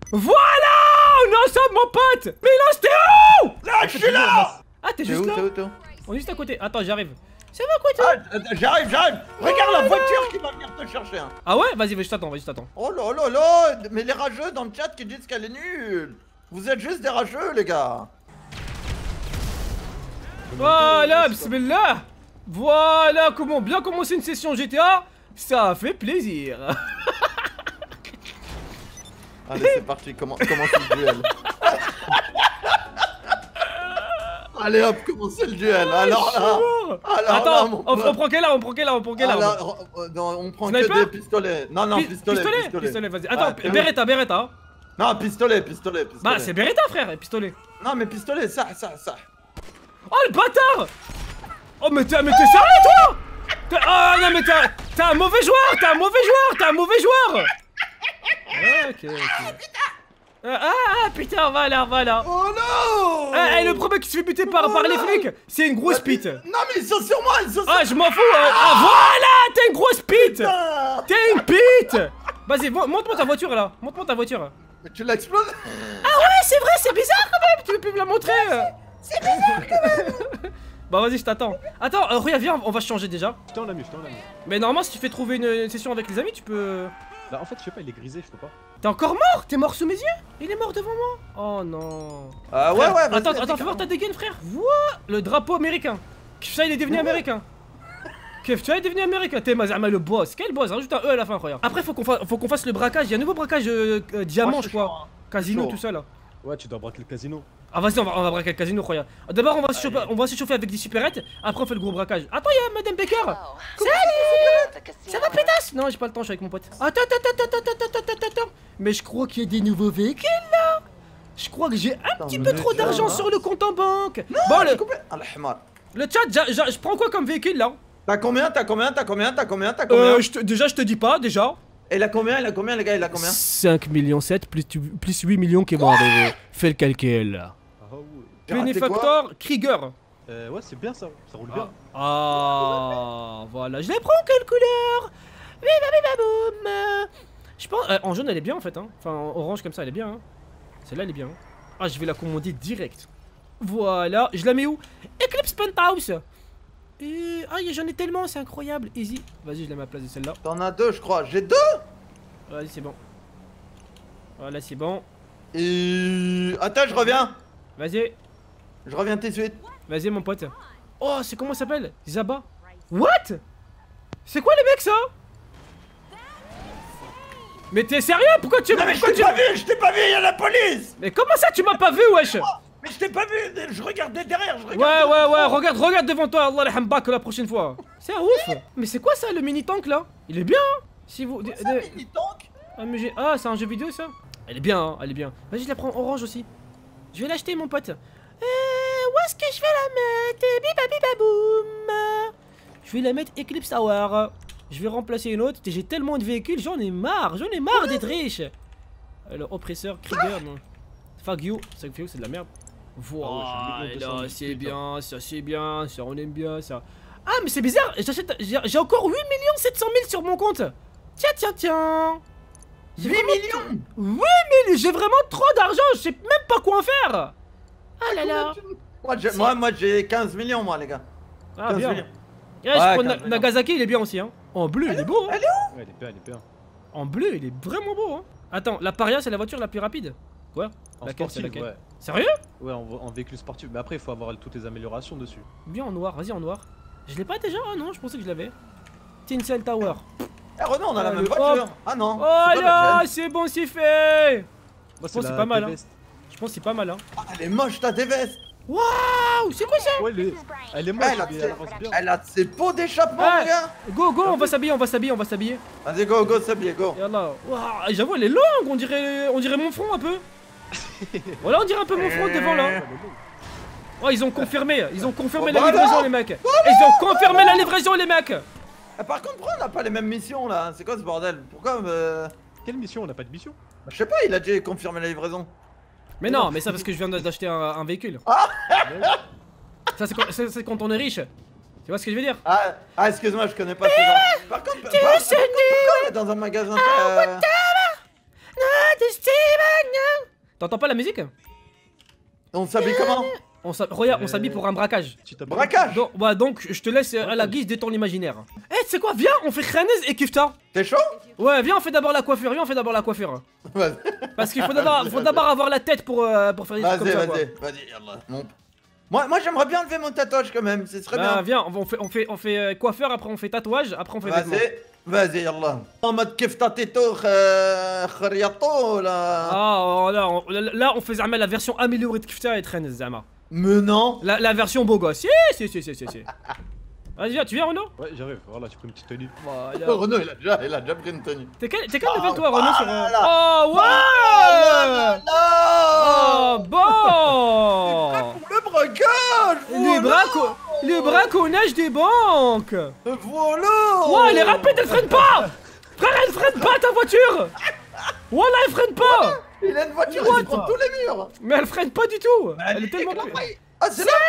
Voilà! On est ensemble, mon pote! Mais là, t'es où? Là, je suis là! Ah, t'es juste là? On est juste à côté. Attends, j'arrive. Ça va quoi, toi? J'arrive. Regarde la voiture qui va venir te chercher. Hein. Ah ouais? Vas-y, je t'attends, vas-y, je t'attends. Oh là, mais les rageux dans le chat qui disent qu'elle est nulle. Vous êtes juste des rageux, les gars. Voilà, bismillah. Voilà comment bien commencer une session GTA. Ça fait plaisir. Allez, c'est parti, commence le duel. Allez hop, commencez le duel. Alors là. Attends, on prend quelle arme? Non, on prend que des pistolets. Non, pistolet. Vas-y. Attends, Beretta. Non, pistolet. Bah, c'est Beretta, frère, pistolet. Non, mais pistolet, ça. Oh, le bâtard! Oh, mais t'es sérieux, toi? Oh, non, mais t'es un mauvais joueur! Ok. Putain, voilà. Oh non! Le premier qui se fait buter par les flics, c'est une grosse pite. Non, mais ils sont sur moi, Ah, je m'en fous. Voilà, t'es une grosse pite. T'es une pite. Vas-y, monte-moi ta voiture là. Mais tu l'exploses? Ah ouais, c'est vrai, c'est bizarre quand même. Tu veux plus me la montrer? C'est bizarre quand même. Bah vas-y, je t'attends. Attends, regarde, viens, on va changer déjà. Je t'en la mue. Mais normalement, si tu fais trouver une session avec les amis, tu peux... Bah en fait, je sais pas, il est grisé, je peux pas. T'es encore mort? T'es mort sous mes yeux? Il est mort devant moi. Oh non. Ouais, Attends, fais voir ta dégaine, frère. Vois le drapeau américain. Ça, il est devenu américain. Kef, tu es devenu américain. T'es le boss. Quel boss? Rajoute un E à la fin, regarde. Après, faut qu'on fasse le braquage. Il y a un nouveau braquage diamant, je crois. Casino, tout ça là. Ouais, tu dois braquer le casino. Ah vas-y, on va braquer le casino, regarde. D'abord, on va se chauffer avec des supérettes. Après, on fait le gros braquage. Attends, y'a Madame Baker. Salut. Ça va, pétasse? Non, j'ai pas le temps, je suis avec mon pote. Attends. Mais je crois qu'il y a des nouveaux véhicules là. Je crois que j'ai un petit peu trop d'argent sur le compte en banque. Bon, le chat, je prends quoi comme véhicule là? T'as combien? Déjà, je te dis pas, déjà. Et il a combien, les gars? Il a combien? 5 millions 7 plus 8 millions qui vont arriver. Fais le calcul. Bénéfacteur Krieger. Ouais, c'est bien ça roule bien. Ah, voilà. Je les prends quelle couleur? Boum. Je pense. En jaune, elle est bien en fait. Hein. Enfin, en orange comme ça, elle est bien. Hein. Celle-là, elle est bien. Hein. Ah, je vais la commander direct. Voilà. Je la mets où? Eclipse Penthouse. J'en ai tellement, c'est incroyable. Easy. Vas-y, je la mets à la place de celle-là. T'en as deux, je crois. J'ai deux? Vas-y, c'est bon. Voilà, c'est bon. Attends, je reviens. Vas-y. Je reviens tout de suite. Vas-y, mon pote. Oh, c'est comment ça s'appelle? Zaba. What? C'est quoi les mecs, ça? Mais t'es sérieux? Pourquoi tu m'as... Non, mais je t'ai pas vu, y'a la police. Mais comment ça, tu m'as pas vu, wesh? Mais je t'ai pas vu, je regardais derrière, Ouais, regarde devant toi, Allah les hambak la prochaine fois. C'est un ouf. Mais c'est quoi ça, le mini-tank là? Il est bien, hein? Si vous... C'est un mini-tank? Ah, c'est un jeu vidéo ça? Elle est bien, hein, elle est bien. Vas-y, je la prends orange aussi. Je vais l'acheter, mon pote. Où est-ce que je vais la mettre? Bibaboum. Je vais la mettre Eclipse Tower. Je vais remplacer une autre. J'ai tellement de véhicules, j'en ai marre d'être riche. Le oppresseur, Krieger, non. Fuck you, c'est de la merde. Voilà, c'est bien, ça on aime bien ça. Ah, mais c'est bizarre, j'ai encore 8 700 000 sur mon compte. Tiens. 8 millions. 8 000, j'ai vraiment trop d'argent, je sais même pas quoi en faire. Ah là là. Moi j'ai 15 millions, moi, les gars. Ah, bien. Millions. Je prends Nagasaki, il est bien aussi, hein. En bleu, il est beau, hein. Elle est où? Ouais, elle est bien. En bleu, il est vraiment beau, hein. Attends, la Paria, c'est la voiture la plus rapide. Quoi? Laquelle, c'est laquelle? Ouais. Sérieux? Ouais, en véhicule sportif, mais après il faut avoir toutes les améliorations dessus. Bien en noir, vas-y en noir. Je l'ai pas déjà? Ah non, je pensais que je l'avais. Tinsel Tower. Eh Renaud, on a la même voiture. Ah non. Oh là, c'est bon, c'est fait. Moi, je pense que c'est pas mal, hein. Je pense que c'est pas mal, hein. Ah, elle est moche ta déveste. Waouh, c'est quoi ça? Ouais, elle est moche, mais elle avance bien. Elle a ses pots d'échappement, Ouais. les gars. Go, on va s'habiller. Vas-y, go, s'habiller, go. Yallah. Waouh, j'avoue, elle est longue, on dirait mon front un peu. Voilà, on dirait un peu mon front devant là. Oh, ils ont confirmé la livraison, les mecs. Ils ont confirmé la livraison, les mecs. Par contre, pourquoi on n'a pas les mêmes missions là? C'est quoi ce bordel? Pourquoi Quelle mission? On n'a pas de mission? Je sais pas, il a déjà confirmé la livraison. Mais non, mais ça parce que je viens d'acheter un véhicule. Ça c'est quand on est riche. Tu vois ce que je veux dire? Ah excuse-moi, je connais pas ce genre. Par contre, pourquoi on est dans un magasin T'entends pas la musique? On s'habille comment? Regarde, on s'habille pour un braquage. Braquage. Donc je te laisse à la guise de ton imaginaire. Eh, tu sais quoi? Viens, on fait Khanez et Kifta. T'es chaud? Ouais, viens, on fait d'abord la coiffure. Viens, on fait d'abord la coiffure. Vas-y, Parce qu'il faut d'abord avoir la tête pour faire des trucs comme ça. vas-y, yallah. Moi j'aimerais bien enlever mon tatouage quand même, ce serait bien. Viens, on fait coiffeur, après on fait tatouage, après on fait vêtements. Vas-y, yallah. En mode kifta tito khariato là. Ah, là on fait Zama la version améliorée de Kifta et Khanez Zama. Mais non. La version beau gosse. Si. Vas-y, viens, tu viens Renaud? Ouais, j'arrive, voilà, tu prends une petite tenue. Voilà. Renaud il a déjà pris une tenue. T'es quel level toi Renaud sur... Oh ouais. Oh bon. Le braquage. Le braconnage des banques. Voilà. Ouais, elle est rapide, elle freine pas. Frère, elle freine pas ta voiture. Voilà, elle freine pas. Il a une voiture, il prend tous les murs. Mais elle freine pas du tout. Elle est tellement... Ah c'est là.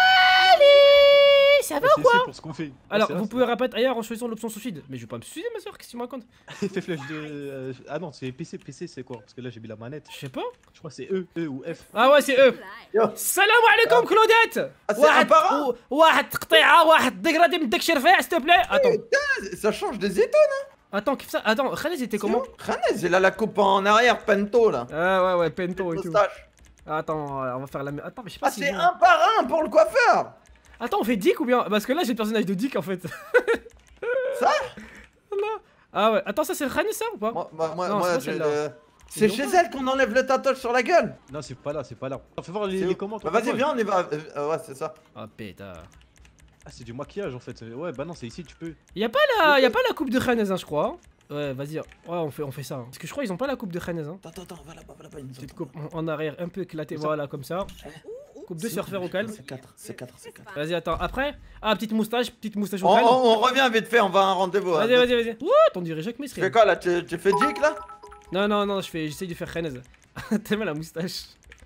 Ça va ou quoi? Pour ce qu'on fait. Alors, vous pouvez rapatrier ailleurs en choisissant l'option suicide. Mais je vais pas me suicider, ma soeur, qu'est-ce que tu me racontes? Fais flèche de. Ah non, c'est PC c'est quoi? Parce que là j'ai mis la manette. Je sais pas. Je crois que c'est E ou F. Ah ouais, c'est eux. Yo. Salam alaikum, Claudette. Ah, c'est un par un. واحد تقطيعة واحد dégradé من داك الشرفيع s'il te plaît. Attends. Ça change des étoiles. Attends, ça. Attends, Khanez était comment? Khanez, il a la coupe en arrière, Pento là. Ah ouais, Pento et tout. Moustache. Attends, on va faire la... Attends, mais je sais pas Ah si... c'est un par un pour le coiffeur. Attends, on fait Dick ou bien... Parce que là, j'ai le personnage de Dick en fait. Ça? Ah ouais, attends, ça c'est Khanez ça ou pas? Moi j'ai le... C'est chez elle qu'on enlève le tatouage sur la gueule. Non, c'est pas là. Fais voir les commentaires. Bah vas-y, viens, on y va. Ouais, c'est ça. Ah pétard. Ah, c'est du maquillage en fait. Ouais, bah non, c'est ici, tu peux. Y'a pas la coupe de Khanez, hein, je crois. Ouais, vas-y. Ouais, on fait ça. Parce que je crois qu'ils ont pas la coupe de Khanez. Hein. Attends, va là-bas. Petite coupe en arrière, un peu éclatée, voilà, comme ça. Coupe de surfeur au calme. C'est 4. Vas-y, attends, après. Ah, petite moustache au calme. On revient vite fait, on va à un rendez-vous. Vas-y. Ouh, t'en dirais Jacques Mesri. Tu fais quoi là? Tu fais Dick là? Non, j'essaye de faire Khanez. T'aimes la moustache.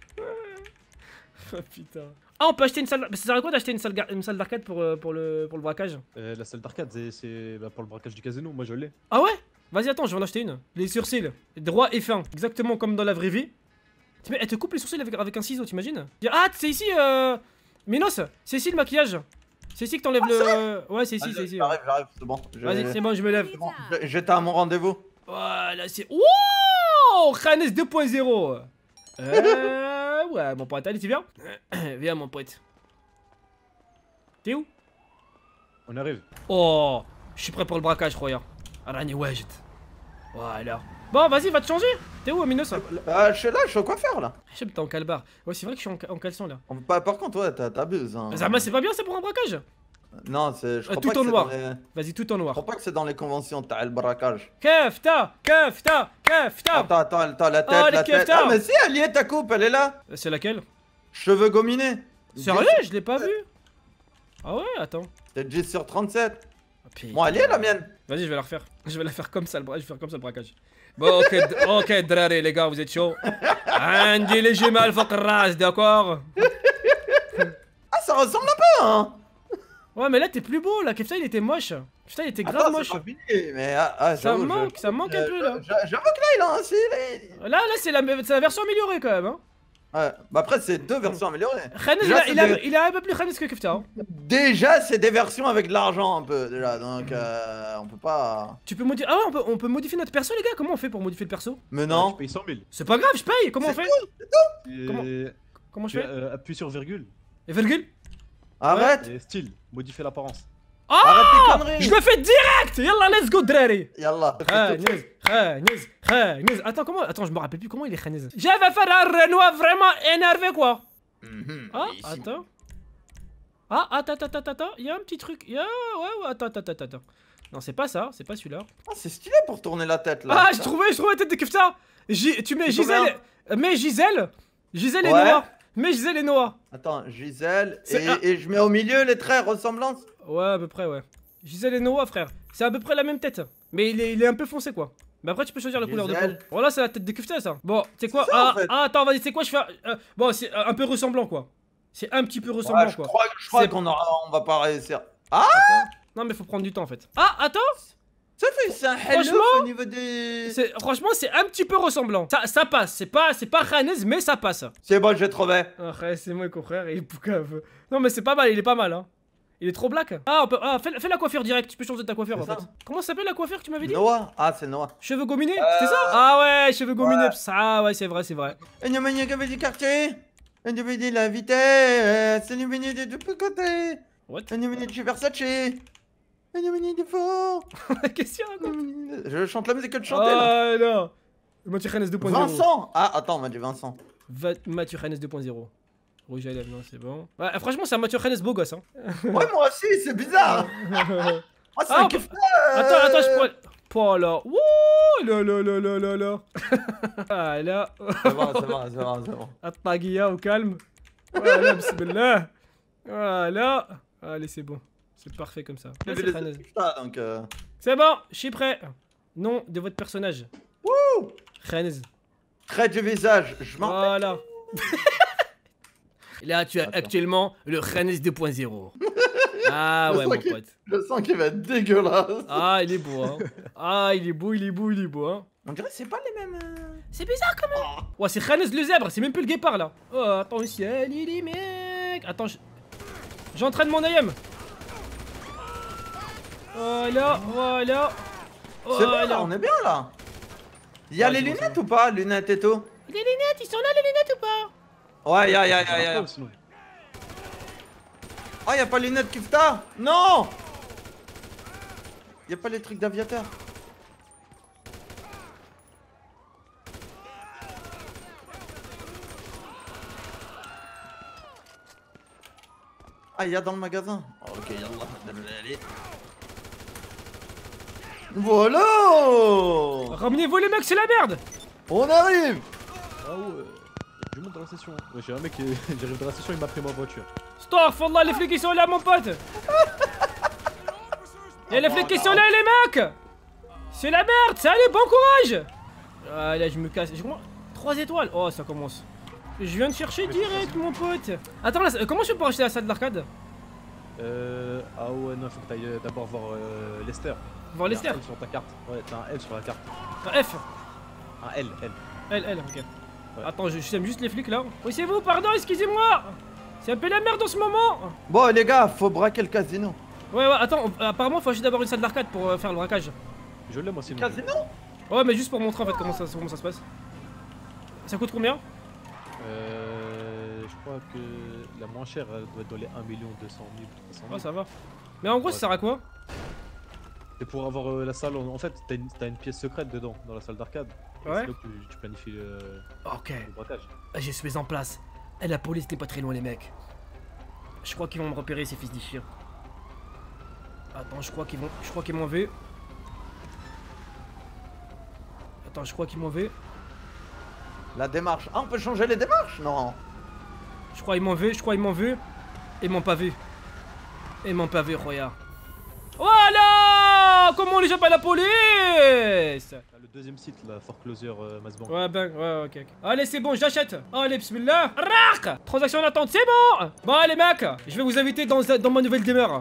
Oh putain. Ah, on peut acheter une salle. Ça sert à quoi d'acheter une salle d'arcade pour le braquage? La salle d'arcade, c'est pour le braquage du casino. Moi je l'ai. Ah ouais? Vas-y, attends, je vais en acheter une. Les sourcils, droit et fin, exactement comme dans la vraie vie. Elle te coupe les sourcils avec un ciseau, t'imagines? Ah, c'est ici, Minos, c'est ici le maquillage. C'est ici que t'enlèves le... Ouais, c'est ici, J'arrive, c'est bon. Vas-y, c'est bon, je me lève. Bon, j'étais à mon rendez-vous. Voilà, c'est... Wouh, Khanez 2.0. Ouais, mon pote, allez, tu viens? Viens, mon pote. T'es où? On arrive. Oh, je suis prêt pour le braquage, croyant. Rani Wajid. Voilà. Bon, vas-y, va te changer. T'es où, Minos? Je suis là, je suis au coiffeur là. Je sais pas, t'es en calbar. Ouais, c'est vrai que je suis en caleçon là. Par contre, ouais, t'abuses. Hein. Zama, c'est pas bien ça pour un braquage? Non, je crois tout pas en que noir. c'est dans les... Vas-y, tout en Je noir. crois pas que c'est dans les conventions, t'as le braquage. Kefta. Attends, la tête, Oh, les la tête. keftas. Ah, mais si, elle y est ta coupe, elle est là. C'est laquelle? Cheveux gominés. Sérieux? Je l'ai pas vu. Ah ouais, attends. C'est 10 sur 37. Putain. Bon, elle y est la mienne. Vas-y, je vais la refaire. Je vais la faire comme ça, je vais faire comme ça le braquage. Bon, ok, drari, les gars, vous êtes chaud. Andy les gemelles فوق الراس, d'accord? Ah, ça ressemble un peu, hein. Ouais, mais là t'es plus beau là. Kefta il était moche. Putain, il était grave Attends, moche. c'est pas fini, mais Ça j'avoue, manque un peu là. J'avoue que là, il a un style. Là, c'est la version améliorée quand même. Hein. Ouais, bah après, c'est deux versions améliorées. Khanez, Déjà, il a un peu plus Khanez que Kefta. Hein. Déjà, c'est des versions avec de l'argent un peu, déjà, donc on peut pas. Tu peux modifier. Ah ouais, on peut modifier notre perso, les gars. Comment on fait pour modifier le perso? Mais Tu non. payes 100 000. C'est pas grave, je paye. Comment on fait? Et Comment je tu fais? appuies sur virgule. Et virgule? Arrête. Et style, modifier l'apparence. Arrête tes Ah, conneries. je le fais direct. Yallah, let's go, drari. Yallah. Khanez. Attends, comment? Attends, je me rappelle plus comment il est Khanez. Je vais faire un Renoir vraiment énervé, quoi. Ah, attends. Ah, attends. Il y a un petit truc. Ouais, attends. Non, c'est pas ça, c'est pas celui-là. Ah, c'est stylé pour tourner la tête là. Ah, je trouvais la tête de Kefta. Tu mets Gisèle. Mais Gisèle et Ouais. Noah. Mais Gisèle et Noah. Attends, Gisèle, C'est- et je mets au milieu les traits ressemblance. Ouais, à peu près, ouais. Gisèle et Noah, frère. C'est à peu près la même tête. Mais il est un peu foncé, quoi. Mais après, tu peux choisir la couleur de peau. Gisèle. Voilà, c'est la tête de Kefta, ça. Bon, c'est quoi? C'est ça, en fait. Attends, vas-y, c'est quoi? Je fais. Bon, c'est un peu ressemblant, quoi. C'est un petit peu ressemblant, Ouais, je quoi. crois C'est- qu'on va pas réussir. Non, mais faut prendre du temps, en fait. Ah, attends! Ça fait, c'est un hello Franchement, au niveau des... Franchement, c'est un petit peu ressemblant. Ça passe. C'est pas Khanez, mais ça passe. C'est bon, j'ai trouvé. Après, c'est moi, frère, il est poucave. Non, mais c'est pas mal, il est pas mal, hein. Il est trop black. Ah, on peut... fais la coiffure direct. Tu peux changer ta coiffure, en C'est fait. ça. Comment ça s'appelle la coiffure que tu m'avais dit? Noah. Ah, c'est Noah. Cheveux gominés, c'est ça? Ah ouais, cheveux gominés. Ah ouais, c'est vrai, c'est vrai. Un maniaque qui avait du quartier. Un de la vitesse. Un maniaque de tous côtés. What? Un maniaque de chez Versace. Un maniaque de fort. Qu'est-ce qu'il raconte? Je chante la musique que tu chantais là. Ah non. Mathieu Khanez 2.0. Vincent. Ah, attends, on m'a dit Vincent. Mathieu Khanez 2.0. Rouge à lèvres, non, c'est bon. Ouais, franchement, c'est un Mathieu Khanez beau gosse, hein. Ouais, moi aussi, c'est bizarre. Ah, c'est un kiff. Attends, je prends. Oh là. Wouh là. Ah là. C'est bon. Attaguia au calme. Voilà, bismillah. Voilà. Allez, c'est bon. C'est parfait comme ça. Là, c'est Khanez. Donc, C'est bon, je suis prêt. Nom de votre personnage. Wouh. Khanez. Trait du visage, je m'en... Voilà. Là, tu as actuellement le Khanez 2.0. Ah ouais, mon pote. Je sens qu'il va être dégueulasse. Ah, il est beau, hein. Ah, il est beau, hein. On dirait que c'est pas les mêmes... C'est bizarre quand même. Ouais, c'est Khanez le zèbre, c'est même plus le guépard là. Oh, attention, les mecs. Attends, j'entraîne mon AM. Voilà. C'est bon là, on est bien là. Il y a les lunettes ou pas? Lunettes et tout. Les lunettes, ils sont là, les lunettes ou pas? Ouais, y'a. Ah, y'a pas les lunettes Kifta. Non. Y'a pas les trucs d'aviateur. Ah, y'a dans le magasin. Ok, yallah. Voilà. Ramenez-vous les mecs, c'est la merde. On arrive. Ah ouais. Je monte dans la session. Ouais, j'ai un mec qui j'arrive dans la session, il m'a pris ma voiture. Astaghfirullah, les flics ils sont là, mon pote. Y'a les flics qui sont là, les mecs. C'est la merde, ça allez, bon courage. Ah là, je me casse. 3 étoiles. Oh, ça commence. Je viens de chercher direct, mon pote. Attends, là, comment je peux acheter la salle d'arcade? Ah ouais, non, faut que t'ailles d'abord voir Lester. Voir Lester? T'as un L sur ta carte. Ouais, t'as un L sur la carte. Un F. Un L. L, ok. Ouais. Attends, je sème juste les flics là. Oui, c'est vous, pardon, excusez-moi. C'est un peu la merde en ce moment. Bon, les gars, faut braquer le casino. Ouais, attends, apparemment, faut acheter d'abord une salle d'arcade pour faire le braquage. Je l'ai moi aussi. Casino? Ouais, mais juste pour montrer en fait comment ça se passe. Ça coûte combien? Je crois que la moins chère elle doit être dans les 1 200 000, 300 000. Oh, ça va. Mais en gros, ça sert à quoi? C'est pour avoir la salle. En fait, t'as une pièce secrète dedans, dans la salle d'arcade. Ouais. C'est là que tu planifies Ok. le braquage. Je suis en place. Et la police n'est pas très loin, les mecs. Je crois qu'ils vont me repérer, ces fils des chiens. Attends, je crois qu'ils m'ont vu. Attends, je crois qu'ils m'ont vu. La démarche. Ah, on peut changer les démarches? Non. Je crois qu'ils m'ont vu. Ils m'ont pas vu. Roya. Voilà. Comment on les appelle la police? T'as le deuxième site, là, Foreclosure Masbank. Ouais, ben, ouais, ok. Allez, c'est bon, j'achète. Allez, bismillah. Raq. Transaction en attente, c'est bon. Bon, allez, mec, je vais vous inviter dans ma nouvelle demeure.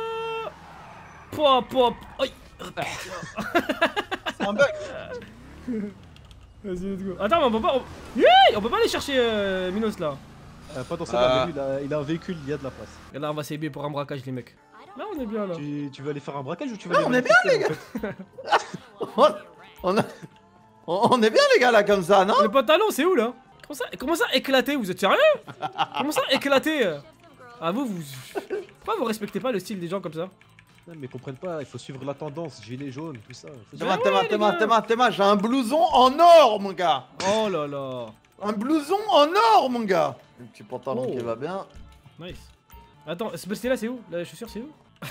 Pop. Aïe. C'est un bug. Vas-y, let's go. Attends, mais on peut pas aller chercher Minos là. Pas dans celle-là, mais lui, il a un véhicule, il y a de la place. Et là, on va s'aider pour un braquage, les mecs. Là, on est bien là. Tu veux aller faire un braquage ou tu veux Non, aller on est bien, les gars. On est bien, les gars, là, comme ça, non? Le pantalon, c'est où là? Comment ça éclater? Vous êtes sérieux? Comment ça éclater? Ah, vous. Pourquoi vous respectez pas le style des gens comme ça? Non, mais ils comprennent pas, il faut suivre la tendance, gilet jaune, tout ça. Théma, j'ai un blouson en or, mon gars. Oh là là. Un blouson en or, mon gars. Le petit pantalon qui va bien. Nice. Attends, ce bestie là, c'est où? La chaussure, c'est où?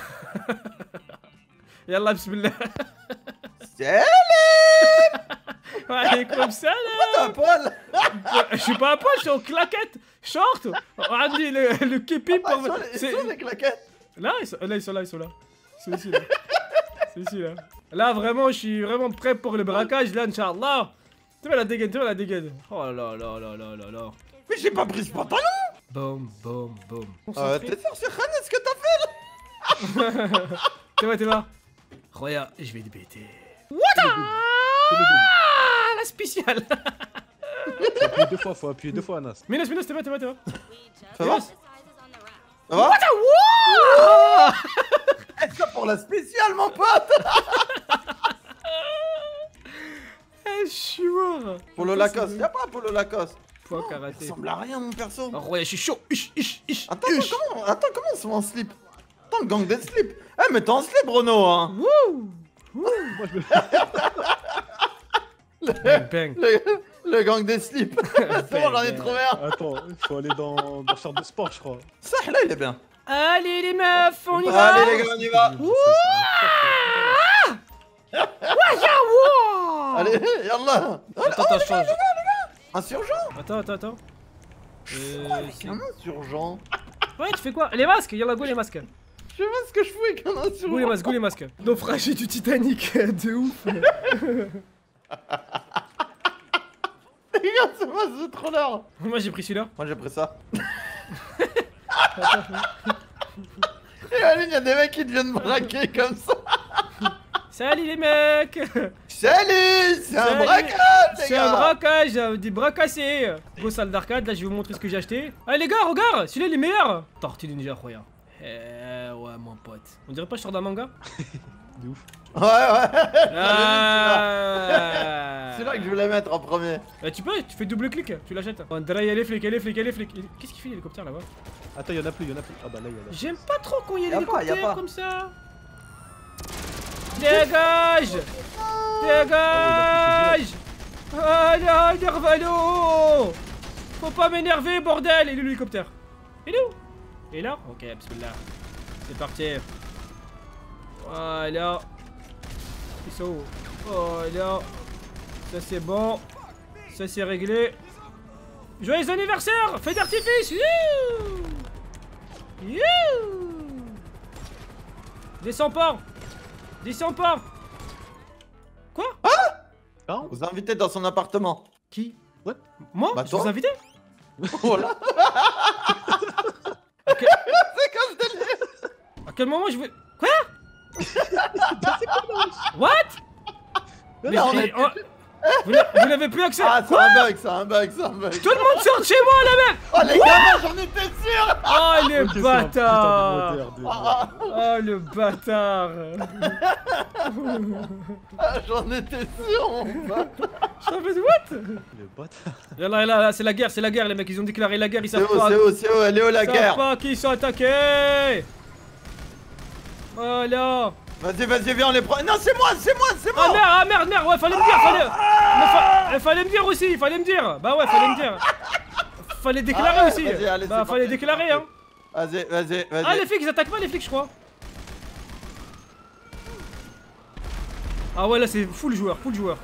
Yallah, bismillah. Salut. Ouais, comme ça là. T'as un poil. Je suis pas à poil, je suis en claquette, short. Regardez le képi pour. Ils sont les claquettes. Là, ils sont là. C'est ici là. C'est ici là. Là, vraiment, je suis vraiment prêt pour le braquage là, Inch'Allah. Tu vois la dégaine. Oh là là. Mais j'ai pas pris ce pantalon. Boum. T'es sûr, c'est Khanez ce que t'as fait là? T'es va. Regarde, je vais te bêter. Fais le double. Ah, la spéciale. Faut appuyer 2 fois, faut appuyer 2 fois, Anas. Minos, t'es va. Ça va? Minos. Ça va? Wow. Est-ce que pour la spéciale, mon pote? Je suis mort. Polo Lacoste, y'a pas Polo Lacoste. Point Ça karaté. ressemble à rien, mon perso. Oh, regarde, je suis chaud. Ish. Attends, comment on se met en slip? Attends, le gang des slips. Eh, mais t'es en slip, Bruno, hein. Wouh. Moi, je me Bang. Le gang des slips. C'est bon, j'en ai trouvé un. Attends, il faut aller dans la salle de sport, je crois. Ça, là, il est bien. Allez les meufs, on y va. Allez, les gars, on y va. Allez, yallah. Attends, je change. Insurgent. Attends. Avec un insurgent. Ouais, tu fais quoi? Les masques, yallah, go les masques. Je sais pas ce que je fous avec un insurgent. Go les masques. Naufragé du Titanic, de ouf. Regarde, c'est trop l'heure. Moi j'ai pris celui-là. Moi, j'ai pris ça. Et allez, il y a des mecs qui viennent braquer comme ça. Salut les mecs. Salut, c'est un Salut. braquage, les C'est un gars. braquage, des bras cassés. Go salle d'arcade, là je vais vous montrer ce que j'ai acheté. Allez les gars, regarde, celui-là il est meilleur. Tortue Ninja, regarde. Ouais mon pote. On dirait pas que je sors d'un manga? De ouf. Ouais. C'est là que je voulais mettre en premier. Tu fais double clic, tu l'achètes. On dirait les flics. Qu'est-ce qu'il fait l'hélicoptère là-bas? Attends, y'en a plus. Ah bah là, y'en a. J'aime pas trop quand il y a Y a pas. l'hélicoptère comme ça. Dégage. Allez, Nervalo. Faut pas m'énerver, bordel. Il est où l'hélicoptère? Il est où? Il est là? Ok, bismillah. C'est parti. Voilà. Ils sont où? Voilà. Ça c'est bon. Ça c'est réglé. Joyeux anniversaire! Fête d'artifice! You! Descends pas! Quoi? Non. Vous invitez dans son appartement. Qui? What? Moi? Bah, Je toi. vous invité? Voilà. Ok. C'est comme je te l'ai dit. À quel moment je veux... Quoi? What? Mais Non, j'ai- mais- oh, vous n'avez plus accès? Ah, c'est Quoi? un bug, c'est un bug. Tout le monde sort de chez moi, la mec! Oh, les gars, j'en étais sûr. Oh, le Ok, c'est un bâtard! putain de moteur, Oh, le bâtard! Ah, j'en étais sûr, mon pote. Je t'en fais what? Le bâtard. Là, c'est la guerre, les mecs, ils ont déclaré la guerre, ils C'est savent où, pas. c'est où, c'est où? Elle est où, la Ils savent guerre? pas qui sont attaqués! Voilà! Vas-y, viens, on les prend. Non, c'est moi. Ah merde, ouais, fallait me dire, fallait me dire aussi, fallait me dire! Bah ouais, fallait me dire! Fallait déclarer Ah ouais, aussi! vas-y, allez, Bah c'est fallait parti, déclarer, c'est hein! Vas-y. Ah, les flics, ils attaquent pas, les flics, je crois! Ah ouais, là c'est full joueur.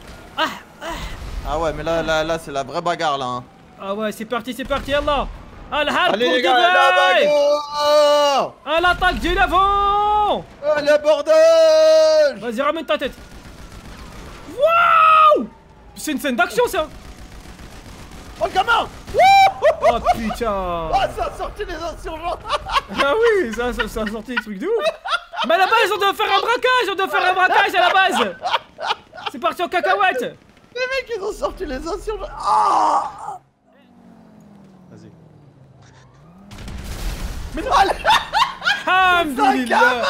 Ah ouais, mais là, c'est la vraie bagarre, là. Hein. Ah ouais, c'est parti, Allah! Al-Hal Allez, pour les gars, Dubaï! la bagarre. À l'attaque du l'avant! Oh, l'abordage. Vas-y, ramène ta tête! Waouh! C'est une scène d'action, ça! Oh, le gamin. Oh putain! Oh, ça a sorti les insurgents. Ah oui, ça a sorti des trucs de ouf! Mais à la base, on doit faire un braquage, à la base! C'est parti en cacahuète! Les mecs, ils ont sorti les insurgents. Ah. Vas-y. Mais non, allez. Alhamdoulilah!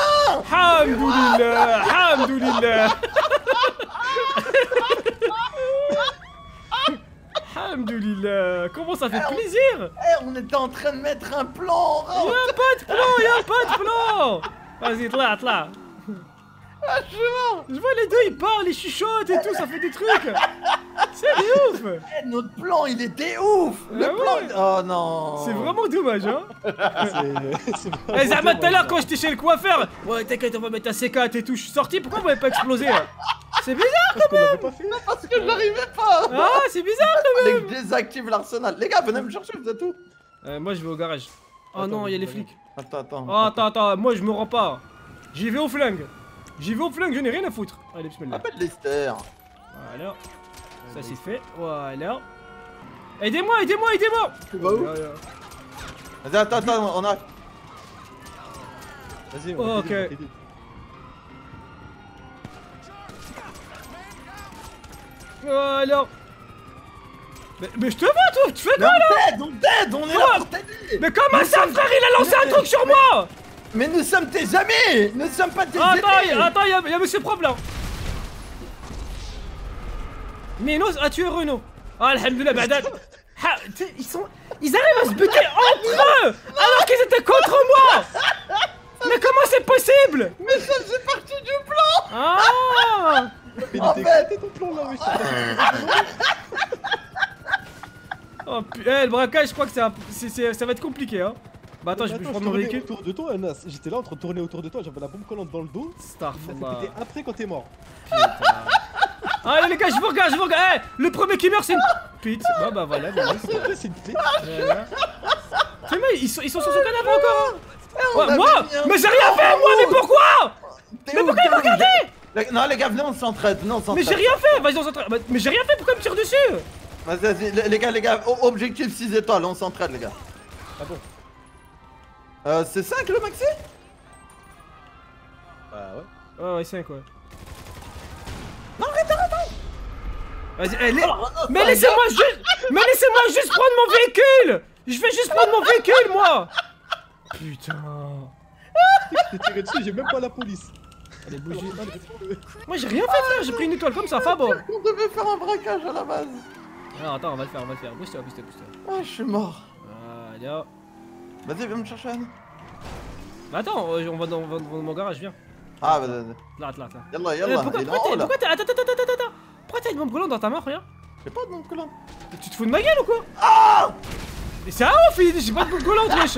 Alhamdoulilah! Comment ça fait plaisir! Eh, on était en train de mettre un plan. Y'a pas de plan! Vas-y, tla! Ah, je suis mort. Je vois les deux, ils parlent, ils chuchotent et tout, ça fait des trucs! C'est ouf! Eh, notre plan, il était ouf. Le Ah plan. ouais. Oh non. C'est vraiment dommage, hein! C'est Eh Zama, tout à l'heure quand j'étais chez le coiffeur, ouais t'inquiète on va mettre un C4 et tout, je suis sorti, pourquoi vous m'avez pas explosé là? C'est bizarre! Parce qu'on l'avait pas fait. Parce que j'arrivais pas. Ah c'est bizarre quand Allez, même! désactive l'arsenal. Les gars, venez me chercher, vous êtes où? Moi je vais au garage. Oh non, il y a les flics. Attends. Oh attends, moi je me rends pas. J'y vais au flingue, je n'ai rien à foutre. Allez, bismillah. Appelle Lester. Voilà, ça c'est fait, voilà. Aidez-moi! Tu vas où? Vas-y, attends, on a. Vas-y, Oh, on va ok. t'aider. Alors. Mais je te vois, toi, tu fais Mais quoi là? on t'aide, on est là pour t'aider. Mais comment ça, frère? Il a lancé un truc sur moi! Mais nous sommes tes amis. Nous sommes pas tes ennemis. Attends, y'a monsieur propre là. Minos a tué Renault. Ah, alhamdoulilah, Bagdad. Ils arrivent à se buter entre eux alors qu'ils étaient contre moi. Mais comment c'est possible? Mais ça faisait partie du plan. Ah. Mais il En était fait- éclaté ton plan là, wesh. Oh putain, le braquage, je crois que ça va être compliqué, hein. Bah attends, je prends mon tournais véhicule. autour de toi, Anas. J'étais là en train de tourner autour de toi, j'avais la bombe collante dans le dos. Ça s'est Starfallah. pété après quand t'es mort. Allez les gars, je vous regarde. Eh, le premier qui meurt, c'est une pute. Bah voilà, Minos. C'est une clé. Voilà. C'est vrai, ils sont sur son canapé encore, hein. On Ouais, a moi? mis un Mais j'ai rien fait, moi, mais pourquoi? T'es Mais où, pourquoi il t'es m'a où? regardé? Non les gars, venez on s'entraide, Mais j'ai rien fait, vas-y on s'entraîne. Mais j'ai rien fait, pourquoi il me tire dessus? Vas-y, les gars, objectif 6 étoiles, on s'entraide les gars. Ah bon? C'est 5 le maxi? Bah ouais. Ah ouais, 5 ouais. Non, arrête. Vas-y, mais laissez-moi juste prendre mon véhicule. Je vais juste prendre mon véhicule, moi. Putain. T'es tiré dessus, j'ai même pas la police. Allez, bougez. Moi j'ai rien fait, frère, j'ai pris une étoile comme ça, Fabo. On devait faire un braquage à la base. Alors attends, on va le faire. Bouge-toi. Ah, je suis mort. Allez, hop. Vas-y, viens me chercher Anne. Bah attends, on va dans mon garage, viens. Ah, vas-y. Là. Yallah, Pourquoi il est en haut là. attends. Pourquoi t'as une bombe brûlante dans ta main, regarde? J'ai pas de mon collant. Tu te fous de ma gueule ou quoi? Ah! Mais c'est un ouf, j'ai pas de bombe brûlante, wesh.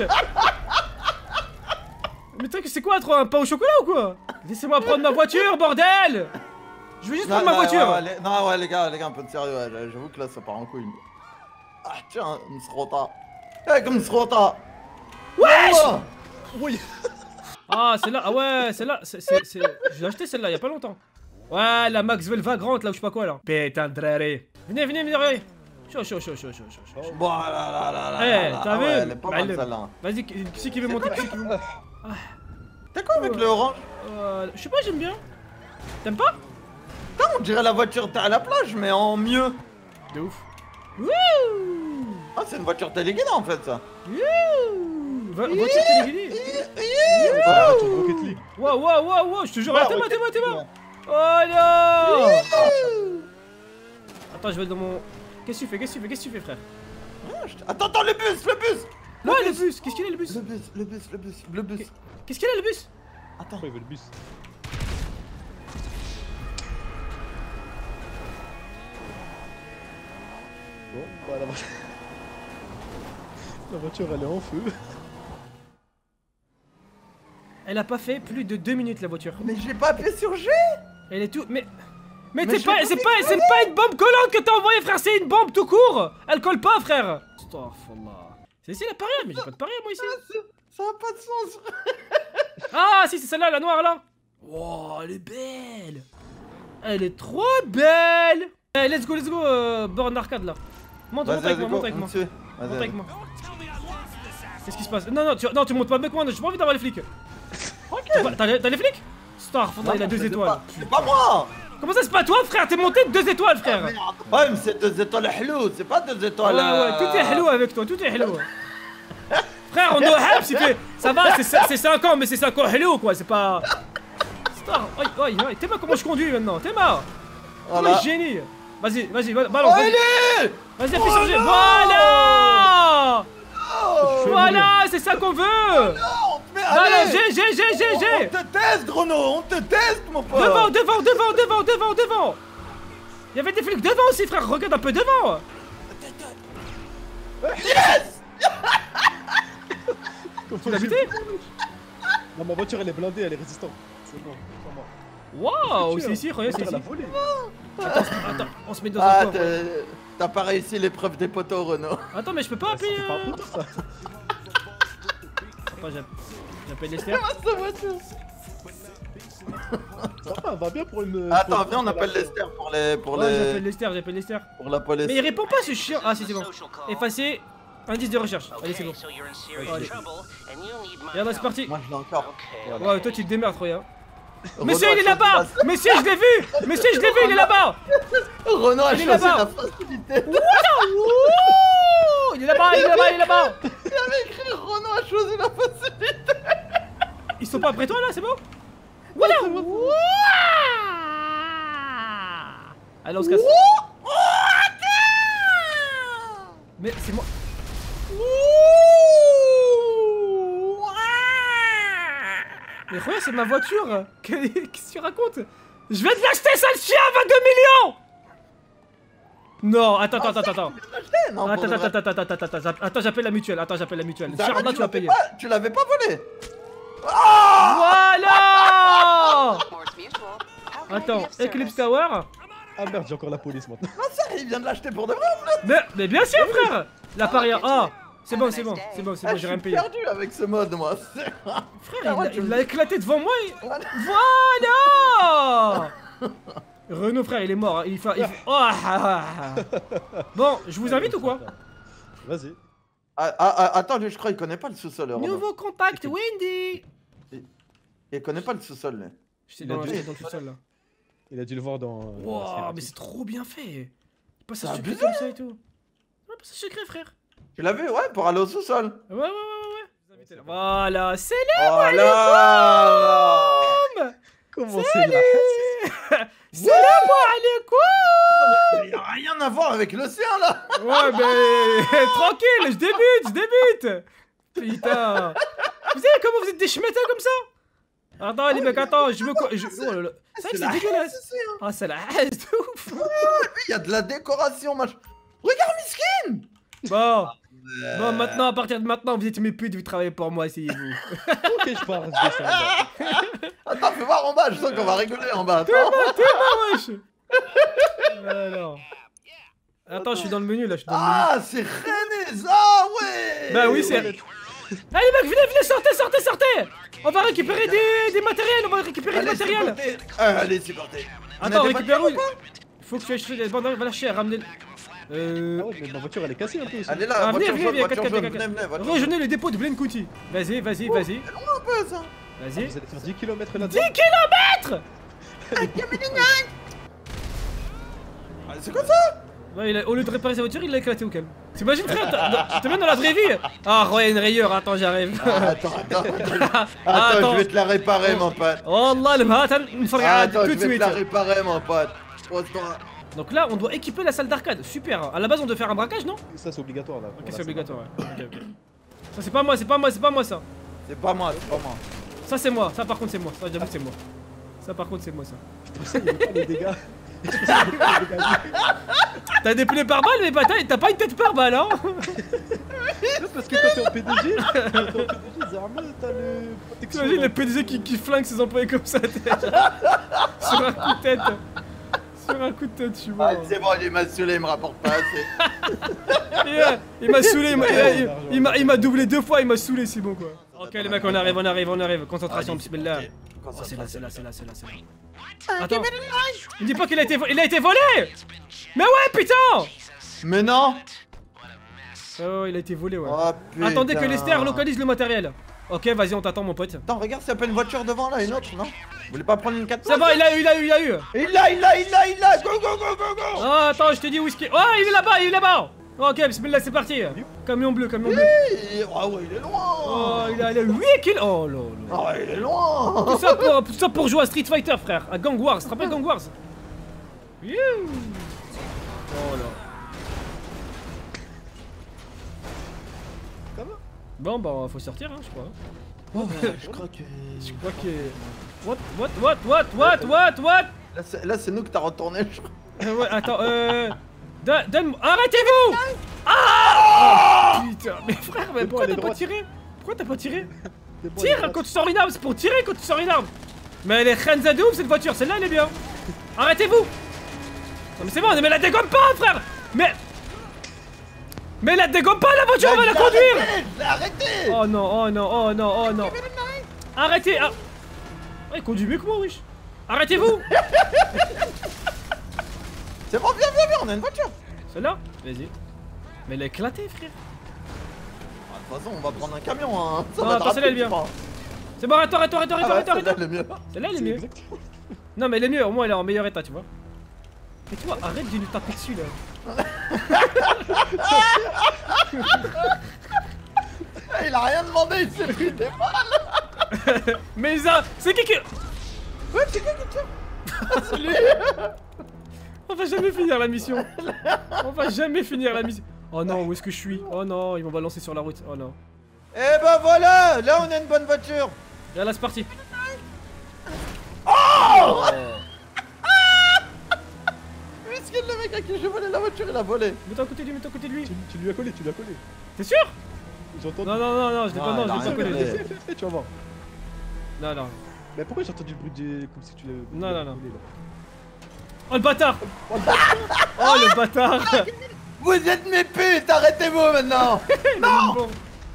Mais toi, c'est quoi, un pain au chocolat ou quoi? Laissez-moi prendre ma voiture, bordel! Je vais juste prendre ma voiture! Ouais, les gars, un peu de sérieux, ouais, j'avoue que là ça part en couille. Ah, tiens, Msrota. Comme Msrota! Wesh! Oui. Ah, celle-là, ah ouais, celle-là, j'ai acheté celle-là il y a pas longtemps. Ouais, la Maxwell Vagrante, là, ou je sais pas quoi, là. Putain de draré. Venez, regardez. Chaud. Bon, là. Eh, t'as vu? Elle est pas mal Bah, celle-là. Vas-y, qui c'est qui veut monter? T'as quoi avec le orange? Je sais pas, j'aime bien. T'aimes pas? Putain, on dirait la voiture à la plage, mais en mieux. De ouf. Wouh! Ah, c'est une voiture téléguidée en fait, ça. Wouh! Voiture téléguidée. Ouais, voiture de Rocket League. Wow, je te jure, t'es moi. Oh non! Attends, je vais dans mon... Qu'est-ce que tu fais, frère? Attends, le bus! Non, le bus! Qu'est-ce qu'il a, le bus? Le bus. Qu'est-ce qu'il a, le bus? Attends. Pourquoi il veut le bus? Bon, bah la voiture... La voiture elle est en feu. Elle a pas fait plus de 2 minutes, la voiture. Mais j'ai pas appuyé sur G! Elle est tout... Mais Mais c'est je pas, l'ai c'est pas pas, c'est pas une bombe collante que t'as envoyée, frère, c'est une bombe tout court. Elle colle pas, frère. Astaghfirullah. C'est ici la paria, mais j'ai pas de paria, moi, ici. Ça a pas de sens. Ah, si, c'est celle-là, la noire, là. Wow, elle est belle. Elle est trop belle. Eh, let's go, borne arcade, là. Monte avec moi. Qu'est-ce qui se passe? Non, tu montes pas avec moi, j'ai pas envie d'avoir les flics. T'as les flics? Astaghfirullah, il a 2 étoiles. C'est pas moi! Comment ça, c'est pas toi, frère? T'es monté de 2 étoiles, frère. Ouais, mais c'est 2 étoiles hello, c'est pas 2 étoiles. Ouais, tout est hello avec toi, tout est hello. Frère, on doit help, ça va, c'est 5 ans, mais c'est 5 ans hello, quoi, c'est pas... Aïe, t'es pas comment je conduis maintenant, t'es marre. Voilà. Génie. Vas-y, balance. Allez! Vas-y, appuie sur G. Voilà. Voilà, c'est ça qu'on veut. Mais Voilà, allez! G. On te teste, Renaud, on te teste, mon pote! Devant. Il y avait des flics devant aussi, frère, regarde un peu devant. Yes! Tu l'as buté? Non, ma voiture elle est blindée, elle est résistante. C'est bon, c'est mort. Waouh, c'est ici, regarde, c'est Elle a ici. volé. Attends, on se met dans un Ah, coin. t'as pas réussi l'épreuve des poteaux, Renaud. Attends, mais je peux pas appuyer. C'est pas un poteau, ça. Attends, j'appelle Lester. Sa voiture. Ça va bien pour une. Attends, viens, on appelle Lester pour Ouais, j'appelle Lester. pour la police. Mais il répond pas, ce chien. Ah, si, c'est bon. Effacer. Indice de recherche. Allez, c'est bon. Allez. Regarde, c'est parti. Moi, je l'ai encore. Ouais, toi, tu te démerdes, regarde. Monsieur, il est là-bas. Monsieur, je l'ai vu. Monsieur, je l'ai vu, il est là-bas. Renaud a Il est choisi là-bas. la facilité. Il est là-bas, il est là-bas, il est là-bas. Il avait écrit Renaud a choisi la facilité. Ils sont pas après toi là, c'est bon? Voilà. Allez, on se casse. Mais c'est moi. Mais regarde, c'est ma voiture. Qu'est-ce que tu racontes? Je vais te l'acheter, sale chien, 22 millions. Non, attends. Non, Attends, pour de vrai. attends, j'appelle la mutuelle. Attends, j'appelle la mutuelle. Zara, Charlotte, tu vas payer. Tu l'avais pas volé. Voilà. Force Mutual. How can I be Attends, of service? Eclipse Tower. Ah merde, j'ai encore la police maintenant. Ah ça, il vient de l'acheter pour de vrai. Mais bien sûr, frère. La paria. Ah, c'est bon, Have a nice day. j'ai Je rien suis payé. perdu avec ce mode, moi. Frère, il l'a éclaté devant moi. Voilà. Voilà. Renaud, frère, il est mort. Il faut... Oh. Bon, je vous invite ou quoi? Vas-y. Attends, lui, je crois qu'il connaît pas le sous-sol. Renaud. Nouveau contact, Wendy. Il connaît pas le sous-sol, lui. J'étais dans le sous-sol là. Il a dû le voir dans. Wow, mais c'est trop bien fait. Il passe un C'est secret abusé. comme ça et tout. Ouais, passe un secret, frère. Tu l'as vu, ouais, pour aller au sous-sol. Ouais. Voilà, c'est Oh là. Comment c'est là? Salam alaikum. Il y a rien à voir avec l'océan, là. Ouais, mais tranquille, je débute. Putain. Vous savez comment vous êtes des schmettins comme ça? Attends, les mecs, attends, je me... Oh là là. C'est vrai que c'est dégueulasse. Ah, c'est la haine de ouf. Il y a de la décoration, machin. Regarde, Miskin. Bon, maintenant, à partir de maintenant, vous êtes mes putes, vous travaillez pour moi, asseyez-vous. Ok, je pars, je descends. Attends, fais voir en bas, je sens qu'on va rigoler en bas. Attends. Wesh. Alors. Attends, je suis dans le menu là, je suis dans le menu. Ah, c'est René. Ah ouais. Bah oui, c'est... Allez mec, venez, sortez. On va récupérer des matériels, Allez, c'est matériel. parti. Allez, c'est parti. On a Attends, des récupère où? voitures ou pas? Faut que tu ailles les bandes, va lâcher, ramener... Ah ouais, mais ma voiture elle est cassée un peu aussi. Allez là, Ah, voiture jaune, venez, voiture jaune, 4. venez, voiture jaune. Rejoignez le dépôt de Blaine County. Vas-y. C'est loin un peu, ça. Vas-y. Vous allez faire 10 km là 10 km. Ah, c'est quoi ça? Ouais, au lieu de réparer sa voiture, il l'a éclaté au calme. T'imagines, frère, t'es même dans la vraie vie. Ah, ouais, une rayure, attends, j'arrive. Attends, je vais te la réparer, mon pote. Wallah, le matin, une fois Attends, tout je de vais te suite. la réparer, mon pote. Pose-toi. Donc là, on doit équiper la salle d'arcade. Super. À la base, on doit faire un braquage, non? Ça c'est obligatoire là. Ok, c'est obligatoire, ouais. Ok. Ça, c'est pas moi, ça. C'est pas moi, c'est pas moi. Ça, c'est moi. Ça, par contre, c'est moi. Ça, j'avoue que c'est moi. Ça, par contre, c'est moi, ça. Ça, il veut pas les dégâts. T'as des pneus par balle, mais t'as pas une tête par balle, hein? Parce que quand t'es en PDG, Zarma, t'as le protection. T'imagines le PDG qui flingue ses employés comme ça, sur un coup de tête. Sur un coup de tête, je suis mort. Ah, c'est bon, il m'a saoulé, il me rapporte pas assez. Il m'a saoulé, il m'a doublé 2 fois, il m'a saoulé, c'est bon quoi. Ok les mecs, on arrive. Concentration, bismillah. Oh, c'est là. Attends. Il dit pas qu'il a été volé. Mais ouais, putain. Mais non. Oh, il a été volé, ouais. Oh, putain. Attendez que Lester localise le matériel. Ok, vas-y, on t'attend, mon pote. Attends, regarde, s'il y a pas une voiture devant là, une autre, non? Vous voulez pas prendre une 4 Ça va, il a eu. Il l'a. Go. Oh, attends, je te dis où est-ce qu'il est. Oh, il est là-bas. Ok, bismillah, c'est parti. Camion bleu. Ah ouais, il est loin. Oh, il a 8 kills. Oh là là. Ah ouais, il est loin. Tout ça pour jouer à Street Fighter, frère. À Gang Wars. Tu te rappelles Gang Wars? Youh. Oh là. Comment? Bon, bah, faut sortir, hein, je crois. Oh, je crois que... Je crois que... What? Là, c'est nous que t'as retourné, je crois. Ouais, attends, donne-moi... Arrêtez-vous! Ah! Putain, mais frère, mais pourquoi t'as pas tiré? Tire quand tu sors une arme, c'est pour tirer quand tu sors une arme. Mais elle est Khanza de ouf cette voiture, celle-là elle est bien. Arrêtez-vous! Non mais c'est bon, mais la dégomme pas, frère! Mais la dégomme pas la voiture, on va la conduire! Je l'ai arrêté. Oh non. Arrêtez! Ah. Il conduit mieux que moi, wesh. Arrêtez-vous! C'est bon, viens, on a une voiture. Celle-là? Vas-y. Mais elle est éclatée, frère. De toute façon, on va prendre un camion, hein. Ça Non, va attends, celle-là, elle rapide, vient. je crois. C'est bon, arrête. Celle-là, le mieux. Celle-là, elle est mieux. Exactement. Non, mais elle est mieux, au moins elle est en meilleur état, tu vois. Mais tu vois, arrête de lui taper dessus là. Il a rien demandé, il s'est pris des balles. Mais ça, c'est qui Ouais, c'est quoi qui tire? C'est lui. On va jamais finir la mission. On va jamais finir la mission. Oh non, où est-ce que je suis? Oh non, ils vont balancer sur la route. Oh non. Eh ben voilà, là on a une bonne voiture. Et là, c'est parti. Oh Miskin, le mec à qui j'ai volé la voiture, il a volé. Mets-toi à côté de lui, Tu lui as collé, T'es sûr? J'ai entendu. Non, je l'ai Non, pas, il a non, je l'ai pas rien collé. fait. Fais, tu vas voir. Non. Mais pourquoi j'ai entendu le bruit de. Comme si tu l'avais. Non. collé, là. Oh le bâtard! Oh le bâtard! Vous êtes mes putes, arrêtez-vous maintenant. Non!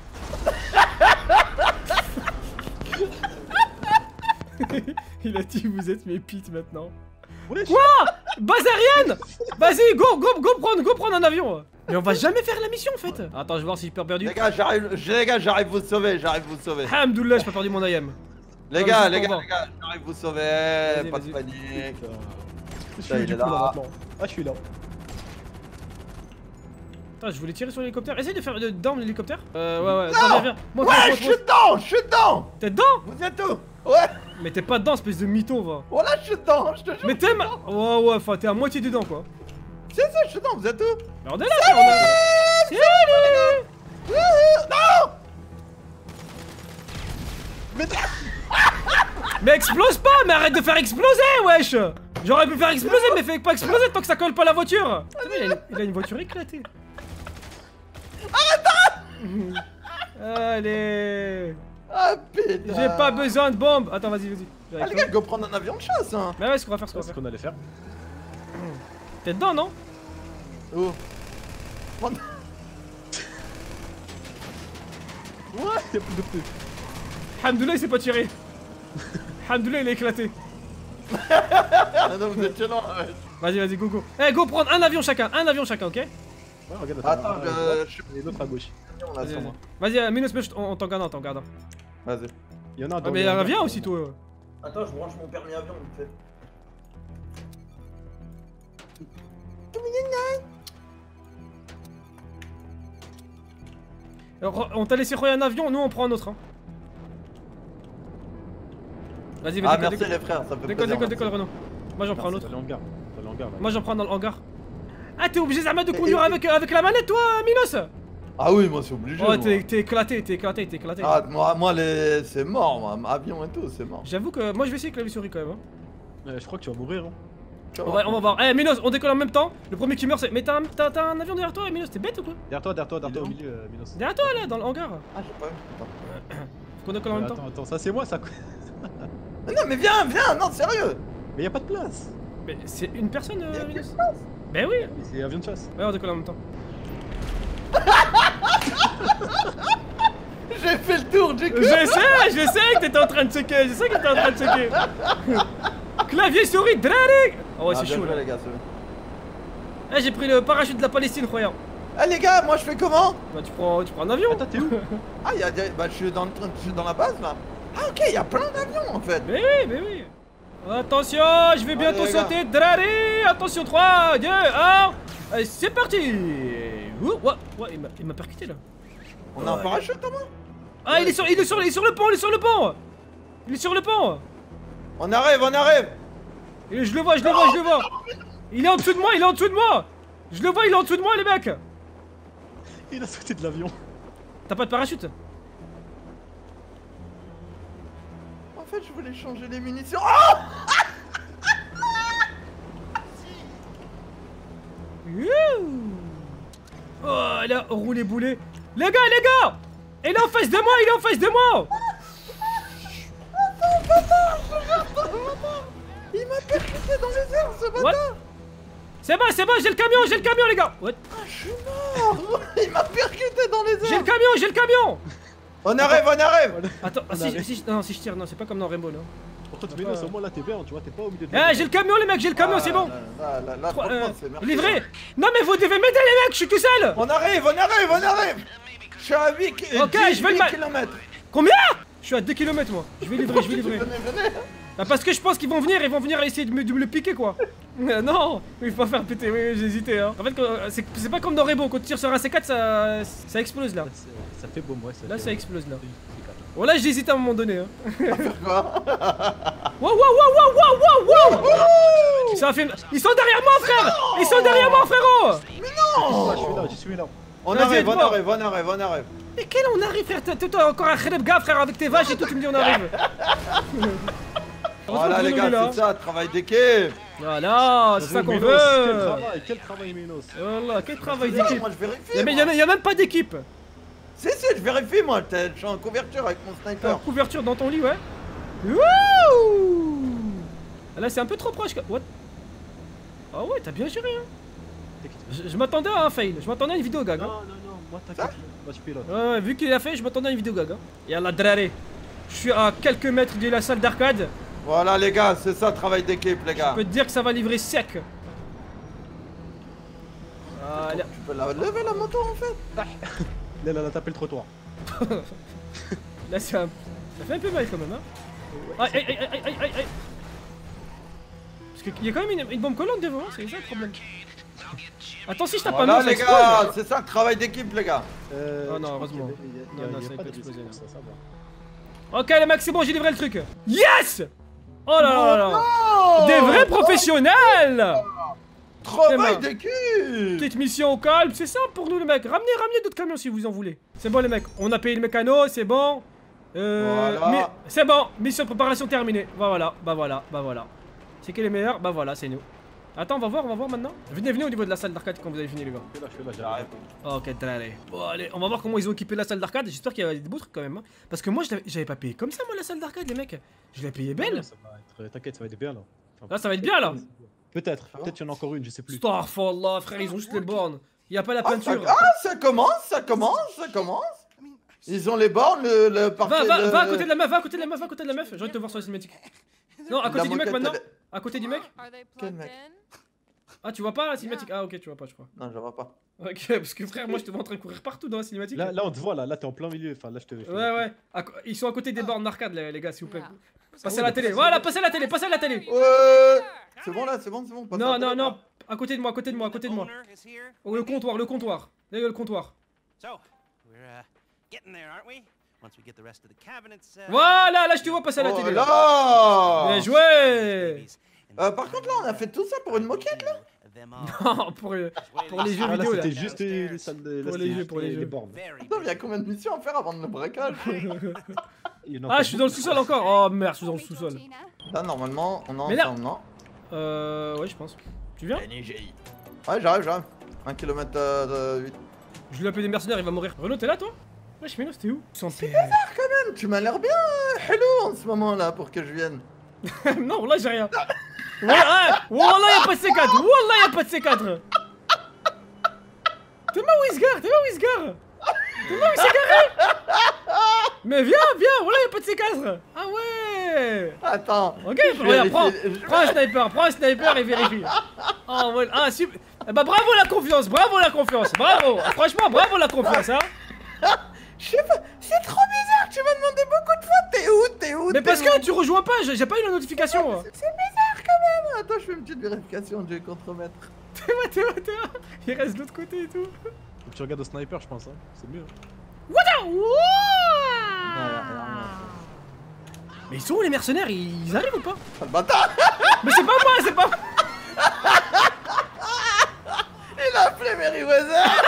Il a dit vous êtes mes pites maintenant. Ouais, Quoi? Base aérienne! Vas-y, go prendre un avion! Mais on va jamais faire la mission en fait! Attends, je vais voir si j'ai peur perdu. Les gars, j'arrive vous sauver, Alhamdoulilah, j'ai pas perdu mon IM. Les Non, gars, mais c'est pour j'arrive vous sauver, Vas-y, pas de vas-y. panique. Je Ça, suis il du est coup là là. maintenant. Ah, je suis là. Attends, je voulais tirer sur l'hélicoptère. Essaye de faire down l'hélicoptère. Ouais. Attends, viens. Monte. Ouais, je suis dedans. T'es dedans? Vous êtes où? Ouais, Mais t'es pas dedans, espèce de mytho, va. voilà, je suis dedans, je te jure. Mais t'es Ouais, enfin, t'es à moitié dedans, quoi. Si, je suis dedans, vous êtes où? Mais on est là, frère, on a... Salut! Non. Mais explose pas, mais arrête de faire exploser, wesh! J'aurais pu faire exploser, mais fais pas exploser tant que ça colle pas la voiture! Il a une voiture éclatée. Allez! Ah putain. J'ai pas besoin de bombes! Attends, vas-y. Ah les gars, go prendre un avion de chasse hein. Mais ouais, ce qu'on va faire, C'est ce qu'on allait faire. T'es dedans, non? Oh. Ouais, y'a plus de pneus. Alhamdoulilah, il s'est pas tiré. Alhamdoulilah, il est éclaté. Ah non, vous êtes gênants, ouais. Vas-y, go. Eh, go prendre un avion chacun, ok? Ouais, regarde, Attends, je je suis Et l'autre à gauche. là sur moi. Vas-y, Minos, on t'en garde. Vas-y. Il y en a un Ah, dans mais le hangar. viens aussi, toi. Attends, je branche mon permis avion vite fait. Alors, on t'a laissé croire un avion, nous on prend un autre. Hein. Vas-y, Ah vas-y, merci les frères, ça me fait plaisir. décolle, Renaud. Moi j'en prends un Dans autre. le hangar. Dans le hangar, là. Moi j'en prends dans le hangar. Ah, t'es obligé, Zama, de conduire avec la manette, toi, Minos? Ah oui, moi c'est obligé. Oh, moi. t'es éclaté. Ah moi c'est mort, moi, avion et tout, c'est mort. J'avoue que moi je vais essayer clavier souris quand même. Hein. Je crois que tu vas mourir. Hein. On va voir. Eh, Minos, on décolle en même temps. Le premier qui meurt, c'est. Mais t'as un avion derrière toi, Minos, t'es bête ou quoi? Derrière toi, au milieu, Minos. Derrière toi, là, dans le hangar. Ah j'ai pas vu, putain. Faut qu'on décolle en même temps. Attends, ça c'est moi, ça. Mais non mais viens, non sérieux. Mais y'a pas de place. Mais c'est une personne, Y'a Minos. quelle place? Ben oui. Mais c'est avion de chasse. Ouais, on décolle en même temps. J'ai fait le tour, j'ai cru. Je sais que t'étais en train de checker, Clavier souris, drarek. Oh ouais, Ah, c'est bien chaud joué, là. les gars, Eh, j'ai pris le parachute de la Palestine, croyant. Ah les gars, moi je fais comment? Bah tu prends un avion. Attends, t'es où? Ah bah je suis dans la base là. Ah ok, il y a plein d'avions en fait. Mais oui. Attention, je vais bientôt Allez, les gars. sauter, drarek. Attention, 3, 2, 1. Allez, c'est parti. Ouais, il m'a percuté là. On a un parachute au moins. Ah, il est sur le pont. On arrive. Et je le vois. Il est en dessous de moi. Je le vois, il est en dessous de moi, les mecs. Il a sauté de l'avion. T'as pas de parachute? En fait je voulais changer les munitions. Oh Oh, il a roulé boulet. Les gars, il est en face de moi. Il m'a percuté dans les airs ce What? bâtard. C'est bon, j'ai le camion, les gars. What? Ah je suis mort. Il m'a percuté dans les J'ai airs. le camion. On arrive. Attends, On arrive. si je tire, non, c'est pas comme dans Rainbow là. Pourtant, tu Minos, au moins là t'es bien, tu vois, t'es pas au milieu de Eh, j'ai le camion, les mecs, c'est bon. Là, Trois, franchement, c'est merci. livré. Non mais vous devez m'aider, les mecs, je suis tout seul. On arrive. Je suis à 8 Ok, je vais le mettre. km. Combien? Je suis à 2 km moi. Je vais livrer, je vais livrer. Venez. Ah, parce que je pense qu'ils vont venir essayer de me le piquer quoi. Non, il faut pas faire péter, oui, j'ai hésité hein. En fait, c'est pas comme dans Rainbow, quand tu tires sur un C4, ça explose là. Ça fait beau, ouais. Là, ça explose là. Oh là, j'ai hésité à un moment donné. Hein. Quoi? Wow. Ça a fait... Ils sont derrière moi, frère. Ils sont derrière moi, frérot. Je suis là. On Vas-y, arrive, aide-moi. on arrive. Mais quel on arrive, frère? Toi, encore un gars, frère, avec tes vaches et tout, tu me dis on arrive. Voilà les gars, c'est ça, travail d'équipe. Voilà, c'est ça qu'on veut. Quel travail, Minos. Voilà, quel travail d'équipe. Moi je vérifie. Mais y a même pas d'équipe. Si, je vérifie moi, je suis en couverture avec mon sniper. Couverture dans ton lit, ouais. Wouh! Là, c'est un peu trop proche. What? Ah ouais, t'as bien géré, hein. Je m'attendais à un fail, je m'attendais à une vidéo gag. Hein. Non, moi t'inquiète, moi je pilote. Ouais, vu qu'il a fait, je m'attendais à une vidéo gag. Hein. Yallah, draré. Je suis à quelques mètres de la salle d'arcade. Voilà les gars, c'est ça, travail d'équipe les gars. Je peux te dire que ça va livrer sec. Tu peux la lever la moto en fait. Là, elle a tapé le trottoir. Là, ça fait un peu mal quand même, hein. Aïe. Parce qu'il y a quand même une bombe collante devant, hein, c'est ça le problème. Attends, si je tape Voilà un mur, ça les explose. gars, c'est ça le travail d'équipe les gars. Oh non, heureusement. Non, ça a peut pas exploser, d'explosion, là. ça va. Ok les mecs, c'est bon, j'ai livré le truc. Yes! Oh là là là. Oh, Des vrais professionnels. travail Emma. d'équipe. Petite mission au calme, c'est simple pour nous les mecs. Ramenez d'autres camions si vous en voulez. C'est bon les mecs, on a payé le mécano, c'est bon. Voilà. C'est bon, mission de préparation terminée. Bah voilà. C'est qui les meilleurs? Bah voilà, c'est nous. Attends, on va voir maintenant. Venez au niveau de la salle d'arcade quand vous avez fini les gars. Je suis là, J'arrive. Ok, allez. Bon allez, on va voir comment ils ont équipé la salle d'arcade. J'espère qu'il y a des beaux trucs quand même. Hein. Parce que moi j'avais pas payé comme ça moi la salle d'arcade les mecs. Je l'ai payé belle. T'inquiète, ça va être bien là. Là ça va être bien là. Peut-être qu'il y en a encore une, je sais plus. Astaghfirullah frère, ils ont juste les bornes. Il y a pas la peinture. Ça commence. Ils ont les bornes, le parquet. Va à côté de la meuf, va à côté de la meuf. J'ai envie de te voir sur la cinématique. Non, à côté du mec moquette, maintenant. elle- À côté du mec. Quel mec? Ah, tu vois pas la cinématique? Ah, ok, tu vois pas, je crois. Non, je vois pas. Ok, parce que frère, moi je te vois en train de courir partout dans la cinématique. Là, on te voit là t'es en plein milieu. Enfin, là, je te. Ouais. Ils sont à côté des bornes d'arcade, les gars, s'il vous plaît. Passez à la télé. Voilà, passez à la télé. Ouais. C'est bon là, c'est bon. passe à la télé, Non. À côté de moi. Oh, le comptoir. Là, il y a le comptoir. Voilà, là, je te vois passer à la Oh télé. là. Bien joué. Par contre là, on a fait tout ça pour une moquette là. Non, pour les jeux Ah, là, vidéo, là. c'était juste les salles de. Pour là, les c'était jeux, juste pour les jeux. bornes. Attends, mais il y a combien de missions à faire avant le braquage? Il y en a Ah, encore je suis dans le sous-sol encore. Oh merde, je suis dans le sous-sol. Là, normalement, on est Mais là- ensemble, non? Ouais, je pense. Tu viens? Ouais, j'arrive. 1 km de 8. Je lui appelle des mercenaires, il va mourir. Renaud, t'es là toi? Wesh, Mino, c'était où? Tu m'as l'air bien hello en ce moment là pour que je vienne. Non, là j'ai rien. Wallah, y'a pas de C4. Wallah, y'a pas de C4. T'es ma Wisgar. Mais viens, wallah, y'a pas de C4. Ah ouais. Attends. Ok, regarde, prends un sniper et vérifie. Oh, ouais, ah, super. Eh bah, bravo la confiance. Bravo. Franchement, bravo la confiance, hein. Je sais pas, c'est trop bizarre, tu m'as demandé beaucoup de fois, t'es où? Mais parce que tu rejoins pas, j'ai pas eu la notification. Moi. C'est bizarre quand même. Attends, je fais une petite vérification, je vais contremaître. T'es où Il reste de l'autre côté et tout. Faut que tu regardes au sniper, je pense. Hein. C'est mieux. Mais ils sont où les mercenaires? Ils arrivent ou pas? Ah, le bâtard. Mais c'est pas moi. Il a appelé Meriwether.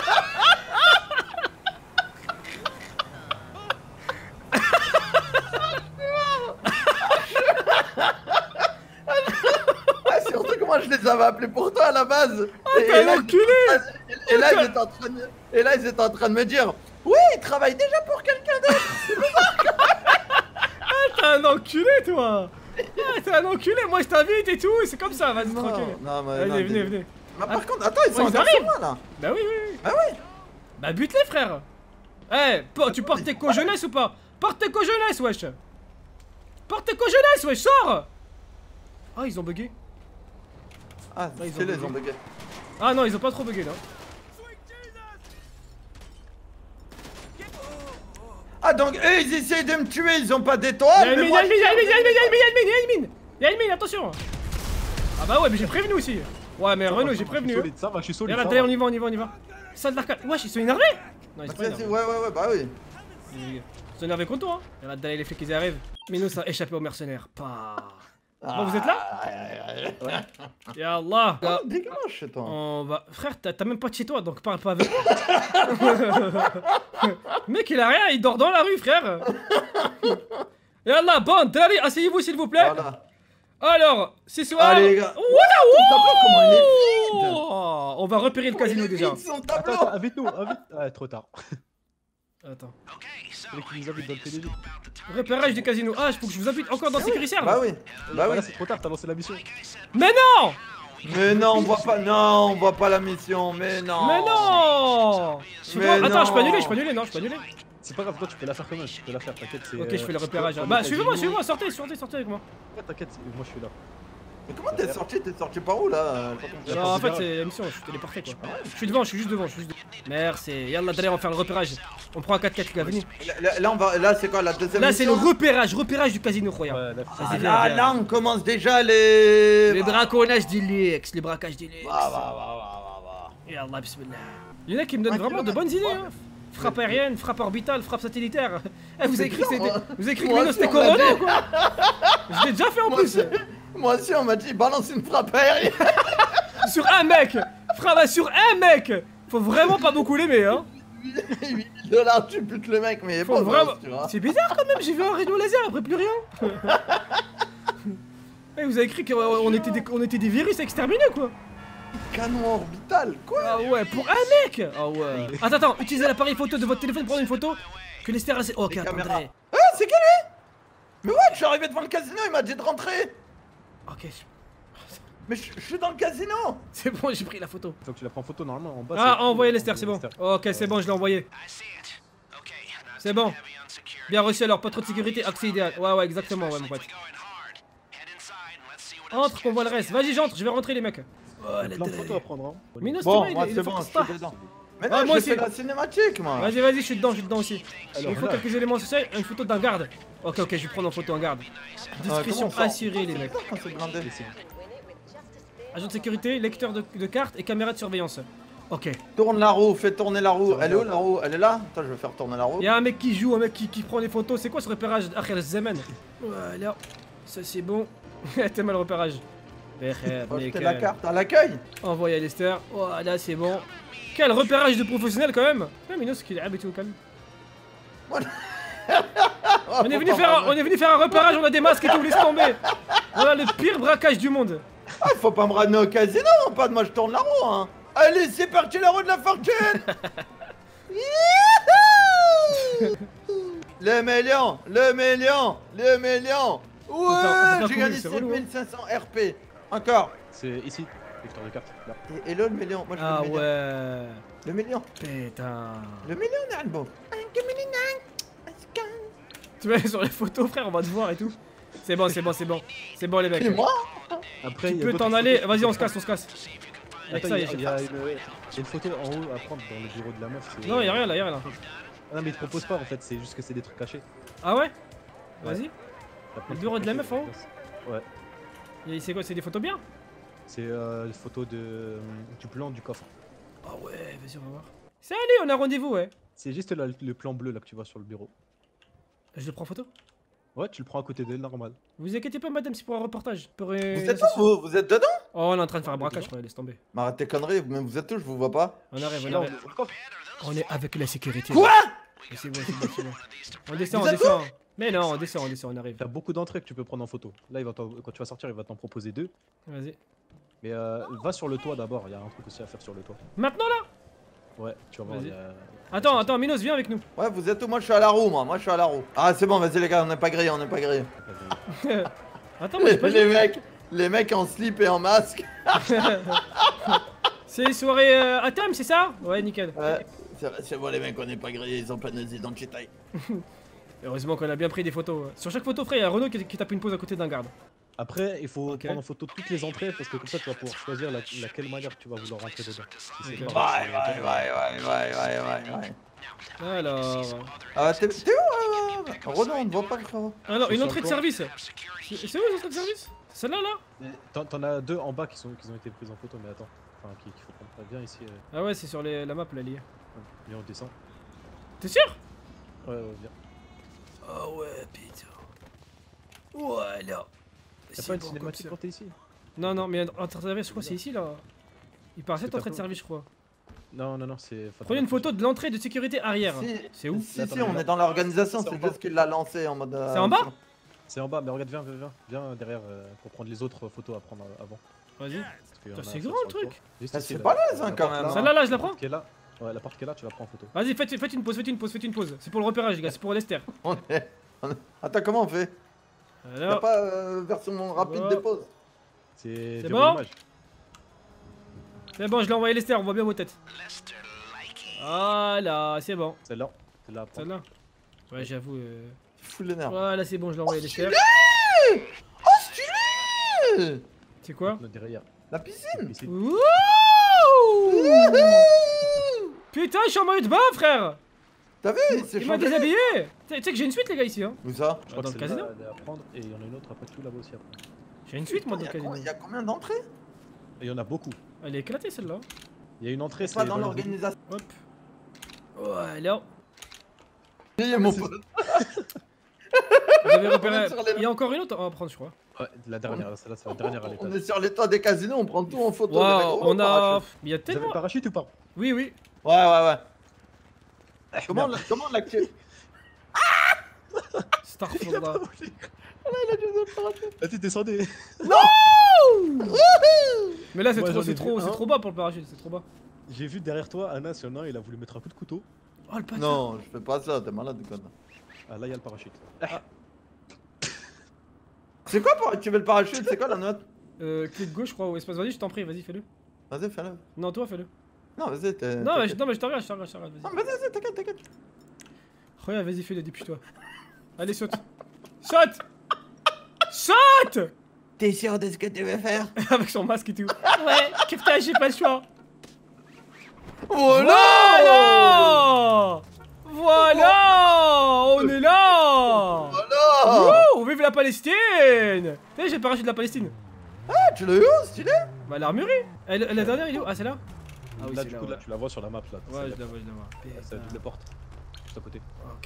Surtout que moi je les avais appelés pour toi à la base. T'es un enculé. Et là ils étaient en train de me dire oui, il travaille déjà pour quelqu'un d'autre. T'es un enculé toi. T'es un enculé, moi je t'invite et tout, c'est comme ça, vas-y tranquille. Non, mais Allez, venez. Mais par contre, attends, ils sont ils encore arrivent. sur moi là. Bah oui. Ah ouais. Bah bute-les frère. Tu portes tes co-jeunesse ou pas? Porte tes co-jeunesse, wesh. Sors. Ah, ils ont bugué. Ah, ils c'est ont les bugué. ont bugué. Ah non, ils ont pas trop bugué là. Ah, Ah, donc eux, ils essayent de me tuer, ils ont pas d'étoiles. Y'a une mais mine, moi, y'a une mine, y'a une mine, y'a une mine, y'a une mine, y'a une mine. Y'a une mine, attention. Ah bah ouais, mais j'ai prévenu aussi. Ouais, mais Renaud, j'ai prévenu. Ça va, je suis solide. Regarde, allez, on y va, on y va, on y va. Salle d'arcade. Wesh, ils sont énervés. Non, ils sont pas énervés. Ouais, bah oui. Ils sont énervés contre toi, hein. Regarde, d'aller les flics, ils arrivent. Minos a échappé aux mercenaires. Pas. Bon, vous êtes là? Yallah. Oh, dégueulasse chez toi. On va. Frère, t'as même pas de chez toi, donc parle pas avec moi. Mec, il a rien, il dort dans la rue, frère. Yallah, bande, allez, asseyez-vous s'il vous plaît. Voilà. Alors, ce soir. Allez, les gars. Comment il est vide. Oh, on va repérer le casino déjà. Son Attends, tableau. attends, invite-nous, invite. Ah, trop tard. Attends. Celui qui nous invite dans le PDG. Repérage du casino. Ah, faut que je vous invite encore dans Sécuriserve. Bah oui. Bah oui. Là, c'est trop tard, t'as lancé la mission. Mais non. Mais non, on voit pas. Non, on voit pas la mission. Mais non. Mais non. Mais Attends, non. je peux annuler, non, je peux annuler. C'est pas grave, toi tu peux la faire quand même, tu peux la faire, t'inquiète. Ok, je fais le repérage. Bah, suivez-moi, sortez avec moi. Ouais, t'inquiète, moi je suis là. Mais comment t'es sorti par où là? Non, en fait, c'est la mission, je suis téléporté quoi. Je suis devant, je suis juste devant, Merci. Yallah, d'aller, on va faire le repérage. On prend un 4x4, les gars, venez. Là, on va. Là, c'est quoi la deuxième Là, c'est le mission? repérage du casino, croyant. Ouais, là, Ah, là, on commence déjà les. Les braconnages d'Ilex, les braquages d'Ilex. Va. Yallah, bismillah. Il y en a qui me donnent vraiment de bonnes idées, hein. Frappe aérienne, frappe orbitale, frappe satellitaire. Eh, vous avez écrit que Minos c'était Corona ou quoi? Je l'ai déjà fait en plus. Moi aussi, on m'a dit balance une frappe aérienne. Sur un mec. Frappe sur un mec. Faut vraiment pas beaucoup l'aimer, hein. $, tu butes le mec, mais Faut vraiment. C'est bizarre quand même, j'ai vu un rayon laser après plus rien. Eh, vous avez écrit qu'on était des virus exterminés quoi. Canon orbital, quoi. Ah ouais, pour un mec. Ah ouais. Attends, utilisez l'appareil photo de votre téléphone pour prendre une photo. Que les stars. Ok, attendez. Ah, c'est qui lui? Mais ouais, je suis arrivé devant le casino, il m'a dit de rentrer. Ok. Mais je suis dans le casino. C'est bon, j'ai pris la photo. Faut que tu la prends en photo normalement en bas. Ah, envoyez Lester, c'est bon. Ok, c'est bon, je l'ai envoyé. C'est bon. Bien reçu alors, pas trop de sécurité, accès idéal. Ouais, exactement, ouais, mon pote. Entre, qu'on voit le reste. Vas-y, j'entre, je vais rentrer, les mecs. Oh, plein de photos à prendre, hein. Minos, Bon, tu moi vois, c'est il bon, focus je pas. suis dedans. Mais Ah, non, moi je fais aussi. la cinématique, moi. Vas-y, je suis dedans aussi. Alors, Il faut là. quelques éléments sociaux, une photo d'un garde. Ok, je vais prendre en photo un garde. Discrétion comment ça assurée, les mecs. Quand c'est blindé. Agent de sécurité, lecteur de carte et caméra de surveillance. Ok. Tourne la roue, fais tourner la roue. Elle est où la roue? Elle est là? Attends, je vais faire tourner la roue. Y'a un mec qui joue, un mec qui prend des photos. C'est quoi ce repérage Akhel Zaman? Voilà. Ça c'est bon. T'es mal le repérage. Faut acheter la carte à l'accueil. Envoyé à Lester. Voilà, c'est bon. Quel repérage de professionnel quand même. Ah, Minos, qu'il est habitué au calme. On est venu faire un repérage, on a des masques et tout, laisse tomber. Voilà le pire braquage du monde. Ah, faut pas me ramener au casino, mon pote, moi je tourne la roue, hein. Allez, c'est parti, la roue de la fortune. Youhou. Le million. Ouais, j'ai gagné 7500 RP. Encore. C'est ici, lecteur de carte. Là. Et là, le million. Moi, je veux Ah le million. ouais. Le million. Putain. Le million, Nalbo. Tu vois, sur les photos, frère, on va te voir et tout. C'est bon, C'est bon, les mecs. Et moi? Après, Tu il y a peux d'autres t'en aller. photos. Vas-y, on se casse. Avec Attends, ça, il y y a une photo en haut à prendre dans le bureau de la meuf. c'est- Non, y'a rien là. Ah non, mais il te propose pas en fait, c'est juste que c'est des trucs cachés. Ah ouais? Ouais. Vas-y. T'as plein Le de bureau trucs de la cachés, meuf en haut? Ouais. C'est quoi? C'est des photos bien? C'est une photo du plan du coffre. Ah ouais, vas-y, on va voir. Salut, on a rendez-vous, ouais. C'est juste là, le plan bleu là que tu vois sur le bureau. Je le prends en photo? Ouais, tu le prends à côté d'elle, normal. Vous inquiétez pas, madame, c'est pour un reportage. Vous êtes où, vous êtes dedans? Oh, on est en train de faire un braquage, frère, laisse tomber. Mais arrête tes conneries, même vous êtes où, je vous vois pas. On arrive. Là, on ouvre le coffre. On est avec la sécurité. Quoi? C'est bon. On descend, Vous êtes Mais non, on descend, on arrive. T'as beaucoup d'entrées que tu peux prendre en photo. Là, quand tu vas sortir, il va t'en proposer 2. Vas-y. Mais va sur le toit d'abord, il y a un truc aussi à faire sur le toit. Maintenant là? Ouais, tu vas voir. Vas-y. il y a- Attends, Minos, viens avec nous. Ouais, vous êtes où? Moi je suis à la roue, moi je suis à la roue. Ah, c'est bon, vas-y les gars, on n'est pas grillés. Attends, moi j'ai pas joué. Les mecs en slip et en masque. C'est les soirées à thème, c'est ça? Ouais, nickel. Ouais, c'est bon, les mecs, on n'est pas grillés, ils ont pas nos identités. Heureusement qu'on a bien pris des photos. Sur chaque photo, frère, il y a Renaud qui tape une pause à côté d'un garde. Après, il faut Ok. prendre en photo toutes les entrées parce que comme ça, tu vas pouvoir choisir laquelle manière tu vas vouloir rentrer dedans. Si c'est Ok. pas- Ouais. Alors. Ah, t'es où Renaud, on ne voit pas, frérot. Alors, C'est une sur entrée le de toit. service. C'est où l'entrée de service? C'est celle-là, là? T'en as deux en bas qui ont été prises en photo, mais attends. Enfin, qu'il faut prendre. Viens ici. Ah ouais, c'est sur la map, là, liée. Viens, on descend. T'es sûr? Ouais, viens. Ah ouais, putain. Voilà. Y'a pas une cinématique quand t'es ici? Non, mais l'entrée de service, je crois, c'est ici, là. Il part à cette t'as entrée de pas- service, je crois. Non, c'est. Prenez une photo de l'entrée de sécurité arrière. Si. C'est où? Si, Attends, si, on mais est dans l'organisation, c'est en c'est bas. juste qu'il l'a lancé en mode. C'est en bas? C'est en bas, mais regarde, viens derrière pour prendre les autres photos à prendre avant. Vas-y. Parce qu'il y en Putain, a c'est sur grand, le toit. truc. Juste Ah, ici, c'est là, balèze, hein, la quand porte même, là, hein. Celle-là, là, je la la prends? porte qui est là. Ouais, la porte qui est là, tu la prends en photo. Vas-y, faites une pause. C'est pour le repérage, les gars, c'est pour Lester. Attends, comment on fait Y'a Alors, pas version rapide Oh. des pauses. C'est bon image. c'est bon, je l'ai envoyé Lester, on voit bien vos têtes. Voilà, c'est bon. Celle-là à prendre. Celle-là? Ouais, j'avoue. Fous les nerfs. Voilà, c'est bon, je l'ai envoyé Lester. Oh, stylé C'est quoi? Non, derrière. La piscine Ici. Wouh! Putain, je suis en maillot de bain, frère! T'as vu C'est Il m'a changé. déshabillé! Tu sais que j'ai une suite, les gars, ici, hein? Où ça Je crois Dans que le celle-là, casino? elle est à prendre et il y en a une autre après tout là-bas aussi après. J'ai une suite, moi, dans le casino. Il y a combien d'entrées Et il y en a beaucoup. Elle est éclatée, celle-là. Il y a une entrée, C'est pas dans les- l'organisation. Hop. Voilà. Payez mon pote. Vous avez repéré. On est sur les- Il y a encore une autre à prendre, je crois. Ouais, la dernière, celle-là c'est la dernière à On l'étage. est sur les toits des casinos, on prend tout en photo. Waouh, les gros on a. parachutes. Il y a Vous avez tellement. le parachute ou pas? Oui, oui. Ouais. Comment on l'active Starfall. Vas-y, descendez. Mais là, c'est Moi, trop, j'en ai c'est trop, vu c'est un. trop bas pour le parachute, c'est trop bas. J'ai vu derrière toi, Anna, sur un, il a voulu mettre un coup de couteau. Oh le patin. Non, je fais pas ça, t'es malade quoi. Ah, là, il y a le parachute. C'est quoi pour activer le parachute C'est quoi la note Clic gauche, je crois, ou espace. Vas-y, je t'en prie, vas-y, fais-le. Vas-y, fais-le. Non, toi, fais-le. Non, vas-y, t'es. Non, mais je te regarde, vas-y. Non, mais vas-y, t'inquiète. Regarde, vas-y, fais-le, dépêche-toi. Allez, saute. Saute. Saute. T'es sûr de ce que tu veux faire Avec son masque et tout. Ouais, qu'est-ce que j'ai pas le choix. Voilà Voilà. On est là. Voilà Wouh, vive la Palestine. T'as j'ai le parachute de la Palestine. Ah, tu l'as eu où, stylé Bah, l'armurerie. La dernière, il est où? Ah, c'est là. Ah oui, là, c'est du là, coup, là, ouais. tu la vois sur la map là. Ouais, je la vois. C'est la double porte. Juste à côté. Ok.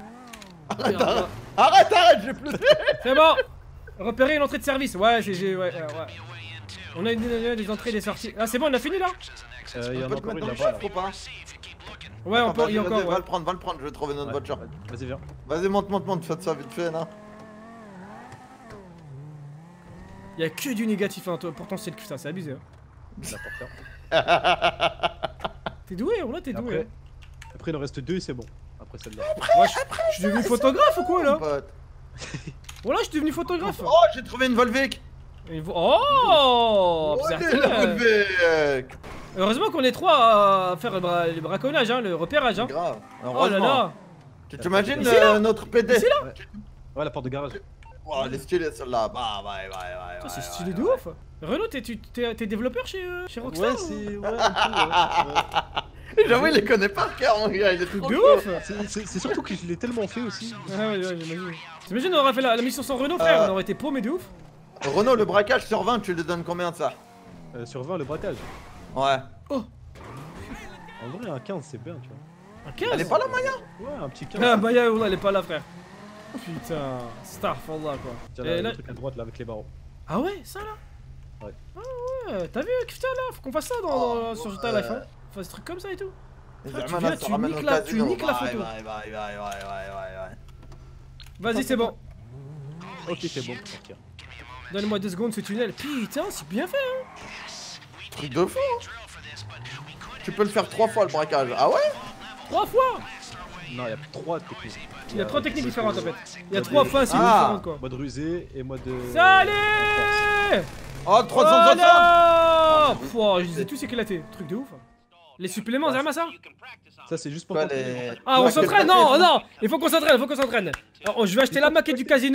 Arrête, j'ai plus. C'est bon. Repérer l'entrée de service. Ouais, ouais. On a des entrées et des sorties. Ah, c'est bon, on a fini là? Il y en a On peut te encore mettre une dans le là-bas. chef ou pas Ouais, on peut, il y a Vas-y, encore. va Ouais. le prendre, je vais trouver notre voiture. Vas-y, viens. Vas-y, monte, faites ça vite fait là. Il y a que du négatif, hein. Pourtant, c'est putain, c'est abusé. Hein. La porte là. T'es doué, là, t'es doué. Après, il en reste deux et c'est bon. Après celle-là. Ouais, je suis devenu photographe ou quoi là? Pote. Voilà, je suis devenu photographe. Oh, j'ai trouvé une Volvic. Oh, Ouais, putain. la Volvic. Heureusement qu'on est trois à faire le braconnage, hein, le repérage. Hein. Grave. Oh là Heureusement. là. Tu t'imagines Ici, là notre PD Ici, là Ouais, la porte de garage. Oh, elle est stylée celle-là. Bah, ouais. Putain, c'est stylé de ouf. Renaud, t'es développeur chez Rockstar? Ouais, c'est. Ouais, un peu, ouais. J'avoue, il les connaît par cœur, mon gars. Il est trop De chaud. ouf. C'est surtout que je l'ai tellement fait aussi. Ah ouais, j'imagine. T'imagines, on aurait fait la mission sans Renaud, frère, on aurait été paumé de ouf. Renaud, le braquage sur 20, tu lui donnes combien de ça Sur 20, le braquage. Ouais. En vrai, un 15, c'est bien, tu vois. Un 15. Elle est pas là, Maya Ouais, un petit 15. Ah, Maya, elle est pas là, frère. Putain, Starfallah quoi. Tiens, Et là, là- le truc à droite là avec les barreaux. Ah ouais, ça là? Ouais. Ah ouais, t'as vu, Kifta là? Faut qu'on fasse ça sur GTA Life, hein. Faut faire des trucs comme ça et tout. Frère, tu viens, tu niques la photo. Ouais. Vas-y, c'est bon. Ok, c'est bon pour sortir. Donne-moi 2 secondes ce tunnel. Putain, c'est bien fait, hein. Truc de fou. Tu peux le faire 3 fois le braquage. Ah ouais 3 fois. Non, il y a 3 techniques. Il y a 3 techniques différentes en fait. Il y a 3 faces différentes quoi. Mode rusé et mode. Salut. Oh, 360. Voilà. Pouah, je les ai tous éclatés. Truc de ouf. Les suppléments, Zerma ça? Ça, c'est juste pour Quoi, t'entraîner. les... Ah, on Ouais, s'entraîne, les- non, il faut qu'on s'entraîne, Alors, je vais acheter la maquette du casino.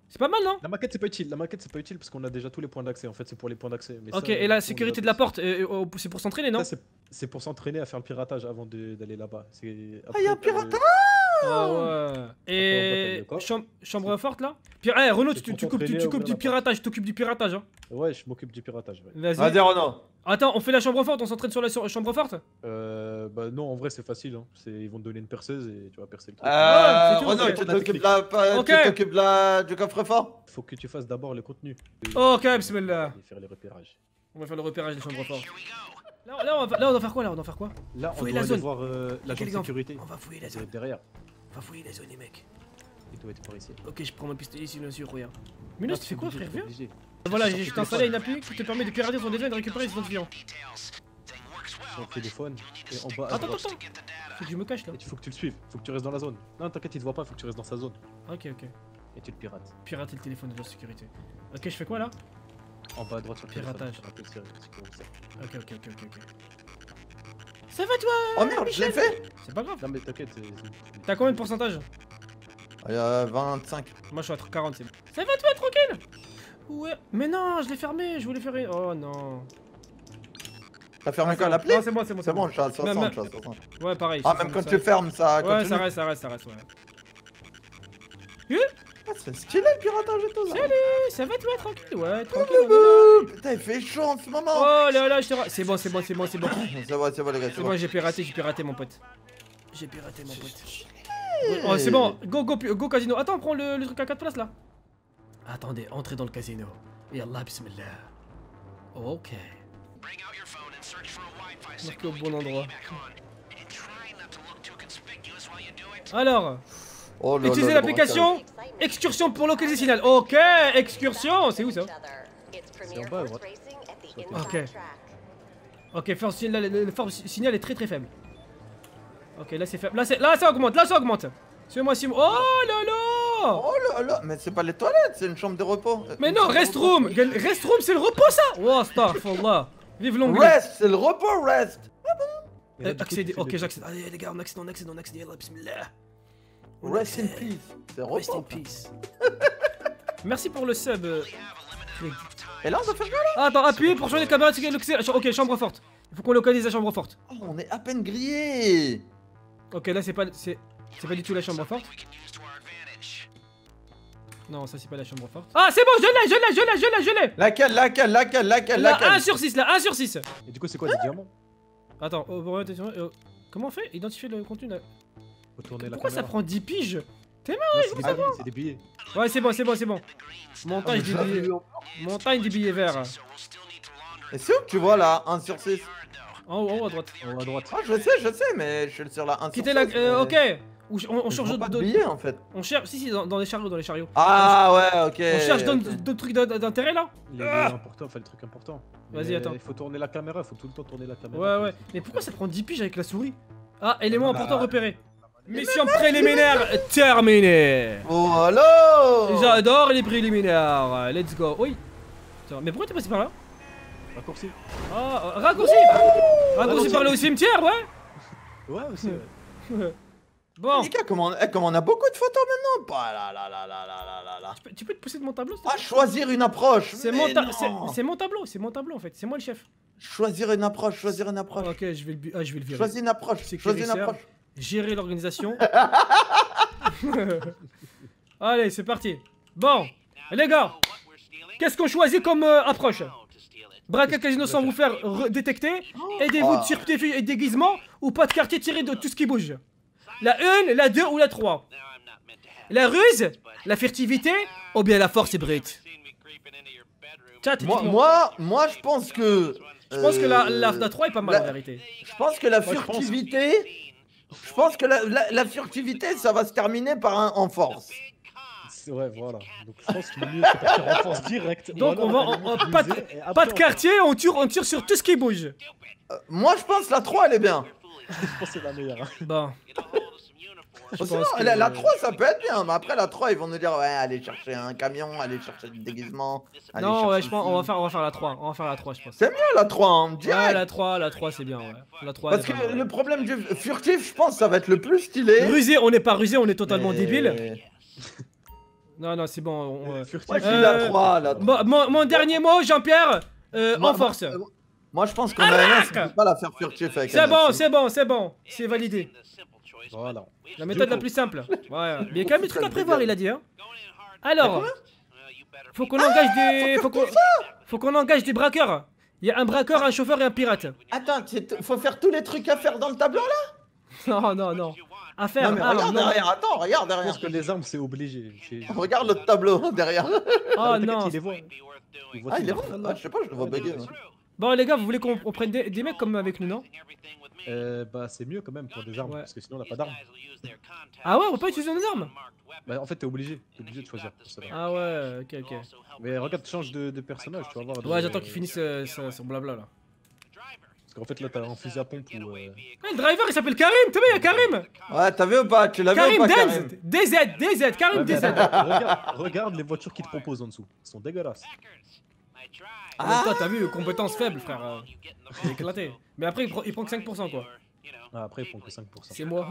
C'est pas mal, non? La maquette c'est pas utile, parce qu'on a déjà tous les points d'accès. En fait, c'est pour les points d'accès. Ok, ça, et la on sécurité les de la a tous. porte, c'est pour s'entraîner, non? Ça, c'est pour s'entraîner à faire le piratage avant d'aller là-bas. Ah, y'a un piratage. Ah ouais. Et Après, chambre forte là? Eh Renaud, C'est tu pour coupes t'entraîner à ouvrir du la piratage, tu t'occupes du piratage, hein. Ouais, je m'occupe du piratage. Ouais. Vas-y. Vas-y, Renaud. Attends, on fait la chambre forte, on s'entraîne sur la chambre forte? Bah non, en vrai c'est facile. Hein. Ils vont te donner une perceuse et tu vas percer le truc. c'est tout, Renaud, ok. tu t'occupes de Ok. tu t'occupes du coffre-fort? Faut que tu fasses d'abord le contenu. Ok, bismillah. Et faire les repérages. On va faire le repérage des chambres fortes. Là, on va faire quoi là? On va faire quoi? Là, on Fouiller doit la aller zone. voir la Ok, zone les gars, sécurité. On va fouiller la Il doit zone. être derrière. On va fouiller la zone, les mecs. Il doit être par ici. Ok, je prends mon pistolet ici, bien sûr, regarde. Minos, tu fais quoi, frère? Viens. Viens. Voilà, je t'ai installé une appli qui te permet de pirater ton déviant et de récupérer les identifiants. Ton téléphone et en bas à Attends, droite. Faut que je me cache là. Et faut que tu le suives, faut que tu restes dans la zone. Non, t'inquiète, il te voit pas, faut que tu restes dans sa zone. Ok, ok. Et tu le pirates. Pirater le téléphone de la sécurité. Ok, je fais quoi là? En bas à droite sur le Piratage. téléphone. Ok, ok, ok, ok, ok. Ça va toi? Oh merde, je l'ai fait. C'est pas grave. Non mais t'inquiète, T'as combien de pourcentage? Il y a 25. Moi je suis à 40, c'est bon. Ça va toi, tranquille? Ouais. Mais non, je l'ai fermé, je voulais faire. Oh non. T'as fermé quoi, Non, l'appli? c'est bon, c'est bon. C'est bon, je suis à Même- 60, je suis à 60. Ouais, pareil. Ah, c'est même ça, quand ça tu fermes, ça Ouais, continue. ça reste, ouais. Ah, c'est stylé le piratage et tout ça. Salut, ça va toi, tranquille? Ouais, tranquille. on est là. Putain, il fait chaud en ce moment. Oh là là, je te C'est bon, c'est bon. C'est bon, les gars, C'est c'est bon, bon. j'ai piraté mon pote. J'ai piraté mon pote. Oh, c'est bon, go casino. Attends, prends le truc à 4 places là. Attendez, entrez dans le casino. Et Allah, bismillah. Ok. Marqué au bon endroit. Alors, Oh là là, utilisez le l'application Excursion pour localiser signal. Ok, excursion, c'est où ça? C'est en bas à droite. Ok. Ok, force signal, le force signal est très très faible. Ok, là c'est faible. Là ça augmente. Suis-moi, Simon. Oh là là! Oh là là, mais c'est pas les toilettes, c'est une chambre de repos. Mais non, restroom! Restroom, c'est le repos ça! Oh, astaghfirullah! Vive l'anglais! Rest, c'est le repos, rest. Et là, du coup, Accéder, tu fais ok, le- j'accède. Allez, les gars, on accède, Yallah, bismillah. Rest in peace. C'est Rest in repos. peace. Merci pour le sub. Craig. Et là, on va faire quoi là? Ah, attends, appuyez pour changer les caméras. Ok, chambre forte. Il faut qu'on localise la chambre forte. Oh, on est à peine grillé. Ok, là c'est pas du tout la chambre forte. Non, ça c'est pas la chambre forte. Ah, c'est bon, je l'ai. Laquelle? Là, 1 sur 6, là, 1 sur 6. Et du coup, c'est quoi des diamants? Attends, attention, comment on fait? Identifier le contenu là. Faut tourner la Pourquoi ça caméra. prend 10 piges? Non, c'est des billets. Ouais, c'est bon. Montage des billets. Montagne des billets verts. Et c'est où que tu vois là? 1 sur 6. En haut à droite. En haut à droite. Ah, je sais, mais je suis sur la 1 sur 6. Quittez la. Ok. On Je cherche vois pas de billets en fait. On cherche. Si, dans les chariots. Ah ouais, ok. On cherche ok. d'autres trucs d'intérêt là? Les importants, enfin le truc important. Vas-y, Mais attends. Il faut tourner la caméra, faut tout le temps tourner la caméra. Ouais. Mais pourquoi ça prend 10 piges avec la souris? Ah, élément important repéré. Mission préliminaire terminée. Oh allô. J'adore les préliminaires. Let's go. Oui. Attends, mais pourquoi t'es passé par là? Raccourci. Ah, raccourci. Raccourci par le cimetière, ouais. Ouais, aussi. Ouais. Bon. Les gars, comment on a beaucoup de photos maintenant? Bah là. Tu peux te pousser de mon tableau, s'il te plaît? Ah, choisir une approche. C'est mais non. mon tableau, en fait, c'est moi le chef. Choisir une approche. Ok, je vais le virer. Choisis une approche. Choisis une approche. Gérer l'organisation. Allez, c'est parti. Bon, les gars, qu'est-ce qu'on choisit comme approche? Braquer un casino sans vous faire détecter, aidez-vous de subterfuge et déguisement, ou pas de quartier tiré de tout ce qui bouge. La 1, la 2 ou la 3. La ruse, la furtivité, ou bien la force brute. Chat, Moi, je pense que. je pense que la 3 est pas mal en vérité. Je pense que la furtivité. Je pense que la furtivité, ça va se terminer par un en force. Ouais, voilà. Donc je pense qu'il est mieux de partir en force direct. Donc on va pas de quartier, on tire sur tout ce qui bouge. Moi, je pense la 3, elle est bien. Je pense que c'est la meilleure. Hein. Bon. Sinon, la 3, ça peut être bien. Mais après, la 3, ils vont nous dire ouais, allez chercher un camion, allez chercher du déguisement. Allez Non, ouais, chercher je pense ci. on va faire la 3. On va faire la 3, je pense. C'est mieux la 3, hein, Ouais, direct. la 3 c'est bien, ouais. La 3 Parce que le problème du furtif, je pense, ça va être le plus stylé. Rusé, on n'est pas rusé, on est totalement Mais- débile. Non, non, c'est bon. Furtif. Moi, je suis la 3, la 3. Mon dernier mot, Jean-Pierre, en force. Moi, je pense qu'on a un, c'est de pas la faire furtif avec C'est un bon, assis. c'est bon, c'est bon. C'est validé. Voilà. La méthode la plus simple. Ouais. Mais il y a quand même des trucs à prévoir, il a dit. Hein. Alors, faut qu'on engage des. Faut qu'on engage des braqueurs. Il y a un braqueur, un chauffeur et un pirate. Attends, faut faire tous les trucs à faire dans le tableau là? Non, non, non. À faire. Non, mais ah, regarde non. derrière, attends, regarde Je derrière. pense que les armes, c'est obligé. Regarde le tableau derrière. Oh T'inquiète, non. il les voit. Il voit Ah, tout. il est bon. Ah, je sais pas, je le vois bugger. moi. Bon, les gars, vous voulez qu'on prenne des mecs comme avec nous, non? Bah, c'est mieux quand même pour des armes, Ouais. parce que sinon on n'a pas d'armes. Ah ouais, on peut pas utiliser nos armes? Bah, en fait, t'es obligé de choisir pour ça. Ah ouais, ok, ok. Mais regarde, change de personnage, tu vas voir. Ouais, j'attends qu'il finisse son blabla là. Parce qu'en fait, là, t'as un fusil à pompe ou. Ouais, le driver il s'appelle Karim, t'as vu, il y a Karim! Ouais, t'as vu ou pas? Tu l'as vu ou Karim pas, Denz! Karim? DZ, Karim Ouais, mais DZ! regarde les voitures qu'ils te proposent en dessous. Ils sont dégueulasses. Ah, toi, t'as vu, compétences faibles, frère. C'est éclaté. Mais après, il prend que 5%, quoi. Ah, après, ils font que 5%. C'est moi.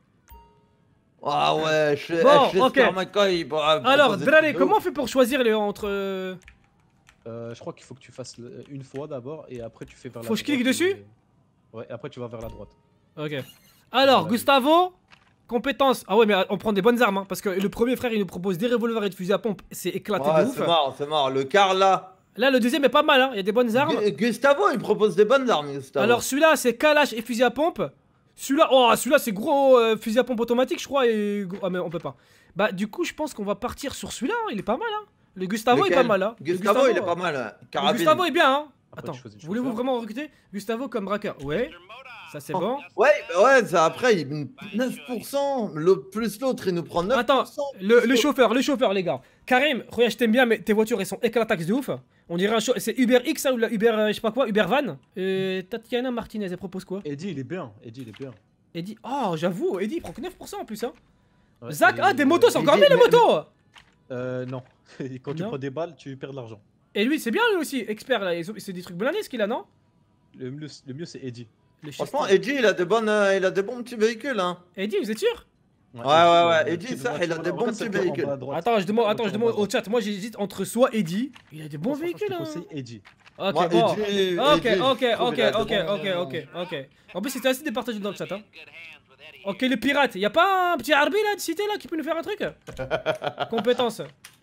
Ah ouais, je Bon, ok. McCoy. Alors, Drare, comment on fait pour choisir les entre. Je crois qu'il faut que tu fasses une fois d'abord et après tu fais vers la droite. Faut que je clique dessus? Ouais, après tu vas vers la droite. Ok. Alors, Gustavo, compétences. Ah ouais, mais on prend des bonnes armes, hein, parce que le premier frère il nous propose des revolvers et des fusils à pompe, c'est éclaté Ouais, de ouf. c'est mort. Le car là. Là, le deuxième est pas mal, hein, il y a des bonnes armes. Gustavo, il propose des bonnes armes, Gustavo. Alors, celui-là, c'est Kalash et fusil à pompe. Celui-là, celui-là, c'est gros fusil à pompe automatique, je crois. Et... Ah, mais on peut pas. Bah, du coup, je pense qu'on va partir sur celui-là, hein, il est pas mal, hein. Le Gustavo Lequel? est pas mal, hein. Gustavo, il est pas mal. Le Carabine. Gustavo est bien, hein. Après, Attends, tu choisis le voulez-vous chauffeur. vraiment recruter Gustavo comme braqueur? Ouais, ça c'est bon. Ouais, ça, après, il 9%. Plus l'autre, il nous prend 9%. Attends, le chauffeur, les gars. Karim, regarde, je t'aime bien, mais tes voitures, elles sont éclataxes de ouf. On dirait un c'est Uber X, ça, ou la Uber, je sais pas quoi, Uber Van. Tatiana Martinez, elle propose quoi? Eddie, il est bien. Eddie, oh, j'avoue, Eddie, il prend que 9% en plus, hein. Ouais, Zach, et- des motos, c'est encore Eddie, mieux les motos. Non. Quand tu Non. prends des balles, tu perds de l'argent. Et lui, c'est bien lui aussi, expert là, c'est des trucs blindés ce qu'il a, non? Le mieux c'est Eddie. Les Franchement, chestons. Eddie, il a des bons petits véhicules, hein. Eddie, vous êtes sûr? Ouais, Eddie, petite ça, il a voiture, des là, bons regarde petits celle qui est en véhicules. bas à droite. Attends, je demande Voiture en bas à au chat, moi j'hésite entre soit Eddie, il a des bons Franchement, véhicules, je te hein. conseille Eddie. Ok, Moi, bon. Eddie, Ok, Eddie, ok, je trouve ok, il a des ok, bons- ok. En plus, c'était assez départagé dans le chat, hein. Ok, les pirates, y'a pas un petit Arbi là de cité là qui peut nous faire un truc? Compétences.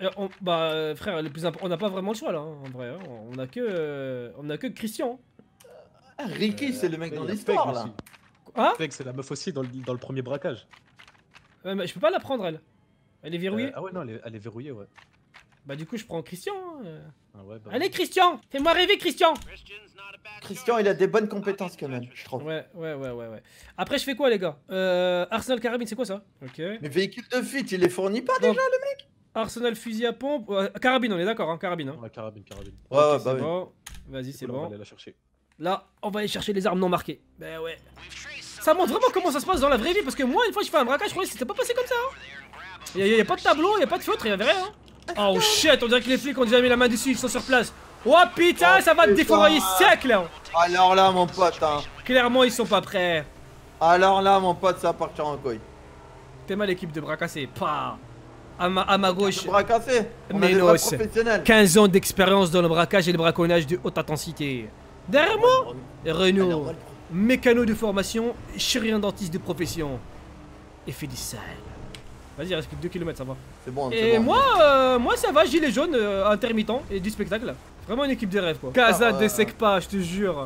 Frère, on n'a pas vraiment le choix là, hein, en vrai. Hein. On a que Christian. Ah, Ricky, c'est le mec Il y dans a l'histoire, Peg là. aussi. Hein? Peg, c'est la meuf aussi dans le premier braquage. Mais je peux pas la prendre elle. Elle est verrouillée. Ah ouais, non, elle est verrouillée, ouais. Bah du coup je prends Christian. Hein. Ah ouais, bah, Allez Christian, fais-moi rêver Christian. Christian, il a des bonnes compétences quand même, je trouve. Ouais. Après je fais quoi les gars? Arsenal carabine c'est quoi ça? Ok. Mais véhicule de fit, il les fournit pas Donc, déjà? Arsenal fusil à pompe. Carabine on est d'accord hein, carabine. Hein. Ouais, carabine. Ouais, Ok, bah c'est oui. bon. Vas-y c'est Oula, on va bon. aller la chercher. Là on va aller chercher les armes non marquées. Ben ouais. Ça montre vraiment comment ça se passe dans la vraie vie parce que moi une fois je fais un braquage je croyais que c'était pas passé comme ça. Hein. Y a pas de tableau, y a pas de feutre, y avait rien. Hein. Oh shit, on dirait que les flics ont déjà mis la main dessus, ils sont sur place. Oh putain, ça va te défourailler sec là. Alors là, mon pote, hein. Clairement ils sont pas prêts. Alors là, mon pote, ça va partir en couille. T'es mal l'équipe de bras cassés. Pas. À ma gauche, Le bras cassé. On a Mais des non, vrais c'est- professionnels. 15 ans d'expérience dans le braquage et le braconnage de haute intensité. Derrière moi, Renault, mécano de formation, chirurgien dentiste de profession. Et fait du sale. Vas-y, il reste plus que 2 km, ça va. C'est bon, c'est Et bon. moi ça va, gilet jaune, intermittent et du spectacle. Vraiment une équipe de rêve quoi. Casa Ah ouais. dessèque pas, je te jure.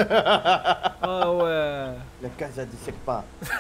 Ah ouais. La casa dissèque pas.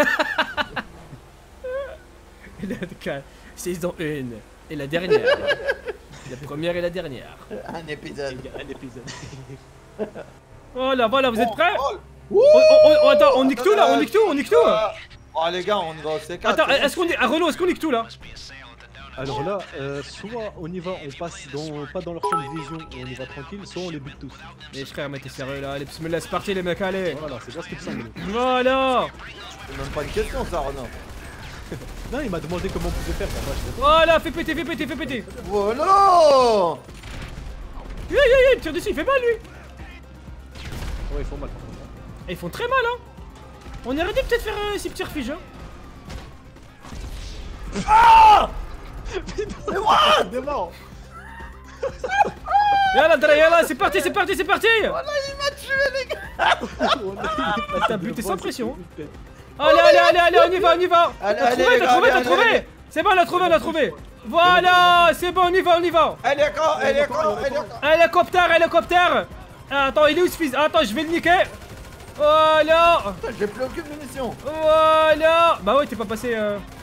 Saison 1 et la dernière. La première et la dernière. Un épisode. Un épisode. Voilà, voilà, vous êtes prêts? Wouh. Attends, on nique tout là, on nique tout, on nique tout. Oh les gars, on va au C4. Attends, est-ce qu'on est. Ah, Renault, est-ce qu'on nique tout là? Alors là, soit on y va, on passe pas dans leur champ de vision et on y va tranquille, soit on les bute tous. Les frères, mais t'es sérieux là, allez, me laisse partir les mecs, allez. Voilà, c'est bien ce qu'il me semble. Voilà. C'est même pas une question, ça, Renaud. Non, il m'a demandé comment on pouvait faire. Bah, moi, je Voilà, fais péter, fais péter, fais péter. Voilà. Il me tire dessus, il fait mal lui. Ouais, ils font mal par contre. Et ils font très mal hein. On aurait dû peut-être faire ces petits refuges hein. Démarre. Yalla, c'est parti, c'est parti, c'est parti. Voilà, il m'a tué, les gars. T'as buté sans pression. Allez, on y va, on y va. T'as trouvé. C'est bon, on l'a trouvé. Voilà, c'est bon, on y va. Hélicoptère. Attends, il est où ce fils? Attends, je vais le niquer. Voilà. Putain, j'ai plus aucune munition. Voilà. Bah ouais, t'es pas passé.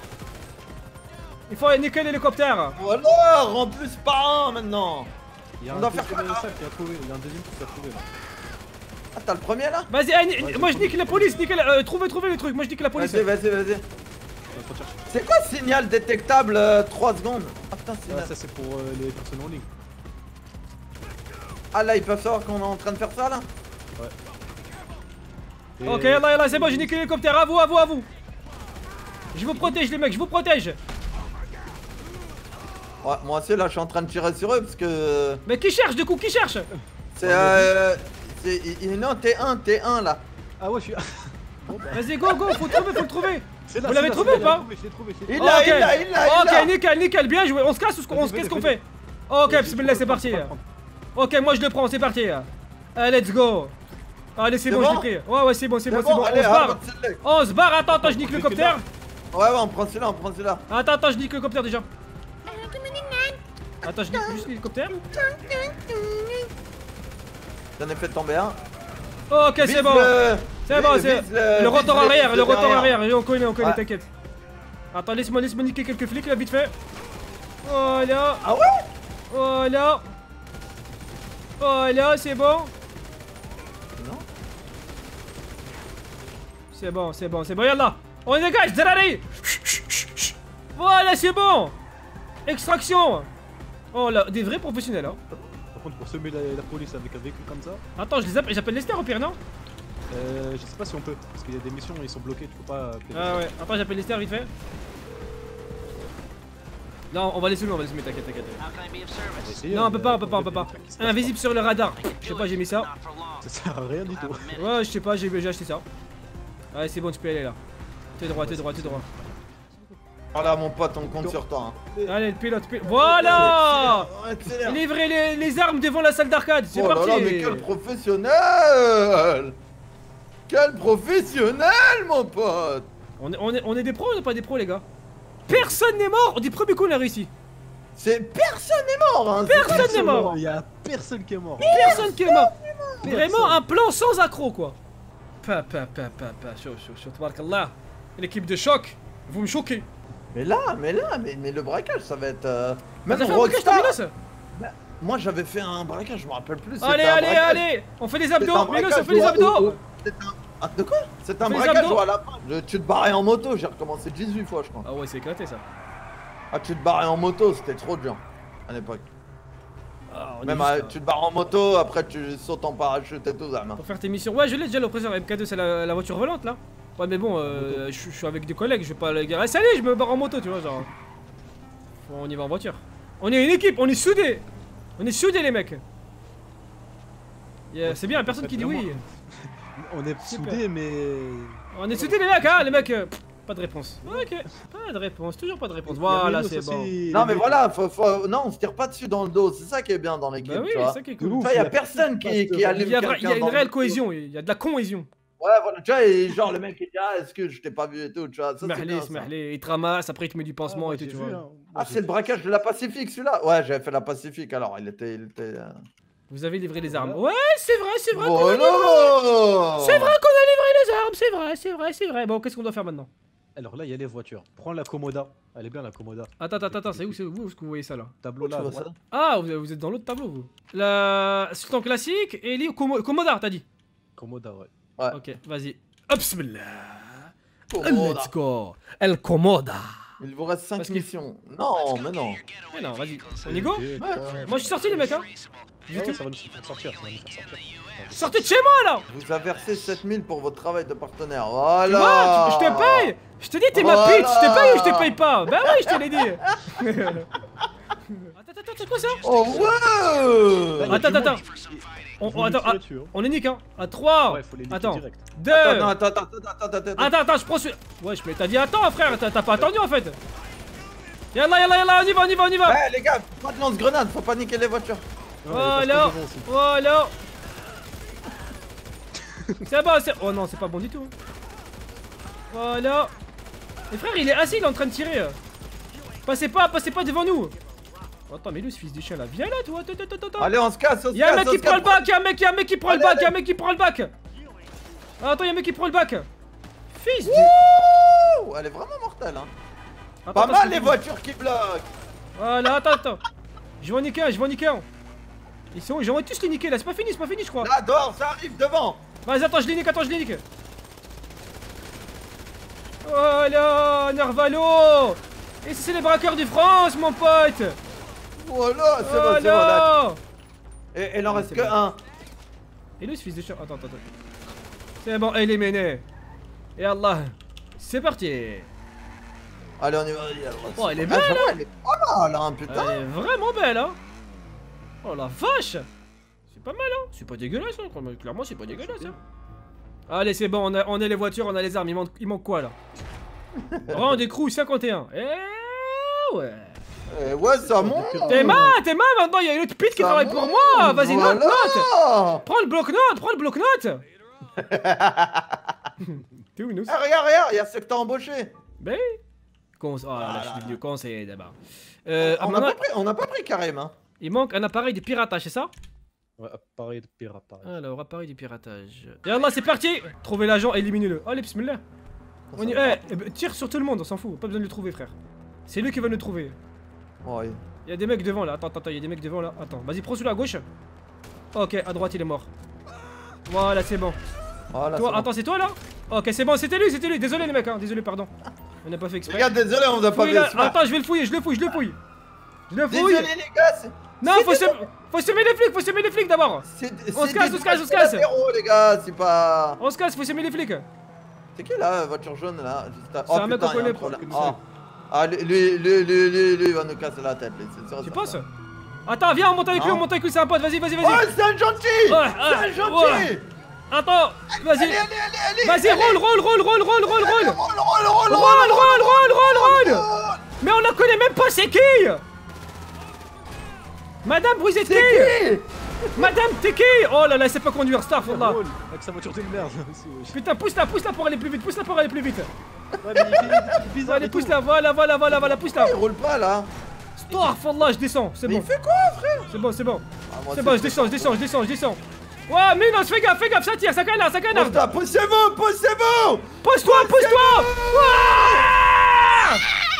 Il faut niquer l'hélicoptère. Voilà, rends plus par un maintenant. Il y a On un doit faire deuxième quoi, là qui a trouvé, il y a un deuxième qui a trouvé là. Ah, t'as le premier là? Vas-y, moi je nique la police, trouvez le truc, moi je nique la police. Vas-y. C'est quoi signal détectable 3 secondes? Ah putain, Ah, ça c'est pour les personnes en ligne. Ah là, ils peuvent savoir qu'on est en train de faire ça là? Ouais. Ok, yalla, c'est bon, j'ai niqué l'hélicoptère, à vous. Je vous protège les mecs, je vous protège. Ouais, moi aussi là, je suis en train de tirer sur eux parce que... Mais qui cherche du coup, qui cherche? C'est non, T1 là. Ah ouais, je suis. Vas-y, go, faut le trouver. C'est là, Vous l'avez trouvé ou pas? Je l'ai trouvé. Il l'a. Ok, nickel, bien joué. On se casse ou qu'est-ce qu'on fait? Ok, bismillah, c'est parti. Ok, moi je le prends, c'est parti. Allez, let's go. Allez, c'est bon, je l'ai pris. Ouais, c'est bon. On se barre, attends, je nique l'hélicoptère. Ouais, on prend celui-là. Attends, je nique l'hélicoptère déjà. Attends, je nique juste l'hélicoptère. J'en ai fait tomber un. Ok, c'est bon. C'est le rotor arrière, on connaît, t'inquiète. Attends, laisse-moi niquer quelques flics là, vite fait. Voilà. Ah ouais? Voilà, c'est bon. Non. C'est bon, yallah. On dégage, Zerari. Voilà, c'est bon. Extraction. Oh là, des vrais professionnels hein. Par contre, pour semer la police avec un véhicule comme ça. Attends, j'appelle Lester au pire, non? Je sais pas si on peut, parce qu'il y a des missions, ils sont bloqués, tu peux pas. Ah ouais, attends, j'appelle Lester vite fait. Non, on va les semer, t'inquiète. Non, on peut pas. Invisible sur le radar. Je sais pas, j'ai mis ça. Ça sert à rien du tout. Ouais, je sais pas, j'ai acheté ça. Ouais, c'est bon, tu peux aller là. T'es droit. Voilà, mon pote, on compte sur toi. Allez, le pilote. Voilà. Accélère. Livrez les armes devant la salle d'arcade, c'est parti. Oh là là, mais quel professionnel, mon pote. On est des pros ou on n'est pas des pros, les gars? Personne n'est mort du premier coup, on a réussi. Personne n'est mort, hein. Personne n'est mort. Il y a personne qui est mort. Personne qui est mort. Vraiment un plan sans accro, quoi. Chaud, tabarakallah. L'équipe de choc, vous me choquez. Mais le braquage, ça va être... Même Rockstar. Moi, j'avais fait un braquage, je me rappelle plus. Allez, on fait des abdos. Milos, on fait des abdos. Ah, de quoi? C'est un braquage ou à la fin? Tu te barrais en moto, j'ai recommencé 18 fois, je crois. Ah ouais, c'est éclaté ça. Ah, tu te barrais en moto, c'était trop dur à l'époque. Même tu te barres en moto, après tu sautes en parachute et tout ça. Pour faire tes missions. Ouais, je l'ai déjà, l'oppresseur MK2, c'est la voiture volante là. Ouais, mais bon, je suis avec des collègues, je vais pas la guerre. Salut, je me barre en moto, tu vois, genre. On y va en voiture. On est une équipe, on est soudés. On est soudés, les mecs. C'est bien, personne qui dit oui. On est soudés, mais. On est soudés, les mecs, hein, les mecs. Pas de réponse. Ok, pas de réponse, toujours pas de réponse. Voilà, c'est bon. Non, mais voilà, non, on se tire pas dessus dans le dos, c'est ça qui est bien dans l'équipe. Bah oui, c'est ça qui est cool. Il y a personne qui allume. Il y a une réelle cohésion, il y a de la cohésion. Ouais, voilà, tu vois, et genre le mec il dit ah, est-ce que je t'ai pas vu et tout, tu vois. Ça, il te ramasse, après il te met du pansement et tout, tu vois. Ah, c'est le braquage de la Pacifique celui-là? Ouais, j'avais fait la Pacifique alors, il était. Vous avez livré les armes. Ouais, c'est vrai. C'est vrai qu'on a livré les armes, c'est vrai. Bon, qu'est-ce qu'on doit faire maintenant? Alors là, il y a les voitures. Prends la Komoda. Elle est bien la Komoda. Attends, c'est où que vous voyez ça là? Tableau là. Ah, vous êtes dans l'autre tableau vous. La Sultan classique et les Komoda, t'as dit? Komoda, ouais. Ok, vas-y. Hop, bismillah. Let's go. El Komoda. Il vous reste 5 missions. Non, mais non. Mais non, vas-y. On y go? Moi je suis sorti les mecs, hein. Ça va nous faire sortir. Sortez de chez moi là. Vous avez versé 7000 pour votre travail de partenaire. Voilà. Tu vois, je te paye. Je te dis, t'es ma pute. Je te paye ou je te paye pas? Bah oui, je te l'ai dit. Attends, c'est quoi ça? Oh ouais. Attends. On est nique hein. À 3. Attends. 2. Attends, Attends, je prends celui. Wesh, mais t'as dit attends frère, t'as pas attendu en fait. Yallah, yallah, yallah, on y va, on y va, on y va. Eh les gars, pas de lance-grenade, faut pas niquer les voitures. Voilà, voilà. C'est bon, c'est... Oh non, c'est pas bon du tout. Voilà. Et frère, il est assis, il est en train de tirer. Passez pas devant nous. Attends, mais lui, ce fils de chien là, viens là, toi. Attends. Allez, on se casse, on se casse. Y'a un mec qui prend le bac, y'a un mec qui prend le bac, y'a un mec qui prend le bac. Attends, y'a un mec qui prend le bac. Fils de... Ouh, elle est vraiment mortelle, hein. Attends, Pas mal les voitures qui bloquent. Voilà, attends. Je vais en niquer un, Ils sont où? J'aimerais tous les niquer là, c'est pas fini, je crois. Là, dehors, ça arrive devant. Vas-y, attends, je les nique. Voilà, Narvalo. Et c'est les braqueurs de France, mon pote. Voilà, c'est bon, c'est bon, là. Et il en reste que un. Et lui, ce fils de chien. Attends. C'est bon, éliminé. Et Allah, c'est parti. Allez, on y va. Oh, elle est belle, hein. Elle est pas mal, hein, putain. Elle est vraiment belle, hein. Oh la vache. C'est pas mal, hein. C'est pas dégueulasse, hein. Clairement, c'est pas dégueulasse, hein. Allez, c'est bon, on a les voitures, on a les armes. Il manque quoi, là? Rang des crews 51. Ouais. Ouais, ça monte. T'es mal maintenant, il y a une autre pute qui travaille pour moi. Vas-y, voilà. note. Prends le bloc-notes. T'es où, nous? Regarde, il y a ceux que t'as embauché. Ben. Oh là, je suis devenu conseiller d'abord. On n'a pas pris Karim, hein. Il manque un appareil de piratage, c'est ça? Ouais, appareil de piratage. Alors, appareil de piratage. Et Allah, c'est parti. Trouvez l'agent, éliminez-le. Allez, bismillah. On y... tire sur tout le monde, on s'en fout. Pas besoin de le trouver, frère. C'est lui qui va le trouver. Ouais. Il y a des mecs devant là. Attends, il y a des mecs devant là. Attends, vas-y, prends celui-là à gauche. Ok, à droite, il est mort. Voilà, c'est bon. Voilà, toi, bon. attends, c'est toi là? Ok, c'est bon, c'était lui. Désolé, les mecs, hein. Désolé, pardon. On n'a pas fait exprès. Regarde, désolé, on vous a pas vu. Attends, je vais le fouiller, je le fouille. Désolé, les gars. Non, faut semer les flics d'abord. On se casse. Les gars, c'est pas. On se casse, faut semer les flics. C'est qui là, voiture jaune là? C'est un mec qu'on connaît pas. Ah, lui, il va nous casser la tête. Tu penses? Attends, viens, on monte avec lui, c'est un pote, vas-y. Oh, c'est un gentil! C'est un gentil! Attends, vas-y. Allez. Vas-y, roule. Mais on la connaît même pas, c'est qui? Madame, vous êtes qui? Madame, t'es qui? Oh là là, c'est pas conduire, Starfallah. Avec sa voiture de merde. Putain, pousse-la pour aller plus vite. Ouais, mais il bizarre. Allez, pousse-la, voilà, pousse-la. Il roule pas là. Starfallah, je descends, c'est bon. Mais il fait quoi, frère? C'est bon. Ah, moi, C'est bon, je descends. Ouais, Minos, fais gaffe, ça tire, ça canarde. Poussez-vous! Pousse-toi. Ouah,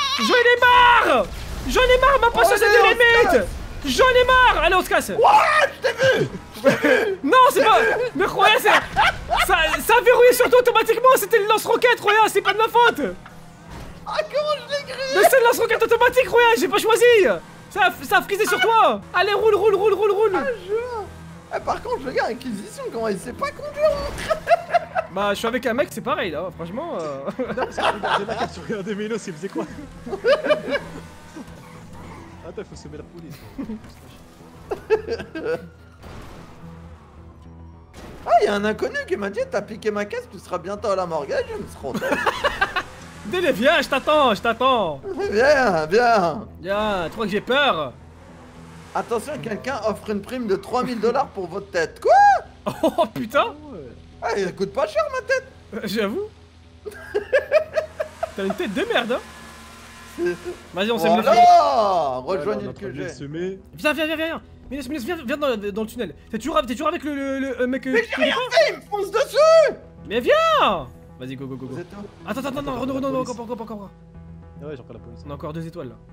J'en ai marre, ma passion c'est des limites. J'en ai marre. Allez, on se casse. What? Je t'ai vu. Non, c'est pas... Mais Roya, ça a verrouillé sur toi automatiquement, c'était le lance-roquette, Roya, c'est pas de ma faute. Ah, comment je l'ai grillé? Mais c'est le lance-roquette automatique, Roya, j'ai pas choisi. Ça a frisé sur toi. Allez, roule. Ah, je... par contre, le gars, Inquisition, comment il sait pas conduire? Bah, je suis avec un mec, c'est pareil, là, franchement... J'ai la carte, tu regardais Minos, il faisait quoi? Attends, il faut semer la police. Ah, il y a un inconnu qui m'a dit t'as piqué ma caisse, tu seras bientôt à la morgue. Je me serai rendu. Délé, viens, je t'attends. Viens. Viens, tu crois que j'ai peur? Attention, quelqu'un offre une prime de 3000 $ pour votre tête. Quoi? Oh putain. Ah, il coûte pas cher ma tête. J'avoue. T'as une tête de merde, hein. Vas-y, on sème les flics. Voilà. Rejoignez le QG. Viens. Minos, viens dans le tunnel. T'es toujours avec le mec... Mais j'ai rien fait, il me fonce dessus. Mais viens. Vas-y, go. Vous êtes où? Attends, Renaud, encore. Ah ouais, j'en prends la police. On a encore 2 étoiles là.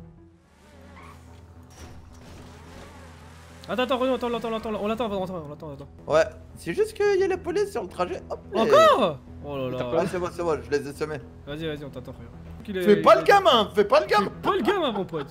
Attends, Renaud, on l'attend. Ouais, c'est juste qu'il y a la police sur le trajet. Hop, Encore? Oh là là. Ouais, c'est bon, je les ai semés. Vas-y, on t'attend, frère. Fais pas le gamin. Pas le gamin, mon pote.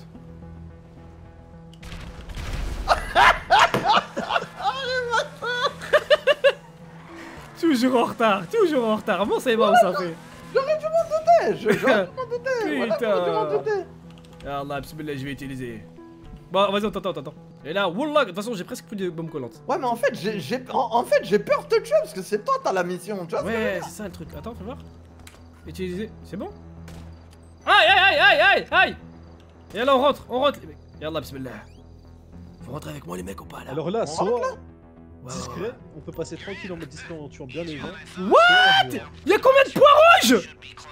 Toujours en retard. Bon, c'est bon, ça fait. J'aurais dû m'en douter. Putain. Allah, bismillah, je vais utiliser. Bon, vas-y, on t'attend. Et là, wallah, de toute façon, j'ai presque plus de bombes collantes. Ouais, mais en fait, j'ai peur de te tuer parce que c'est toi, t'as la mission, tu vois. Ouais, c'est ça le truc. Attends, fais voir. Utiliser, c'est bon? Aïe. Et là, on rentre les mecs. Yallah, bismillah. Faut rentrer avec moi les mecs ou pas là? Alors là, soit Ouais, discret, ouais. on peut passer tranquille en mode discret en tuant bien les gens. What? Y'a combien de points rouges?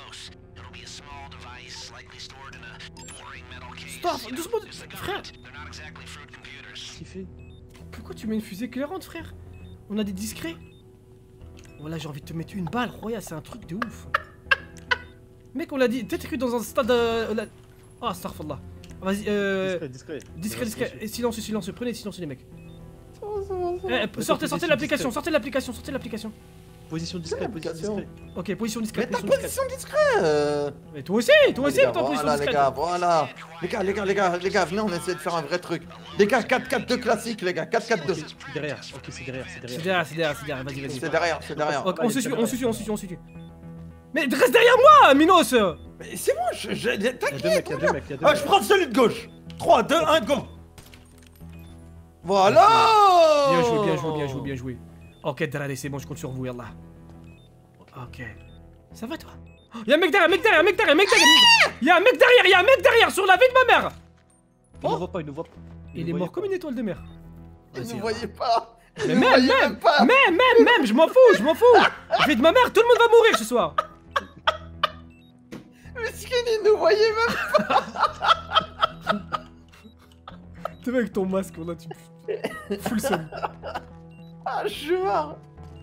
Stop, doucement, frère. Qu'est-ce qu'il fait? Pourquoi tu mets une fusée éclairante, frère? On a des discrets. Voilà, j'ai envie de te mettre une balle, Roya, c'est un truc de ouf. Mec, on l'a dit, peut-être que dans un stade. Ah, astaghfirullah. Vas-y, discret. Et silence, prenez silence, les mecs. Sortez de l'application, sortez de l'application. Position discrète, position discrète. Ok, position discrète. Mais ta position discrète. Mais toi aussi, t'es en position Voilà, discrète. voilà. Les gars, venez, on essaie de faire un vrai truc. Les gars, 4-4-2 classique, les gars, 4-4-2. C'est derrière, ok, c'est derrière. C'est derrière, vas-y. C'est derrière. Ok, on se suit. Mais reste derrière moi, Minos. Mais c'est bon, t'inquiète. Y'a deux mecs. Ah, je prends celui de gauche. 3, 2, 1, go. Voilà. Bien joué. Ok, Drari, c'est bon, je compte sur vous, yallah. Ok. Ça va toi? Y'a un mec derrière. Y'a un mec derrière sur la vie de ma mère. Il nous voit pas. Il est mort comme une étoile de mer. Vous ne voyez pas. Mais même, je m'en fous. La vie de ma mère, tout le monde va mourir ce soir. Miskin, il nous voyait même. T'es avec ton masque, là, tu me fous le seum. Ah, je suis mort.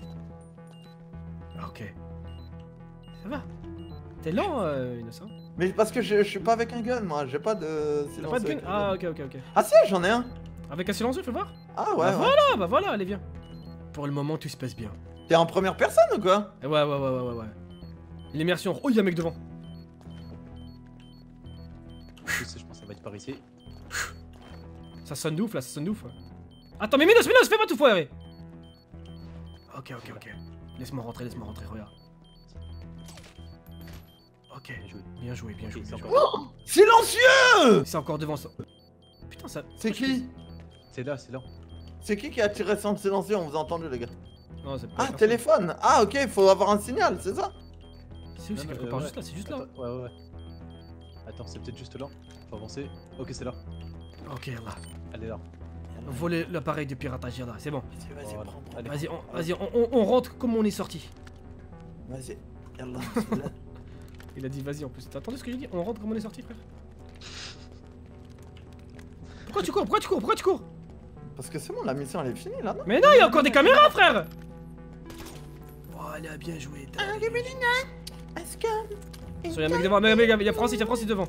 Ok. Ça va. T'es lent, innocent. Mais parce que je suis pas avec un gun, moi. J'ai pas de T'as silencieux. pas de gun? Ah, ok. Ah si, j'en ai un. Avec un silencieux, fais voir. Ah ouais. Bah voilà, allez, viens. Pour le moment, tout se passe bien. T'es en première personne ou quoi? Ouais. L'immersion. Oh, y'a un mec devant. Je pense que ça va être par ici. Ça sonne de ouf là, Attends, mais Minos, fais pas tout foirer. Ok. Laisse-moi rentrer, regarde. Ok, bien joué. Silencieux! C'est encore devant ça. Putain, ça. C'est qui? C'est là. C'est qui a tiré sans silencieux? On vous a entendu, les gars. Non, c'est pas. Ah, téléphone. Ah, ok, faut avoir un signal, c'est ça? C'est où? C'est quelque part juste là, c'est juste là. Ouais. Attends, c'est peut-être juste là. Faut avancer. Ok, c'est là. Ok, là. Elle est là. Voler l'appareil de piratage, là, c'est bon. Vas-y, Voilà. prends. Allez. Vas-y, on rentre comme on est sorti. Vas-y. Yallah. Il a dit vas-y en plus. T'as entendu ce que j'ai dit? On rentre comme on est sorti, frère. Pourquoi tu cours? Parce que c'est bon, la mission elle est finie là, non? Mais non, il y a encore des caméras, frère. Voilà, bien joué. Il y a un mec devant, il y a Francis devant.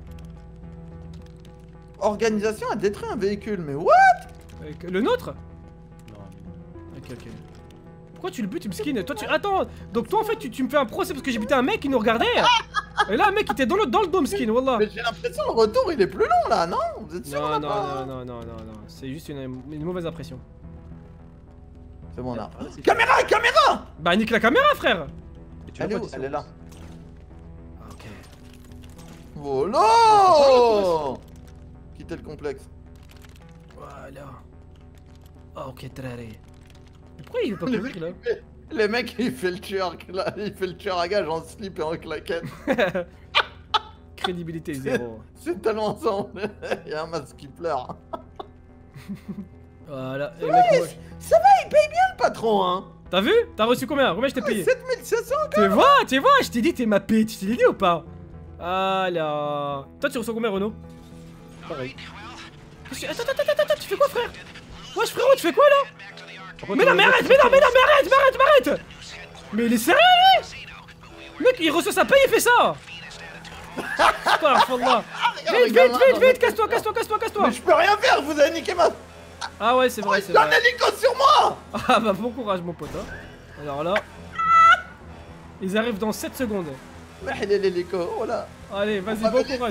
Organisation a détruit un véhicule, mais what? Le nôtre? Non, Ok. Pourquoi tu le butes, Miskin? Attends, donc toi en fait tu me fais un procès parce que j'ai buté un mec qui nous regardait. Et là un mec il était dans le dos, Miskin, wallah. Mais j'ai l'impression le retour il est plus long là, non? Vous êtes sûr? Non, c'est juste une mauvaise impression. C'est bon là. Voilà, c'est- Caméra! Bah nique la caméra, frère. Et tu Elle est l'as où? pas dit Elle est là. Ok. Voilà! Quittez le complexe. Voilà. Ok, Traré. Mais pourquoi il veut pas courir là? Les mecs, il fait le tueur là, il fait le tueur à gage en slip et en claquette. Crédibilité zéro. C'est tellement ensemble. Il y a un masque qui pleure. Voilà. Et mec, moi, Ça va, il paye bien le patron, hein. t'as vu? T'as reçu combien? Combien je t'ai payé? 7500 Tu vois, je t'ai dit t'es ma pute, je t'ai dit ou pas? Alors. Toi tu reçois combien, Renaud? Pareil. Attends, tu fais quoi, frère? Wesh, frérot, tu fais quoi là? Mais non, mais arrête! Mais il est sérieux, lui? Mec, il reçoit sa paye, il fait ça! Astaghfirullah. Vite, casse-toi! Mais je peux rien faire, vous avez niqué ma... Ah ouais, c'est vrai, Il y a un hélico sur moi. Ah bah bon courage, mon pote, hein. Alors là... Ils arrivent dans 7 secondes. Mais il est l'hélico, voilà. Allez, vas-y, bon courage.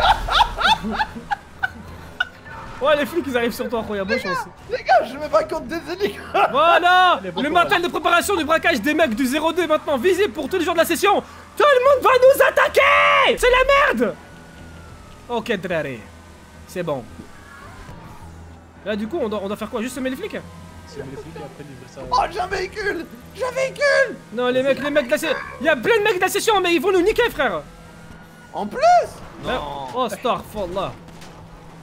Ouais, les flics, ils arrivent sur toi, incroyable, bonne chance. Les gars, je me bats contre des hélicos. Voilà! Allez, bon Le courage. matériel de préparation du braquage des mecs du 02 maintenant visible pour tous les jours de la session. Tout le monde va nous attaquer! C'est la merde! Ok, Draré. C'est bon. Là, du coup, on doit faire quoi? Juste semer les flics? C'est les flics et après livrer ça. Oh, j'ai un véhicule. Non, les mecs de la session. Il y a plein de mecs de la session, mais ils vont nous niquer, frère! En plus. Oh, astaghfirullah.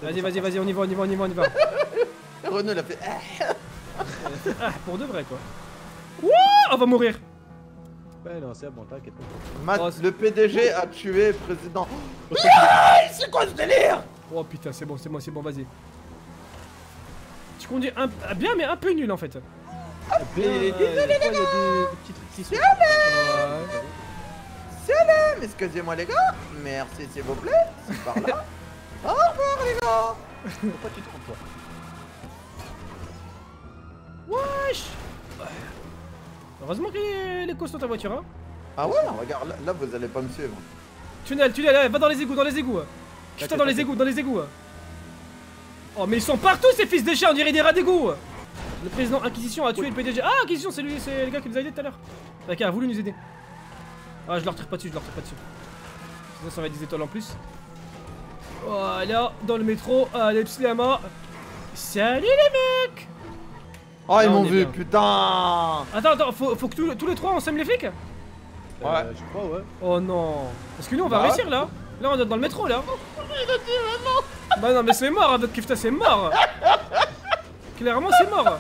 Vas-y, on y va. Renault, il a fait. Ah, pour de vrai quoi. Wouah, on va mourir. Ouais, non, c'est bon, t'inquiète pas. Matt, Oh, le PDG a tué le président. C'est quoi ce délire? Oh putain, c'est bon, vas-y. Tu conduis bien, mais un peu nul en fait. Désolé, les gars. Il y a des petits trucs qui sont. Salam, excusez-moi les gars. Merci s'il vous plaît. C'est par là. Au revoir les gars. Pourquoi tu te trompes, toi? Wesh. Heureusement qu'elle est costaud ta voiture hein. Ah ouais, regarde, là vous allez pas me suivre. Tunnel, va dans les égouts. Putain, dans les égouts. Oh mais ils sont partout ces fils de chien, on dirait des rats d'égout. Le président Inquisition a tué le PDG. Ah, Inquisition, c'est lui, c'est le gars qui nous a aidé tout à l'heure. Qui a voulu nous aider. Ah, je leur tire pas dessus. Sinon ça va être des étoiles en plus. Voilà, dans le métro, allez Pslama. Salut les mecs. Oh, ils Là, m'ont on est vu, bien. putain. Attends, faut que tous les trois on sème les flics. Ouais. Je crois, ouais. Oh non. Parce que nous on va Bah réussir là. Là on est dans le métro là. Bah non mais c'est mort, notre Kifta c'est mort. Clairement c'est mort.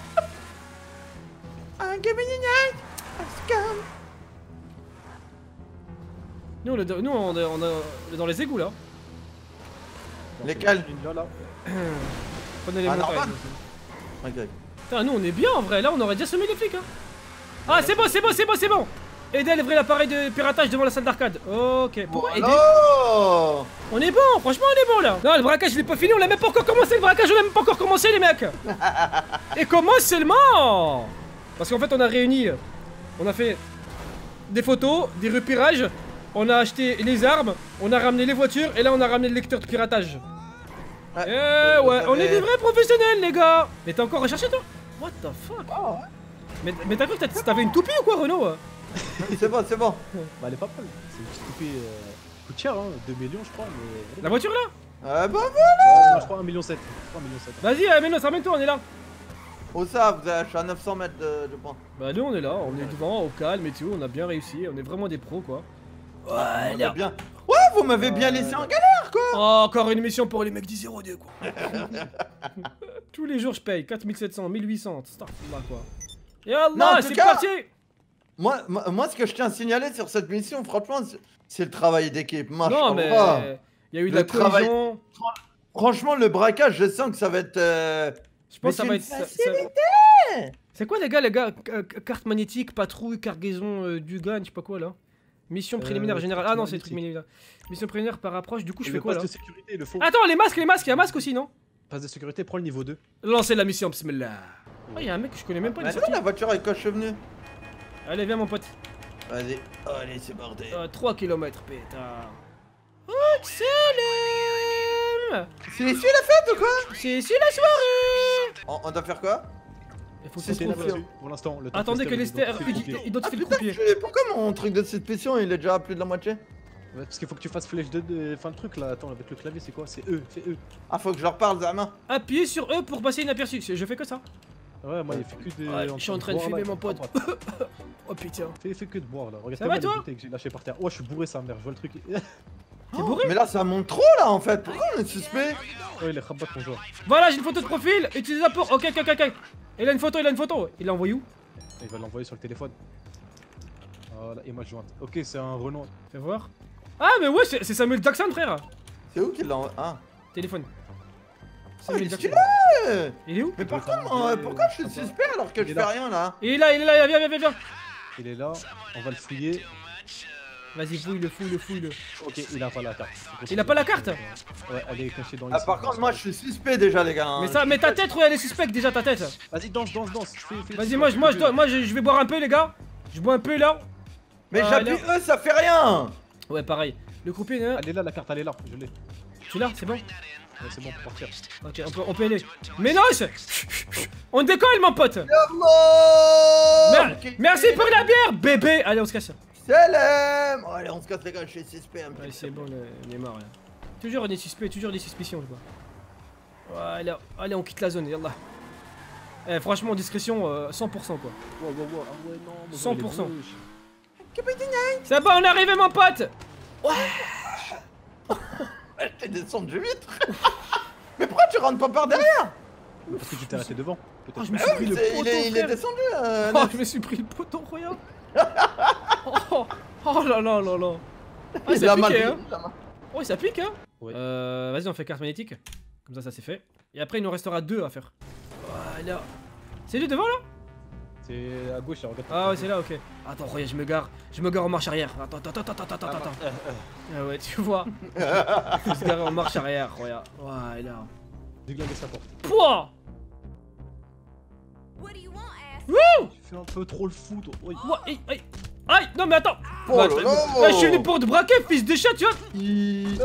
Nous on est dans les égouts là. Lesquels? Là. Prenez les Ah, montagnes. normal. Ok. Putain, nous on est bien en vrai, là on aurait déjà semé les flics hein. Ah c'est bon. Aidez à livrer l'appareil de piratage devant la salle d'arcade. Ok, pourquoi aider? Oh. On est bon, franchement on est bon là. Non, le braquage il est pas fini, on l'a même pas encore commencé, les mecs. Et comment seulement? Parce qu'en fait on a réuni, on a fait des photos, des repérages, on a acheté les armes, on a ramené les voitures et là on a ramené le lecteur de piratage. Ouais. Ouais, on est des vrais professionnels les gars. Mais t'as encore recherché toi? What the fuck? Oh, ouais. Mais t'as cru que t'avais une toupie ou quoi Renaud? C'est bon. Bah, elle est pas mal. C'est une petite poupée. Coûte cher, hein. 2 millions, je crois. Mais... La voiture là? Ah bah Non, je crois 1,7 million. Vas-y, ramène-toi, on est là. où ça? Vous avez, je suis à 900 mètres de point. Bah nous on est là, on est devant, au calme et tout, on a bien réussi, on est vraiment des pros quoi. Vous m'avez bien... Ouais, vous m'avez bien laissé en galère quoi. Oh, encore une mission pour les mecs du 02 quoi. Tous les jours je paye 4700, 1800, start là quoi. Et Non, en Allah, tout c'est cas- parti. Moi, ce que je tiens à signaler sur cette mission, franchement, c'est le travail d'équipe. Non mais il y a eu de Le la travail- cohésion. Franchement, le braquage, je sens que ça va être. Je pense que ça mais va être. c'est C'est quoi les gars, carte magnétique, patrouille, cargaison du gun, je sais pas quoi là. Mission préliminaire générale. Ah non, c'est le truc préliminaire. Mission préliminaire par approche, du coup je fais quoi là? Le pass de sécurité, le faux. Attends, les masques, il y a un masque aussi non? Passe de sécurité, prends le niveau 2. Lancez la mission, bismillah. Oh, il y a un mec que je connais même pas, il est Mais sorti. la voiture avec quoi je suis venu? Allez, viens mon pote. Vas-y. Allez, c'est bordé. 3 km, pétard. Oh, salam. C'est ici la fête ou quoi? C'est ici la soirée. On doit faire quoi? Il faut C'est se C'était là trouver. dessus pour l'instant. le temps Attendez que tester, Lester identifie Ah le putain, croupier. pourquoi mon truc de suspicion il est déjà à plus de la moitié? Ouais, parce qu'il faut que tu fasses flèche de. Enfin, le truc là, attends, avec le clavier, c'est quoi? C'est E, fais E. Ah, faut que je leur parle, Zama. Appuyez sur E pour passer inaperçu. Je fais que ça. Ouais, moi, il fait que de. Ouais, je suis en train de boire, fumer là, mon pote. à droite. Oh putain. Fais que de boire là. Regarde Ça va, les toi bouteilles que j'ai lâchées par terre. Oh, je suis bourré, sa mère, je vois le truc. T'es bourré? Mais là, ça monte trop là en fait. Pourquoi on est suspect? Oh, il est rabat ton joueur. Voilà, j'ai une photo de profil. Utilisez pour. Ok. Il a une photo. Il l'a envoyé où? Il va l'envoyer sur le téléphone. Voilà, image jointe. Ok, c'est un Renault. Fais voir. Ah, mais ouais, c'est Samuel Jackson, frère. C'est où qu'il l'a envoyé? Ah. Téléphone. Ah, Samuel il est Jackson. stylé. Il est où? Mais par contre, pourquoi je suis suspect alors que Il je est fais là. rien là? Il est là, viens. Il est là, on va le fouiller. Vas-y, fouille-le. Ok, il a pas la carte. Il a pas la carte? Ouais, elle est cachée dans les. Ah, par contre, moi je suis suspect déjà, les gars. hein. Mais ta tête, ouais, elle est suspecte déjà, ta tête. Vas-y, danse. Vas-y, moi, je vais boire un peu, les gars. Je bois un peu là. Mais Ah, j'appuie là. E, ça fait rien. Ouais, pareil. Le croupier, hein. Elle est là, la carte, elle est là, je l'ai. Tu l'as, c'est bon? Ouais, c'est bon pour partir. Ok, on peut aller. Mais non, on décolle, mon pote. Merci pour la bière, bébé. Allez, on se casse. Salam. Oh, allez, on se casse, les gars, je suis suspect un peu. Ouais, c'est bon, il est mort là. Toujours des suspects, toujours des suspicions, je vois. Voilà, allez, on quitte la zone, yallah. Eh, franchement, discrétion 100% quoi. Ah ouais, non, 100%. C'est bon, on est arrivé, mon pote. T'es descendu vite. tu rentres pas par derrière? Parce que tu t'es arrêté devant. Oh, je me suis pris le poteau, il est frère. descendu. Oh, je me suis pris le poteau, regarde. Oh là là là là. Ah, ça pique, hein. Oh, ça pique, hein. Ouais. Vas-y, on fait carte magnétique. Comme ça c'est fait. Et après, il nous restera 2 à faire. Voilà. C'est lui devant, là? C'est à gauche, regarde. Ah ouais, c'est là, ok. Attends, regarde, je me gare. Je me gare en marche arrière. Attends. Ah ouais, tu vois. Je me suis garé en marche arrière, regarde. Voilà. Déglinguer sa porte. Pouah. Wouh. Tu fais un peu trop le fou, toi. Oui. Ouah, aïe, aïe. Aïe, non mais attends. Oh là là. Là, je suis venu pour te braquer, fils de chat, tu vois.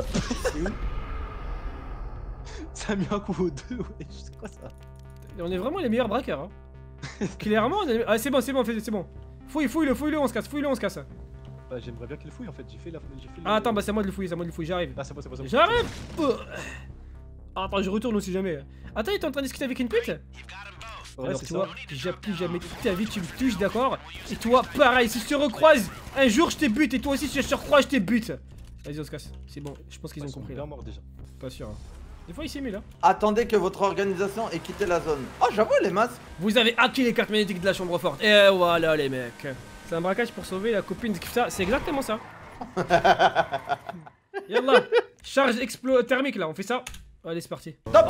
Ça a mis un coup aux deux, ouais. C'est quoi ça? On est vraiment les meilleurs braqueurs, hein. Clairement, on est... Ah, c'est bon, c'est bon. Fouille-le, on se casse, Bah, j'aimerais bien qu'il fouille en fait. J'ai fait la. Ah, attends, bah c'est à moi de le fouiller, j'arrive. Ah, c'est bon. J'arrive. Ah, attends, je retourne aussi jamais. Attends, il est en train de discuter avec une pute? Ouais, alors c'est toi, ça. plus jamais toute ta vie tu me touches, d'accord? Et toi, pareil, si je te recroise, un jour je te bute, et toi aussi si je te recroise, je te bute. Vas-y, on se casse, c'est bon, je pense qu'ils ont compris là. Mort déjà. Pas sûr. Hein. Des fois il s'est mis là. Attendez que votre organisation ait quitté la zone. Oh, j'avoue, les masques. Vous avez hacké les cartes magnétiques de la chambre forte. Et voilà les mecs. C'est un braquage pour sauver la copine de Kifta, c'est exactement ça. Yallah, charge thermique là, on fait ça. Allez, c'est parti. Attends,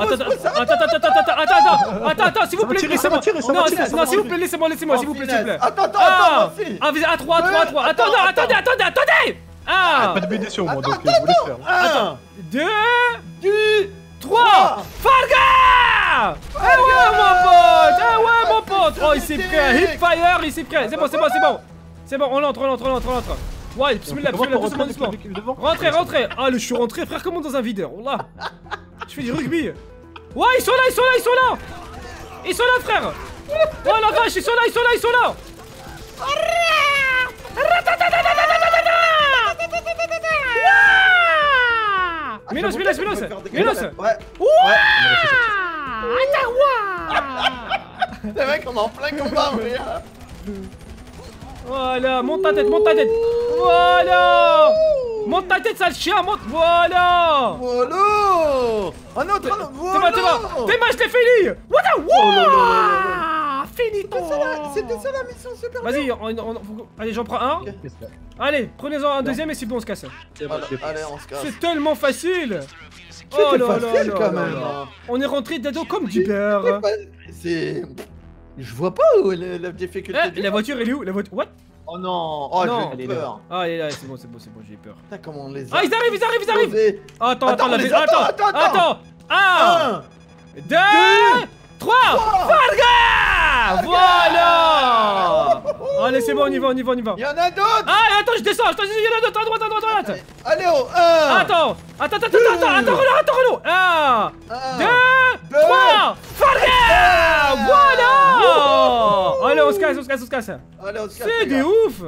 s'il vous plaît, laissez-moi. Non, s'il vous plaît, laissez-moi, s'il vous plaît. Attends, Ah, moi aussi. ah, vous êtes à 3. Attendez. Ah, Pas de BD moi, donc je vous laisse faire. 1, 2, 2, 3. Farga. Ouais, mon pote. Oh, il s'est pris un hipfire, C'est bon, on entre. Ouais, bismillah, doucement. Rentrez. Ah, je suis rentré, frère, comment dans un videur. Wallah. Je fais du rugby. Ouais, ils sont là. Ils sont là, frère. Oh la vache, ils sont là. Minos. Ouais. Les mecs, on est en plein combat, mais. Voilà, monte ta tête. Voilà. Monte ta tête, sale chien, monte. Voilà. Ah non, C'est bon. T'es je l'ai fini. Finito. C'était ça la mission super. Vas-y, allez, j'en prends un. Allez, prenez-en un deuxième et c'est bon, on se casse. Allez, on se casse. C'est tellement facile. C'était facile quand même. On est rentré dedans comme du beurre. C'est... Je vois pas où est la difficulté. La voiture, elle est où? La voiture... What? Oh non. Oh, Non. j'ai peur. Ah, elle est là, c'est bon, j'ai eu peur. Putain, comment on les a... Ah, ils arrivent. Attends, Attends. 1, 2, 3. Farga. Voilà. Allez, c'est bon, on y va. Il y en a d'autres. Ah, attends, je descends, il y en a d'autres, à droite. Allez, oh, 1. Attends, Renaud. 1, 2, 3. Farga. Voilà. Allez, on se casse. Allez, on se casse. C'est des ouf.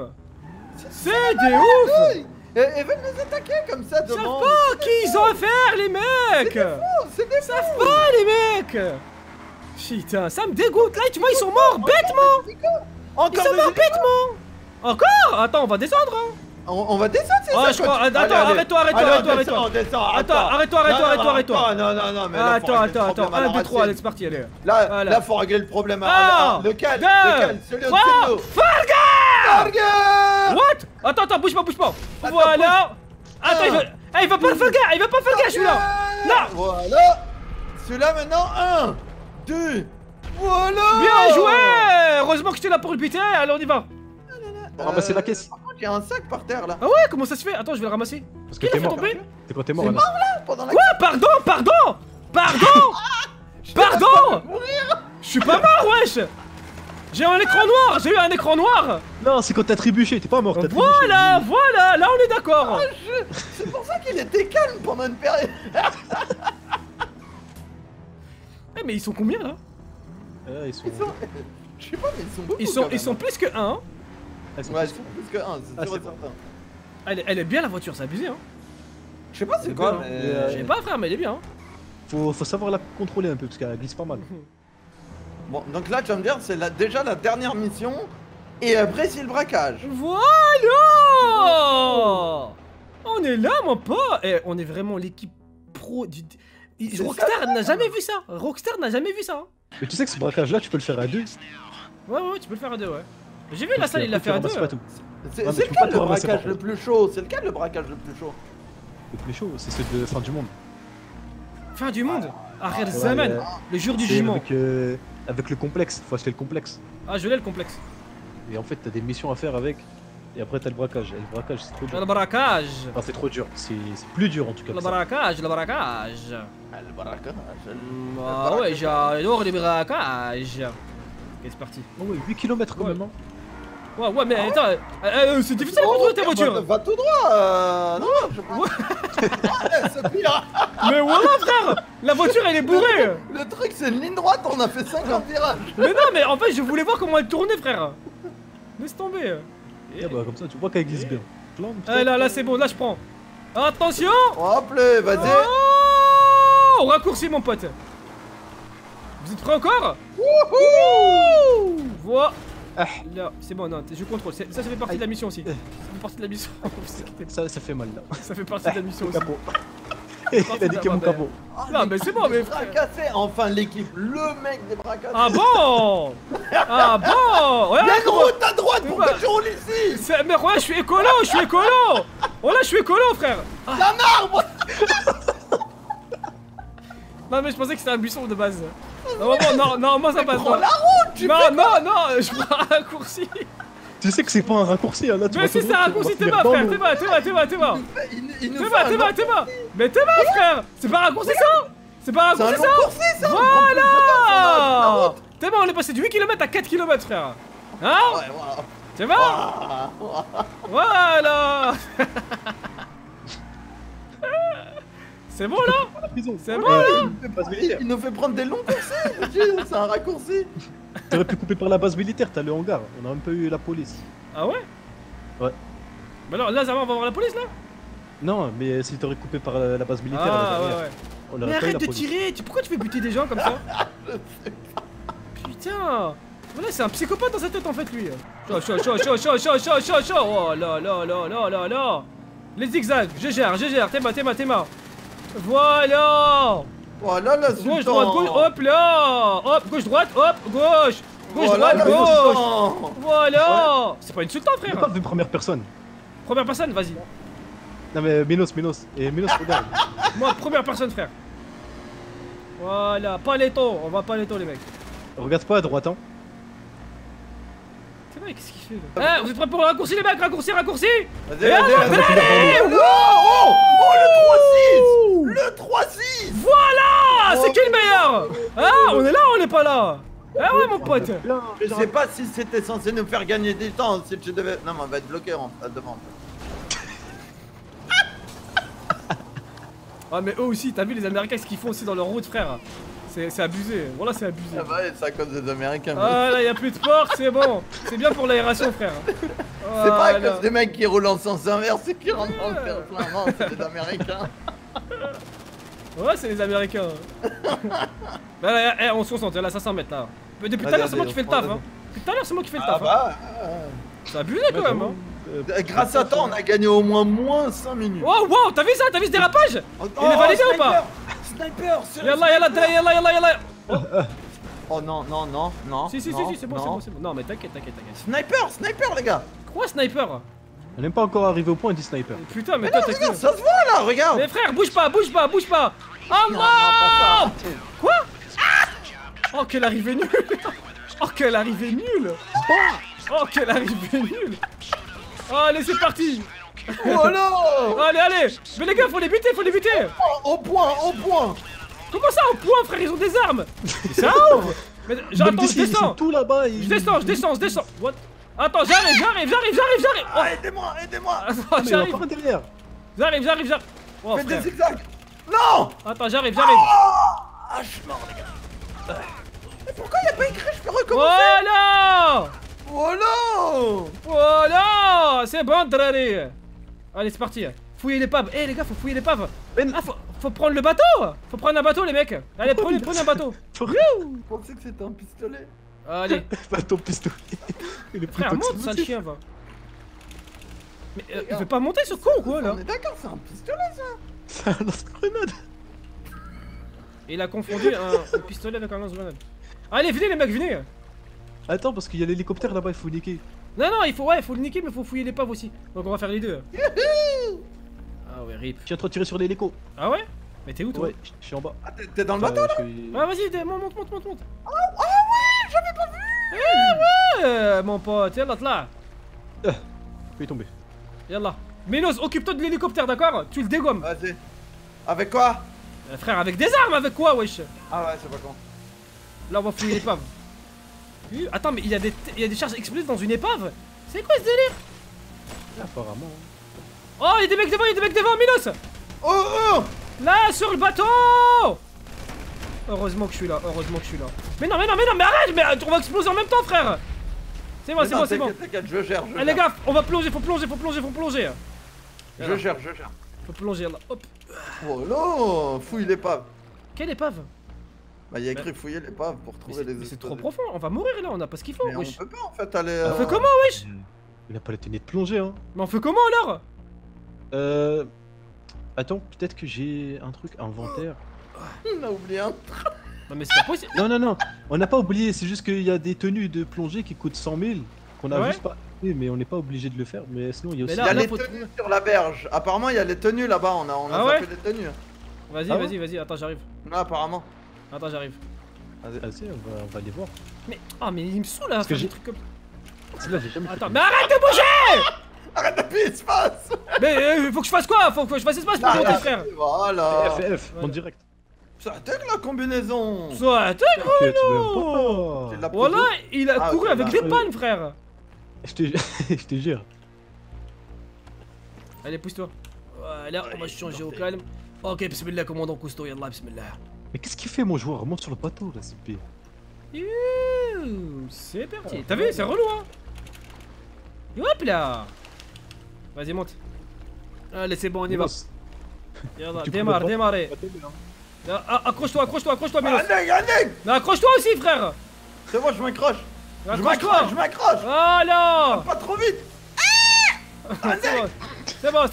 Et veulent nous attaquer comme ça Ils savent devant. pas qui ils ont à faire, les mecs. C'est des Ils savent pas, les mecs. Putain, ça me dégoûte. Là, tu vois, ils sont morts bêtement. Ils sont morts bêtement. Encore? Attends, on va descendre, hein. On va descendre, c'est ça. Ah, je crois. Attends, arrête-toi. Arrête-toi. Non, mais là, Attends. 1, 2, 3, allez, c'est parti, allez. Là, faut régler le problème. Lequel? Celui au-dessus de nous. Farga. What? Attends, bouge pas. Voilà. Attends, il va pas le Farga, celui-là. Là. Voilà. Celui-là maintenant, 1, 2. Voilà. Bien joué. Heureusement que j'étais là pour le buter. Allez, on y va. Ramasser la caisse. Par contre, il y a un sac par terre là. Ah ouais, comment ça se fait? Attends, je vais le ramasser. Parce que Qui l'a fait tomber? C'est quand t'es mort, C'est Anas. mort là pendant la. Quoi? Pardon. Je suis pas mort, wesh. J'ai eu un écran noir. Non, c'est quand t'as trébuché, t'es pas mort, t'as trébuché. Voilà, là on est d'accord. C'est pour ça qu'il était calme pendant une période. Eh mais ils sont combien là? Ils sont... Je sais pas, mais ils sont beaucoup. Ils sont plus que 1. Ouais, ils sont plus que 1, c'est sûr et certain. Elle est bien la voiture, c'est abusé hein. Je sais pas c'est quoi, mais... Je sais pas frère, mais elle est bien hein. Faut savoir la contrôler un peu, parce qu'elle glisse pas mal. Bon, donc là tu vas me dire, c'est déjà la dernière mission, et après c'est le braquage. Voilà. On est là mon pote. Et on est vraiment l'équipe pro du... Rockstar n'a jamais vu ça. Rockstar n'a jamais vu ça. Hein. Mais tu sais que ce braquage là, tu peux le faire à 2. Ouais, tu peux le faire à 2, ouais. J'ai vu la salle, il l'a fait à 2. C'est lequel le braquage le plus chaud? C'est lequel le braquage le plus chaud? Le plus chaud, c'est celui de fin du monde. Fin du monde? Akhir Zaman, le jour du jugement. Avec le complexe, faut acheter le complexe. Ah, je l'ai le complexe. Et en fait, t'as des missions à faire avec. Et après, t'as le braquage. Et le braquage, c'est trop dur. Le braquage. Enfin, c'est trop dur. C'est plus dur en tout cas. Le braquage, le braquage. Le braquage. Ah ouais, j'adore les braquages. Ok, c'est parti. Oh ouais, 8 km quand même. Ouais, mais attends, c'est difficile à contrôler ta voiture. Va tout droit. Non, je c'est pire. Mais voilà, frère, la voiture elle est bourrée. Le truc, c'est une ligne droite, on a fait 50 virages. Mais non, mais en fait, je voulais voir comment elle tournait, frère. Laisse tomber. Et bah, comme ça, tu vois qu'elle glisse bien. Eh là, c'est bon, là je prends. Attention. Hop là, vas-y. Oh, raccourci, mon pote. Vous êtes prêts encore? Wouhou. Voilà. Là, c'est bon, non, je contrôle. Ça fait partie de la mission aussi. Ça fait partie de la mission. Ça fait mal là. Ça fait partie de la mission aussi. Il a niqué mon capot. Non, mais c'est bon, mais frère. Fracassé, enfin l'équipe, le mec des braquages. Ah bon? Ah bon? Y'a une route à droite, pourquoi tu roules ici? Mais ouais, je suis écolo. Oh là, je suis écolo, frère. C'est un arbre. Non, mais je pensais que c'était un buisson de base. Non, moi ça passe. Prends la route, tu fais non, je prends un raccourci. Tu sais que c'est pas un raccourci là. Mais si c'est un raccourci, t'es bas, frère, t'es bas. Mais t'es bas, frère. C'est pas un raccourci ça? C'est pas un raccourci ça? Voilà. T'es bas, on est passé de 8 km à 4 km, frère. Hein? C'est bas? Voilà. C'est bon là? C'est bon là? Il nous fait prendre des longs coursiers. C'est un raccourci. T'aurais pu couper par la base militaire, t'as le hangar. On a même pas eu la police. Ah ouais? Ouais. Bah alors là, ça va, on va voir la police là? Non, mais si t'aurais coupé par la base militaire, ah ouais. on aurait mais pas eu arrête la de police. tirer. Pourquoi tu fais buter des gens comme ça? Putain. Voilà, c'est un psychopathe dans sa tête en fait lui. Chaud. Oh là. Les zigzags, je gère. T'es mort. Voilà. Voilà la Gauche, droite, gauche, hop là. Hop, gauche, droite, hop, gauche. Gauche, droite, gauche. Voilà. C'est pas insultant, frère. Pas de première personne. Première personne, vas-y. Non mais Minos. Et Minos, regarde. Moi, première personne, frère. Voilà, paletto. On va paletto, les mecs. Regarde pas à droite, hein. C'est vrai, qu'est-ce qu'il fait là? Eh, vous êtes prêts pour le raccourci, les mecs? Raccourci. Vas-y. Oh, le 3-6. Voilà. C'est qui le meilleur? Ah, on est là ou on est pas là? Ah ouais, mon pote. Je sais pas si c'était censé nous faire gagner du temps, si tu devais... Non mais on va être bloqué devant. Ah mais eux aussi, t'as vu les Américains ce qu'ils font aussi dans leur route, frère? C'est abusé, voilà, c'est abusé. Ah bah c'est à cause des Américains. Ah là, y'a plus de porc, c'est bon. C'est bien pour l'aération, frère. C'est pas à cause des mecs qui roulent en sens inverse et qui rentrent dans le terre-plein, non, c'est des Américains. Ouais, c'est les Américains. Bah là, on se concentre, là, 500 mètres là. Mais depuis tout à l'heure, c'est moi qui fais le taf, hein. Depuis tout à l'heure, c'est moi qui fais le taf. Bah. C'est abusé quand même, hein. Grâce à toi, on a gagné au moins 5 minutes. Oh, wow, t'as vu ça? T'as vu ce dérapage? Il est validé ou pas? Sniper, Yallah. Oh non. Si, c'est bon. Non, mais t'inquiète. Sniper, les gars. Quoi, sniper? On n'est pas encore arrivé au point du sniper. Putain, mais non, toi, regarde, ça se voit là, regarde. Mais frère, bouge pas. Allah. Non, pas ça. Quoi? Oh, quelle arrivée nulle. Oh, quelle arrivée nulle. Allez, c'est parti. Voilà. Allez. Mais les gars, faut les buter. Au point. Comment ça, au point, frère? Ils ont des armes. C'est ça ouf. Mais j'attends, je descends. Tout là-bas. Je descends. What? Attends, j'arrive. Oh. Ah, aidez-moi. Attends, j'arrive. Derrière. J'arrive. Oh, Faites des frère. zigzags. Non. Attends, j'arrive. Ah, je suis mort, les gars. Mais pourquoi y'a pas écrit je peux recommencer? Voilà. C'est bon, Drari. Allez, c'est parti. Fouillez l'épave. Eh les gars, faut fouiller l'épave. Ah, faut prendre le bateau. Faut prendre un bateau, les mecs. Allez, prenez un bateau. Je pensais que c'était un pistolet. Allez. Pas ton pistolet. Frère, monte, sale chien, va. Mais il veut pas monter ce con ou quoi là? On est d'accord, c'est un pistolet ça. C'est un lance-grenade. Et il a confondu un pistolet avec un lance-grenade. Allez, venez les mecs, venez. Attends, parce qu'il y a l'hélicoptère là-bas, il faut niquer. Non, non, il faut le niquer, mais faut fouiller l'épave aussi. Donc on va faire les deux. Ah ouais, rip. Je suis en train de tirer sur l'hélico. Ah ouais? Mais t'es où toi? Ouais, je suis en bas. Ah, t'es dans le bateau là? Ah vas-y, monte. Ah ouais, j'avais pas vu! Ouais, mon pote, yallah, t'la. Je vais tomber. Yallah. Minos, occupe-toi de l'hélicoptère, d'accord? Tu le dégommes. Vas-y. Avec quoi? Frère, avec des armes, avec quoi, wesh? Ah ouais, c'est pas con. Là, on va fouiller l'épave. Attends, mais il y a des charges explosives dans une épave? C'est quoi ce délire? Apparemment. Oh, il y a des mecs devant, Minos! Oh! Là, sur le bateau! Heureusement que je suis là. Mais non, mais arrête! Mais on va exploser en même temps, frère! C'est bon. T'inquiète, je gère. Allez, les gars, on va plonger, faut plonger. Je gère. Faut plonger, là, hop. Oh non, fouille l'épave. Quelle épave? Bah, il y a écrit fouiller l'épave pour trouver les. Mais c'est trop profond, on va mourir là, on a pas ce qu'il faut, Mais on wesh. peut pas en fait aller. On fait comment, wesh? Il a pas la tenue de plongée, hein. Mais on fait comment alors? Attends, peut-être que j'ai un truc inventaire. On a oublié un. Non, mais c'est pas possible. Non, on n'a pas oublié, c'est juste qu'il y a des tenues de plongée qui coûtent 100 000, qu'on a Ouais. juste pas. Oui, mais on n'est pas obligé de le faire, mais sinon il y a Mais aussi. là, Il y a les faut tenues sur la berge. Apparemment, il y a les tenues là-bas. On a Ah ouais zappé les tenues. Vas-y, Ah ouais vas-y, attends, j'arrive. Non, apparemment. J'arrive. Vas-y, on va les voir. Mais, ah, mais il me saoule là, que faire j'ai- des trucs comme Celle-là, j'ai jamais fait. Attends, mais arrête de bouger! Arrête d'appuyer espace. Mais faut que je fasse quoi? Faut que je fasse espace pour monter, frère. Voilà. F, Voilà. monte direct. Ça attaque la combinaison. Soit, t'es T'inquiète, gros! C'est de la Voilà, poudre. il a Ah, couru ok, avec bah, des oui. palmes, frère. Je te je te jure. Allez, pousse-toi. Voilà, on va se changer au calme. Ok, bismillah, commandant Cousteau, yallah, bismillah. Mais qu'est-ce qu'il fait mon joueur? Monte sur le bateau là, c'est pire. Youhou, c'est parti. T'as vu, c'est relou, hein? Et hop là. Vas-y, monte. Allez, c'est bon, on y va. Yallah, Tu démarrez. Accroche-toi, Minos. Yannick. Mais accroche-toi aussi, frère. C'est bon, je m'accroche. Je Accroche-toi. m'accroche. Voilà. Pas trop vite. C'est bon.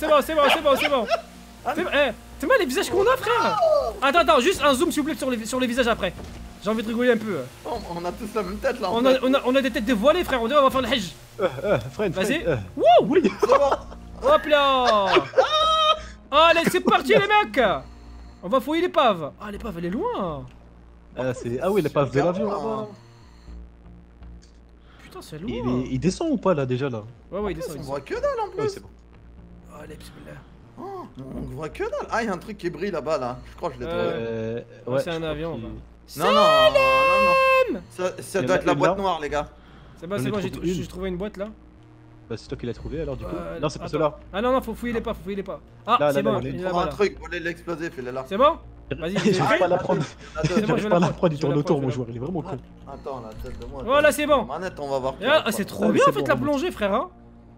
C'est mal les visages qu'on a, frère. Attends, juste un zoom s'il vous plaît sur les visages après. J'ai envie de rigoler un peu. On a tous la même tête là. On a des têtes dévoilées, frère. On dirait on va faire le hajj. Freine, Vas-y. freine. Wouh. Oui. C'est bon. Hop là. Allez, c'est parti les mecs. On va fouiller l'épave. Ah, l'épave elle est loin. Ah oui, il a pas de l'avion là-bas. Putain, c'est loin. Il descend ou pas là déjà là? Ouais, il descend. On voit que dalle en Ouais, plus. c'est bon. Allez, bismillah. Oh, on voit que dalle. Ah, il y a un truc qui brille là-bas là. Je crois que je l'ai trouvé. C'est un je crois avion, qu'il- va. Non. Ça Il y doit en a être la une boîte là. noire, les gars. C'est bon, J'en ai j'ai trouvé une. trouvé une boîte là. Bah c'est toi qui l'as trouvé alors du coup. Non, Non, c'est pas cela. Ah non, faut fouiller l'épave, Ah, Là, c'est là, bon, là, il est Prends là-bas, un là. truc, voler l'explosif, il est là. C'est bon? Vas-y, Je vais pas la prendre. C'est bon, je vais J'arrive la pas à la prendre. prendre, il Je vais tourne la autour prendre, mon je joueur, il est vraiment con. Attends, la tête de moi. Voilà, c'est bon. Manette, on va voir. Ah, c'est trop Ah, bien c'est en fait bon, la on monte. plongée, frère. Hein.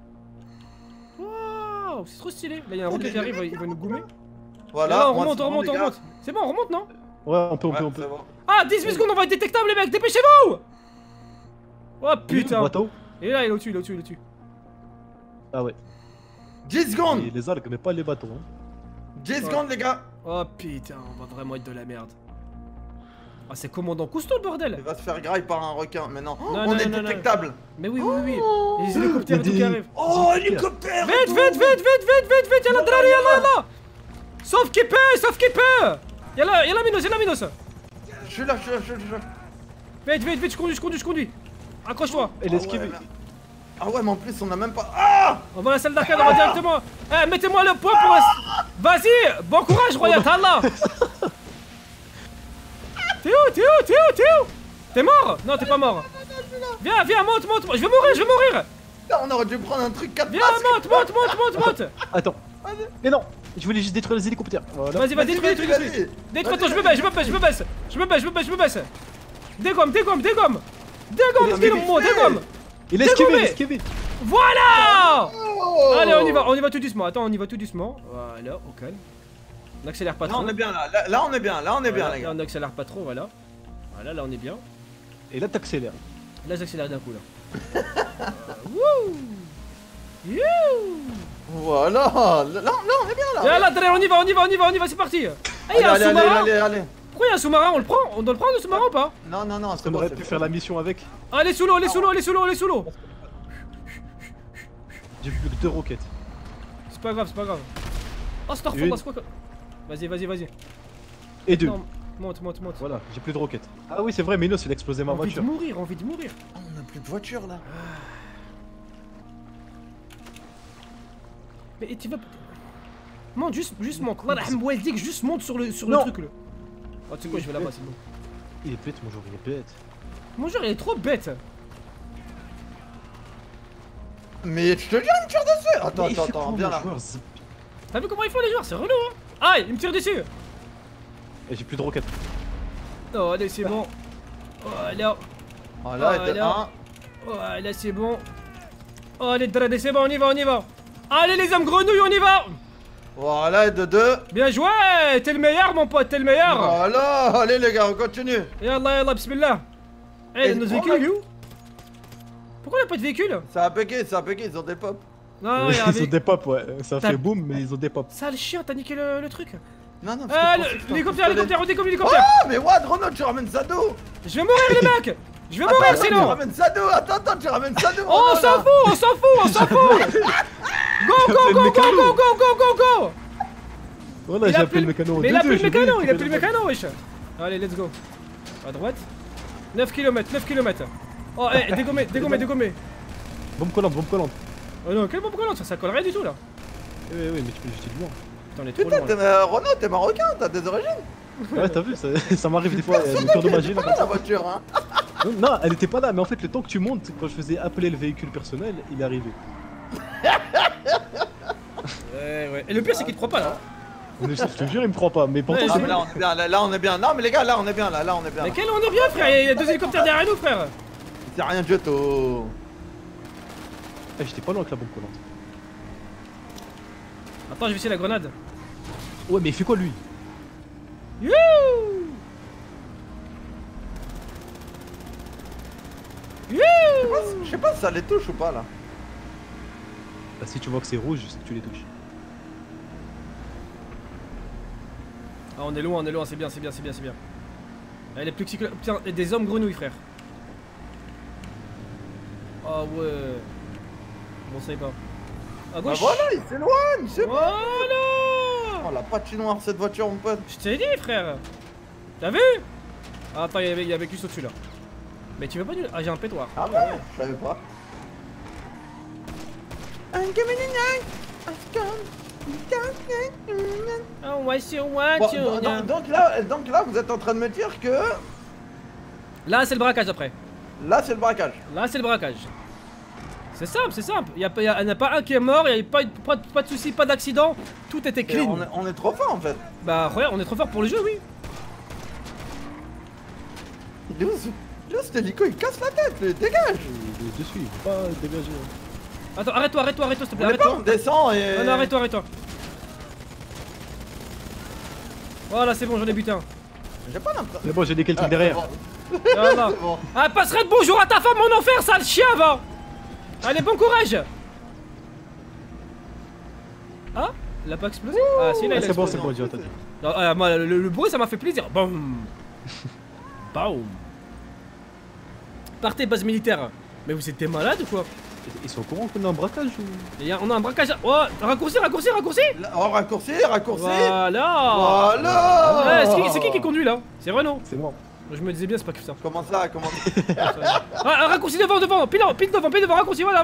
Waouh, c'est trop stylé. Là, il y a un roquet qui arrive, il va nous goumer. Voilà, Là, on moi, remonte, c'est on bon, remonte, les on gars. remonte. C'est bon, on remonte, non? Ouais, on peut. Ouais, c'est bon. Ah, 18 secondes, on va être détectable, les mecs, dépêchez-vous! Oh putain. Bateau. Et là, il est au-dessus, Ah ouais. 10 secondes. Et les algues, mais pas les bateaux. Hein. 10 secondes, les gars. Oh putain, on va vraiment être de la merde. Ah, c'est commandant Cousteau le bordel. Il va se faire graille par un requin, mais non. Non, On non, est non, non. détectable. Mais oui. Les hélicoptères et tout qui arrivent. Oh, hélicoptère. Vite, yalla drari, yalla. Sauf qui peut. Yalla Minos. Je suis là. Vite, je conduis. Accroche-toi. Et l'esquive. ouais, Ah ouais, mais en plus, on a même pas. Ah. On va à la salle d'arcade, on va directement. Eh, mettez-moi le point pour. Vas-y, bon courage, Royal Tallah. T'es où? T'es mort? Non, t'es pas mort. Viens, monte. Je vais mourir. Putain, on aurait dû prendre un truc 4 Viens, places. monte. Attends. Mais non, je voulais juste détruire les hélicoptères. Voilà. Vas-y, détruis. Détruis, attends, je me baisse. Dégomme. Dégomme, Il est esquivé. Voilà. Oh. Allez, on y va tout doucement. Attends, on y va tout doucement. Voilà, au calme. On accélère pas Là, trop. on est bien là. Là, on est bien, Voilà, les là, gars. on accélère pas trop, voilà. Voilà, là on est bien. Et là, t'accélères. Là j'accélère d'un coup là. Wouh. You. Voilà. Là, on est bien là. Là, on y va, c'est parti. Ah, il y a un Allez, sous-marin. allez. Pourquoi il y a un sous-marin? On le prend? On doit le prendre le sous-marin ou pas? Non, non, non, c'est On bon. aurait c'est pu bon. faire la mission avec. Ah, elle est sous l'eau, elle est sous l'eau, elle est sous l'eau, elle est sous l'eau. J'ai plus que 2 roquettes. C'est pas grave, c'est pas grave. Oh, Starfall, Une. c'est quoi? Vas-y, vas-y, vas-y. Et 2. Non, monte, monte, monte. Voilà, j'ai plus de roquettes. Ah oui, c'est vrai, Minos il a explosé ma Envie de voiture. mourir, envie de mourir. Oh, on a plus de voiture là. Mais tu vas. Monte, juste monte. Allah rahme waldik, juste monte sur le Non. truc là. Oh, tu sais quoi, je vais là-bas, c'est bon. Il est bête, mon joueur, il est bête. Mon joueur, il est trop bête. Mais je te jure, il me tire dessus. Attends, Mais il attends, fait attends, quoi, viens mon là. joueur T'as vu comment ils font les joueurs? C'est relou, hein. Aïe, il me tire dessus. Et j'ai plus de roquettes. Oh, allez, c'est bon. Oh, là. Oh là, Oh, était là. un. Oh, là, c'est bon. Oh, allez, Dradé, c'est bon, on y va, on y va. Allez, les hommes grenouilles, on y va. Voilà, et de 2. Bien joué, t'es le meilleur, mon pote, t'es le meilleur. Voilà, allez les gars, on continue. Yallah, yallah, bismillah. Eh, Et notre prends véhicule, il est où? Pourquoi on a pas de véhicule? Ça a péqué, ils ont des pops. Non, non, il y a un Ils ont véhicule. des pops, ouais. Ça T'as- fait boum, mais ils ont des pops. Sale chien, t'as niqué le truc. Non, non, Ah, parce que je pensais que c'était un l'hélicoptère, pistolet. l'hélicoptère, on décolle l'hélicoptère. Oh, mais what, Renaud, tu ramènes ça d'où? Je vais mourir, les mecs. Je vais mourir Attends, tu sinon. ramènes ça d'où? Attends, tu ramènes ça d'où? Oh, on Renaud, s'en là? fout, on s'en fout, on s'en fout. Go, go, go, go, go, go, go, go, go. Voilà, Il j'ai a appelé plus le mécano. Mais il a plus le J'ai oublié mécano, il a de plus le couper mécano, wesh. Allez, let's go. À droite. 9 km, 9 km. Oh, eh, dégommé, dégommé, dégommé. Bombe collante, bombe collante. Oh non, quelle bombe collante, ça colle rien du tout là. Oui, oui, mais tu peux jeter du loin. Putain, on est trop Putain, loin. Là. Renaud, t'es marocain, t'as des origines? Ouais, t'as vu, ça m'arrive des fois, Personne le tour de n'a magie là. pas la voiture, hein. Non, elle était pas là, mais en fait, le temps que tu montes, quand je faisais appeler le véhicule personnel, il est arrivé. Ouais, ouais. Et le pire, c'est qu'il te croit pas là. Je te jure, il me croit pas, mais pourtant, Ouais, Ah, c'est mais là, on est bien, là, on est bien. Non, mais les gars, là, on est bien, là, on est bien. Mais quel on est bien, frère. Il y a 2 hélicoptères derrière nous, frère. C'est rien du tout. Eh, j'étais pas loin avec la bombe collante. Attends, je vais essayer la grenade. Ouais, mais il fait quoi lui? Youhou. Youhou. Je sais pas si ça les touche ou pas, là. Bah, si tu vois que c'est rouge, c'est que tu les touches. Ah, on est loin, c'est bien, c'est bien, c'est bien, c'est bien. Elle est plus que... Putain, et des hommes grenouilles, frère. Ah ouais. Bon, ça y est pas. À Bah gauche. voilà, il s'éloigne, c'est bon. Voilà. Oh la patinoire cette voiture, mon pote. Je t'ai dit, frère. T'as vu? Ah, attends, il y avait juste au-dessus là. Mais tu veux pas du... Ah, j'ai un pétoir. Ah ouais, je savais pas. Oh, ouais, c'est what Bon, you... donc là, vous êtes en train de me dire que Là, c'est le braquage après. là, c'est le braquage. Là, c'est le braquage. C'est simple, c'est simple. Il n'y en a pas un qui est mort, il n'y a pas de soucis, pas d'accident. Tout était Et clean. on est trop fort en fait. Bah, regarde, on est trop fort pour le jeu, oui. Il est où cet hélico, il casse la tête, lui, dégage. Il est dessus, il faut pas dégager. Attends, arrête-toi, s'il te plaît, On est pas, on arrête-toi. descend et... Non, non, arrête-toi. Voilà, c'est bon, j'en ai buté un. J'ai pas l'impression... Mais bon, j'ai des trucs derrière. Voilà. C'est bon. Ah, passerai de bonjour à ta femme, mon enfer, sale chien, va. Allez, bon courage. Ah, il a pas explosé? Ah, si, là, il a C'est bon, explosé. c'est bon, j'ai entendu. Non, moi, le bruit, ça m'a fait plaisir. Boum. Boum. Partez, base militaire. Mais vous êtes des malades ou quoi? Ils sont au courant qu'on a un braquage ou... On a un braquage. Oh, raccourci. Là, oh, raccourci. Voilà. Voilà. Ouais, c'est qui conduit là? C'est Renault. C'est moi. Je me disais bien, c'est pas que ça. Comment ça, Ah, raccourci devant, pile devant, raccourci, voilà.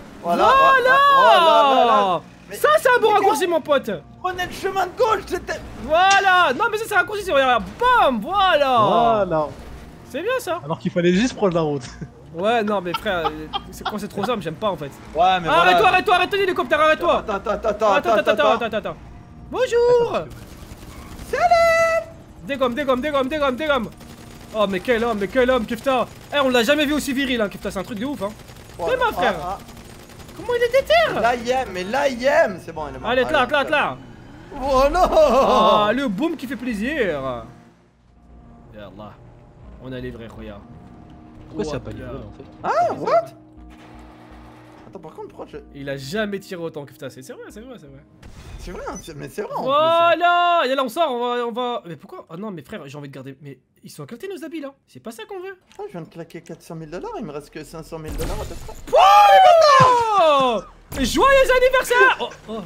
Voilà. Mais- Ça, c'est un bon mais raccourci, mon pote. Prenez le chemin de gauche, c'était... Voilà. Non, mais ça, c'est un raccourci, regarde. Bam, voilà. Voilà. C'est bien ça. Alors qu'il fallait juste prendre la route. Ouais, non, mais frère, quand c'est trop simple, j'aime pas en fait. Ouais, mais Arrête-toi, l'hélicoptère, arrête-toi. Attends. Bonjour. Dégomme. Oh, mais quel homme, Kefta. Eh, on l'a jamais vu aussi viril, hein, Kefta, c'est un truc de ouf, hein. C'est ma frère. Comment il est déter? Là, il aime, c'est bon, il est mort. Allez, là. Voilà. Ah, le boom qui fait plaisir. Yallah. On a livré, regarde. Pourquoi ça a pas Ouah, livré en fait? Ah, what? Attends, par contre, pourquoi Il a jamais tiré autant que Kefta, c'est vrai, c'est vrai. C'est vrai, mais c'est vrai en Voilà. Et là on sort, on va... Mais pourquoi? Ah non mais frère, j'ai envie de garder... Mais ils sont éclatés nos habits là. C'est pas ça qu'on veut. plus. Je viens de claquer 400 000 $, il me reste que 500 000 $ à peu près. Oh mais joyeux anniversaire.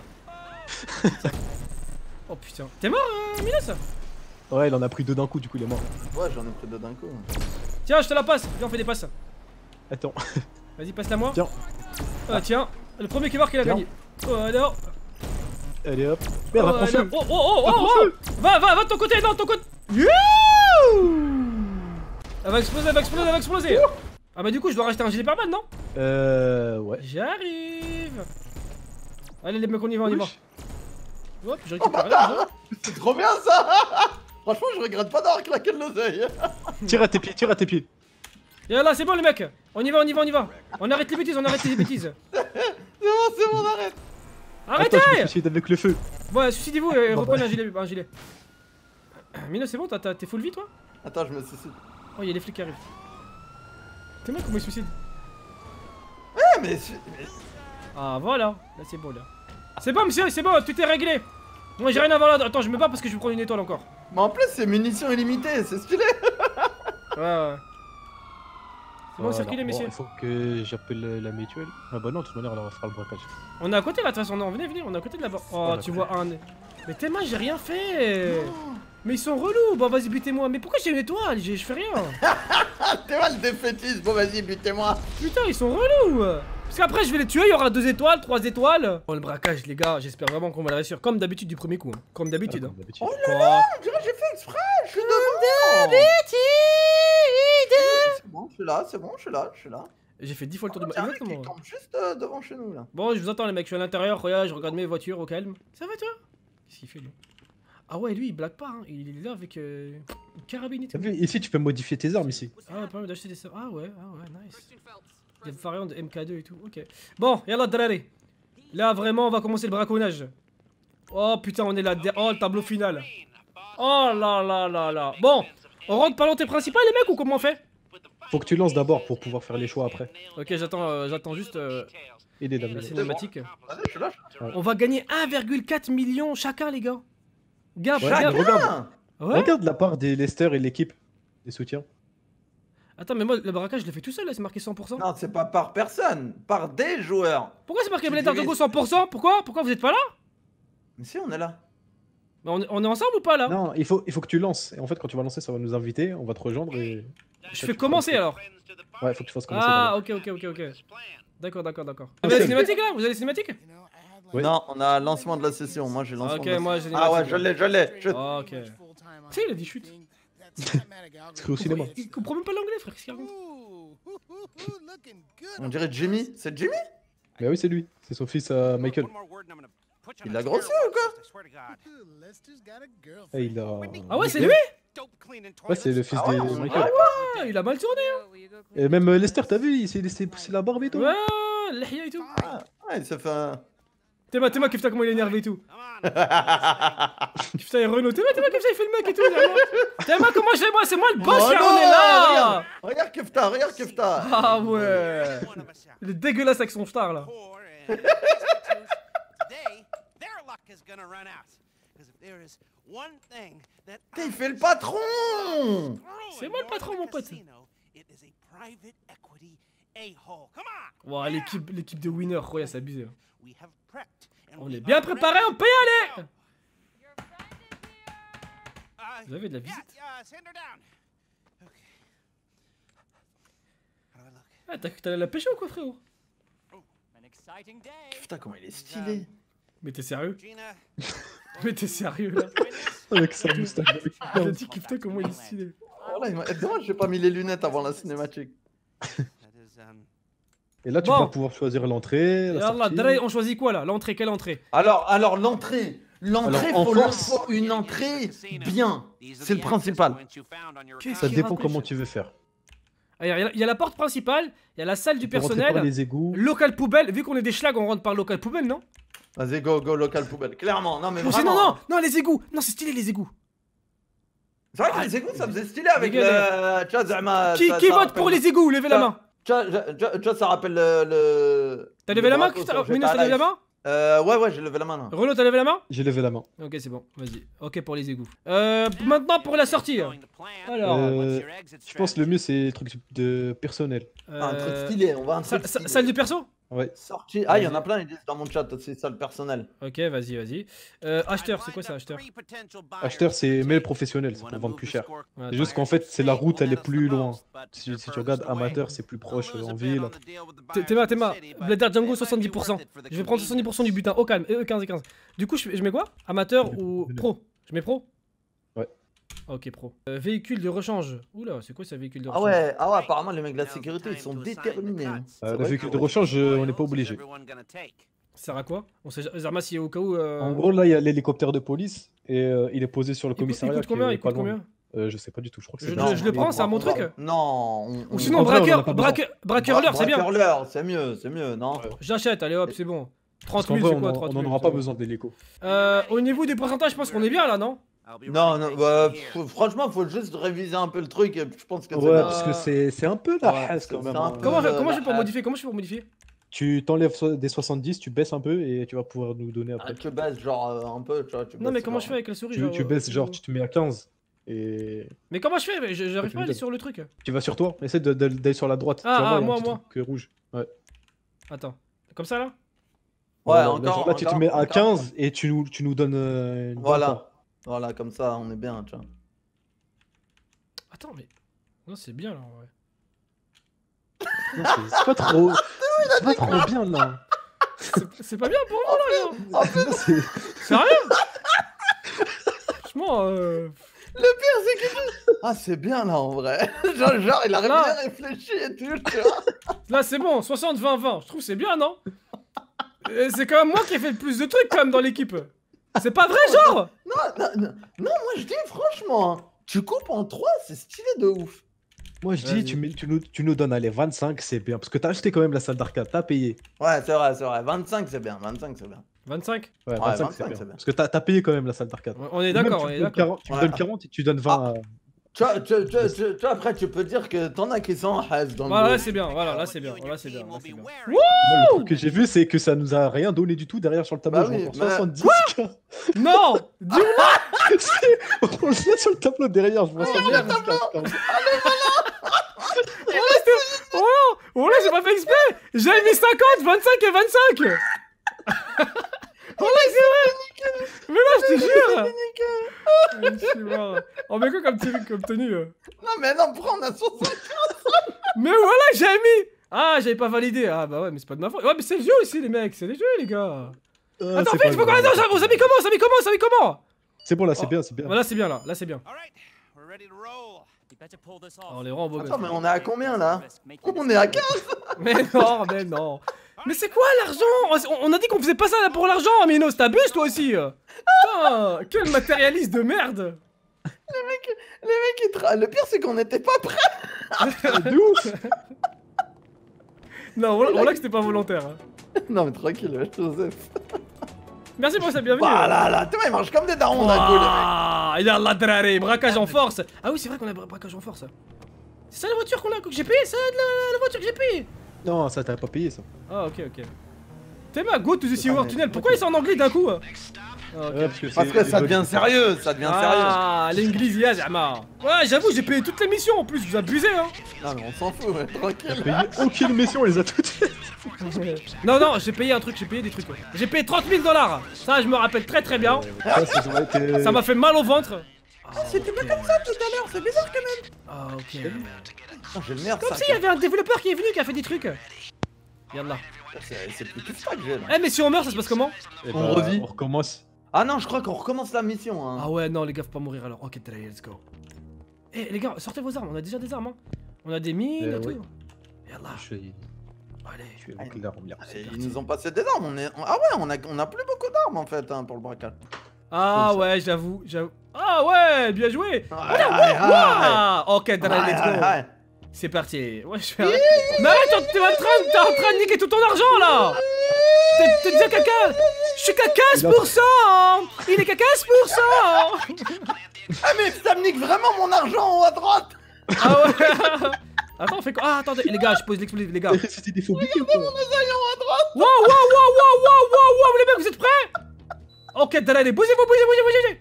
Oh putain. T'es mort Minos? Ouais, il en a pris 2 d'un coup, du coup il est mort. Ouais, j'en ai pris 2 d'un coup. Tiens, je te la passe. Viens, on fait des passes. Attends. Vas-y, passe-la moi. Tiens. Tiens. Le premier qui marque, il a gagné. Oh, alors. Allez hop. Merde, va prendre feu. Oh. Va de ton côté, non, de ton côté. Elle va exploser. Ah bah du coup, je dois racheter un gilet pare-balles, non? Ouais. J'arrive. Allez les mecs, on y va. Hop, je récupère là. C'est trop bien ça. Franchement, je regrette pas d'avoir claqué de l'oseille. Tire à tes pieds. Et là, c'est bon les mecs. On y va. On arrête les bêtises. C'est bon, arrête. Arrêtez. Attends, je me suicide avec le feu. Ouais, suicidez-vous et reprenez un gilet. Mino, c'est bon, t'es full vie toi? Attends, je me suicide. Oh, y'a les flics qui arrivent. T'es moi comment il suicide? Mais Ah voilà, là c'est bon là. C'est bon monsieur, c'est bon, tout est réglé. Moi j'ai rien à voir là, attends je me bats parce que je vais prendre une étoile encore. en plus, c'est munitions illimitées, c'est stylé. Ouais. C'est bon, circulez messieurs. Il faut que j'appelle la mutuelle. Ah bah non, de toute manière, on va faire le braquage. On est à côté là, de toute façon, non, venez, on est à côté de là-bas. Oh, tu vois un... Mais Théma, j'ai rien fait. Mais ils sont relous, bah vas-y butez-moi. Mais pourquoi j'ai une étoile? Je fais rien. T'es mal défaitiste, bon vas-y, butez-moi. Putain, ils sont relous. Parce qu'après je vais les tuer, il y aura 2 étoiles, 3 étoiles. Oh le braquage les gars, j'espère vraiment qu'on va le réussir. Comme d'habitude du premier coup, hein. Comme d'habitude. Oh là là, on dirait que j'ai fait exprès, je suis devant. C'est bon, je suis là. J'ai fait 10 fois le tour de ma... Tiens, Exactement. il tombe juste devant chez nous là. Bon, je vous attends les mecs, je suis à l'intérieur, regarde, je regarde mes voitures au calme. Ça va toi? Qu'est-ce qu'il fait lui? Ah ouais, lui il blague pas, hein. Il est là avec une carabine et tout. T'as vu, ici tu peux modifier tes armes ici. Ah ouais, permet d'acheter des... Ah ouais, nice. Des variantes de MK2 et tout, ok. Bon, yallah drari. Là vraiment on va commencer le braconnage. Oh putain, on est là, oh le tableau final. Oh là. Bon, on rentre par l'entrée principale les mecs ou comment on fait? Faut que tu lances d'abord pour pouvoir faire les choix après. Ok, j'attends juste Et des la dames. cinématique. Vas-y, je suis là. On va gagner 1,4 million chacun les gars. Gars, Ouais, gars. regarde. Ouais. Regarde la part des Leicester et l'équipe. Des soutiens. Attends, mais moi le braquage je l'ai fait tout seul là, c'est marqué 100%. Non, c'est pas par personne, par des joueurs. Pourquoi c'est marqué Tu Blade Artogo divises. 100%? Pourquoi vous êtes pas là? Mais si, on est là. Bah, on est ensemble ou pas là? Non, il faut que tu lances. Et en fait, quand tu vas lancer, ça va nous inviter, on va te rejoindre et. Je fais commencer alors. Ouais, faut que tu fasses commencer. Ah, d'abord. ok. D'accord. Ah, Vous avez les cinématiques là? Vous avez les cinématiques? Ouais. Non, on a lancement de la session. Moi, j'ai lancement. Ok, de la moi, session. j'ai Ah ouais, lancement. je l'ai. Ok. Tu sais, il a dit chute. C'est au cinéma. Il comprend même pas l'anglais, frère. Qu'est-ce qu'il raconte? On dirait Jimmy. C'est Jimmy? Mais oui, c'est lui. C'est son fils Michael. Il a grossi ou quoi? Et il a. Ah ouais, c'est lui? Ouais, c'est le fils Ah ouais, de on- Michael. Ah, il a mal tourné. Et même Lester, t'as vu, il s'est laissé pousser la barbe et tout. Ouais, l'ahia et tout. Ouais, il s'est fait un. Théma, Kefta, comment il est énervé et tout. Kefta est Renault. Théma, Kefta, il fait le mec et tout. Théma, comment j'ai moi? C'est moi le boss, Oh frère, non, on est là. Regarde Kefta. Ah ouais. Il est dégueulasse avec son star là. Putain, il fait le patron. C'est moi le patron, mon pote. Wow, l'équipe de winner, ouais, c'est abusé. On est bien préparé, on peut y aller. Vous avez de la visite? Ah, t'as la pêche ou quoi, frérot? Putain, comment il est stylé. Mais t'es sérieux? Mais t'es sérieux là? Avec sa moustache. Il a dit Kefta, comment il est stylé. Oh là, dommage, j'ai pas mis les lunettes avant la cinématique. Et là, tu Bon. vas pouvoir choisir l'entrée, la Yallah, sortie. Dre, on choisit quoi là? L'entrée, quelle entrée? Alors l'entrée. L'entrée, Alors, en faut force. une entrée bien. C'est le principal. Ça dépend comment tu veux faire. Il y a la porte principale, il y a la salle du Tu peux rentrer par personnel, les égouts. local poubelle. Vu qu'on est des schlags, on rentre par local poubelle, non? Vas-y, go, local poubelle. Clairement, non mais Oh, c'est- vraiment. non, les égouts. Non, c'est stylé les égouts. C'est vrai que les égouts, ça faisait stylé avec Dégueulasse. le... Tu vois, Zama, Qui ça vote rappelle- pour les égouts? Levez la main. Tu vois, ça rappelle le... T'as levé la main, Minos, t'as levé la main? Ouais, j'ai levé la main là. Renaud, t'as levé la main? J'ai levé la main. Ok, c'est bon, vas-y. Ok pour les égouts. Maintenant pour la sortie. Alors. Je pense que le mieux c'est les trucs de personnel. Un truc stylé, on va un truc stylé. Salle du perso? Ouais. Sortie. Ah, il y en a plein, ils disent dans mon chat, c'est ça le personnel. Ok, vas-y. Acheteur, c'est quoi ça, acheteur? Acheteur, c'est mail professionnel, c'est pour vendre plus cher. C'est juste qu'en fait, c'est la route, elle est plus loin. Si tu regardes amateur, c'est plus proche en ville. Théma, Blader Django 70%. Je vais prendre 70% du butin, au calme, 15 et 15. Du coup, je mets quoi? Amateur ou pro? Je mets pro? Ouais. Ok, pro. Véhicule de rechange. Oula, c'est quoi ça, véhicule de rechange? Ah ouais, apparemment les mecs de la sécurité, ils sont déterminés. Le véhicule de rechange, on n'est pas obligé. Ça sert à quoi? On sait jamais si au cas où. En gros, là, il y a l'hélicoptère de police et il est posé sur le commissariat. Il coûte combien? Il coûte combien? Je sais pas du tout, je crois que c'est. Je le prends, c'est un bon truc? Non. Ou sinon, braqueur-leur, c'est bien. Braqueur-leur, c'est mieux, non? J'achète, allez hop, c'est bon. 30 000, c'est quoi 30 000? On n'en aura pas besoin de l'hélico. Au niveau des pourcentages, je pense qu'on est bien là, non? Non, franchement, faut juste réviser un peu le truc et je pense que c'est ouais, parce que c'est un peu la hasse quand même. Comment je fais pour modifier? Tu t'enlèves des 70, tu baisses un peu et tu vas pouvoir nous donner après. Tu baisses genre un peu, tu vois. Non, mais comment je fais avec la souris? Tu baisses genre, tu te mets à 15 et... Mais comment je fais? J'arrive pas à aller sur le truc. Tu vas sur toi, essaie d'aller sur la droite. Moi. Rouge. Ouais. Attends, comme ça là? Ouais, encore. Là, tu te mets à 15 et tu nous donnes... Voilà, comme ça, on est bien, tu vois. Attends, mais... Non, c'est bien là, en vrai. Non, c'est pas trop... C'est pas trop bien, là. C'est pas bien pour moi, là, gars. Sérieux? Franchement, Le pire, c'est que... Ah, c'est bien, là, en vrai. genre, il a bien réfléchi et tout, tu vois. Là, c'est bon, 60-20-20. Je trouve que c'est bien, non? C'est quand même moi qui ai fait le plus de trucs, quand même, dans l'équipe. C'est pas vrai, genre? Non, moi je dis franchement, tu coupes en 3, c'est stylé de ouf. Moi je dis, tu nous donnes allez, 25, c'est bien. Parce que t'as acheté quand même la salle d'arcade, t'as payé. Ouais, c'est vrai. 25, c'est bien. 25? Ouais, 25 c'est bien. Parce que t'as payé quand même la salle d'arcade. On est d'accord, Tu me donnes 40 et tu donnes 20. Tu vois, après tu peux dire que t'en as qui sont en haze dans le Voilà, là c'est bien, là c'est bien. Moi, le truc que j'ai vu, c'est que ça nous a rien donné du tout derrière sur le tableau. Bah oui, genre 70. Non, dis-moi. On le voit sur le tableau derrière, je vois ça. Oh là, j'ai pas fait exprès. J'avais mis 50, 25 et 25. Oh là, c'est vrai. Mais là, je te jure. Oh, mais quoi comme tenue? Non, mais non, prends, on a 60. Mais voilà, j'avais mis. Ah, j'avais pas validé. Ah, bah ouais, mais c'est pas de ma faute. Ouais, mais c'est le jeu aussi, les mecs. C'est les jeux, les gars. Attends, Félix, faut qu'on aille. On s'habille comment? C'est bon, là, c'est bien. Voilà, c'est bien, là. Là, c'est bien. On les rend beau. Attends, mais on est à combien, là? On est à 15. Mais non. Mais c'est quoi l'argent? On a dit qu'on faisait pas ça là pour l'argent, Minos, t'abuses toi aussi. Putain, quel matérialiste de merde. Les mecs, le pire c'est qu'on était pas prêts. D'où? Non, voilà que c'était pas volontaire. Non mais tranquille, Joseph. Merci pour sa bienvenue. Voilà, là, tu vois, ils mangent comme des darons d'un coup, les mecs. Il a la draré, braquage en force. Ah oui, c'est vrai qu'on a braquage en force. C'est ça la voiture que j'ai payée? C'est la voiture que j'ai payée? Non, ça t'as pas payé ça. Ah, ok. Théma, go to the sewer tunnel. Pourquoi il est en anglais d'un coup? Parce que ça devient sérieux, Ah, l'Inglise, Zama. Ouais, j'avoue, j'ai payé toutes les missions en plus, vous abusez, hein. Non, mais on s'en fout, ouais, tranquille. J'ai payé aucune mission, on les a toutes faites. Non, j'ai payé un truc, j'ai payé des trucs. J'ai payé 30 000 $. Ça, je me rappelle très bien. Ça m'a fait mal au ventre. C'était pas comme ça tout à l'heure, c'est bizarre quand même. Ah, ok. J'ai le merde. Comme s'il y avait un développeur qui est venu qui a fait des trucs. Regarde là. C'est plus que ça que j'ai là. Eh, mais si on meurt, ça se passe comment? On revit. On recommence. Ah non, je crois qu'on recommence la mission. Hein. Ah ouais, non, les gars, faut pas mourir alors. Ok, let's go. Eh, les gars, sortez vos armes, on a déjà des armes. Hein. On a des mines et tout. Regarde là. Allez. Ils nous ont passé des armes. Ah ouais, on a plus beaucoup d'armes en fait hein, pour le braquage. Ah ouais, j'avoue. Ah ouais, bien joué. Ok, let's go. C'est parti. Ouais, je vais arrêter. Mais arrête, t'es en train de niquer tout ton argent là. T'es déjà caca. Je suis qu'à 15%. Il est qu'à 15%. Ah mais ça me nique vraiment mon argent en haut à droite. Ah ouais. Attends, on fait quoi? Ah attendez, les gars, je pose l'explosif, les gars. C'était des phobies mon assaillant à droite. Wow, les mecs, vous êtes prêts? Ok, allez, bougez-vous.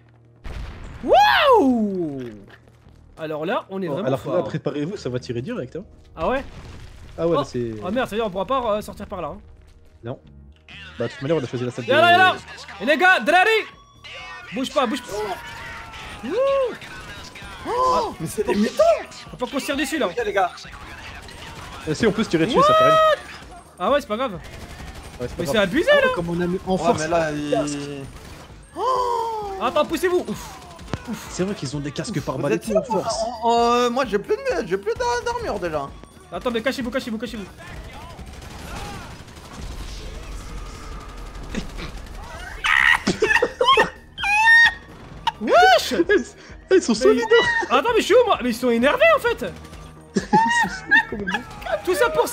Waouh! Alors là, on est vraiment alors fort. là, préparez-vous, ça va tirer direct. Hein. Ah ouais? Ah ouais, Oh. là c'est. Ah merde, ça veut dire on pourra pas sortir par là. Hein. Non. Bah, de toute manière, on a choisi la salle de. Y'a là. Et les gars, Drari! Bouge pas. Ouh. Oh, mais c'est des mythos. Faut pas qu'on se tire dessus là. Ok, les gars. Si, on peut se tirer dessus, ça fait rien. Ah ouais, c'est pas grave. Ouais, c'est pas Mais grave. c'est abusé là. Comme on a mis en Ouais, force. mais là, il... Attends, poussez-vous. Ouf. C'est vrai qu'ils ont des casques par Vous balles êtes en sûr, force. moi, j'ai plus d'armure déjà. Attends, mais cachez-vous. Wesh! Ils sont solides. Attends, mais je suis où moi? Mais ils sont énervés en fait. Tout ça pour ça.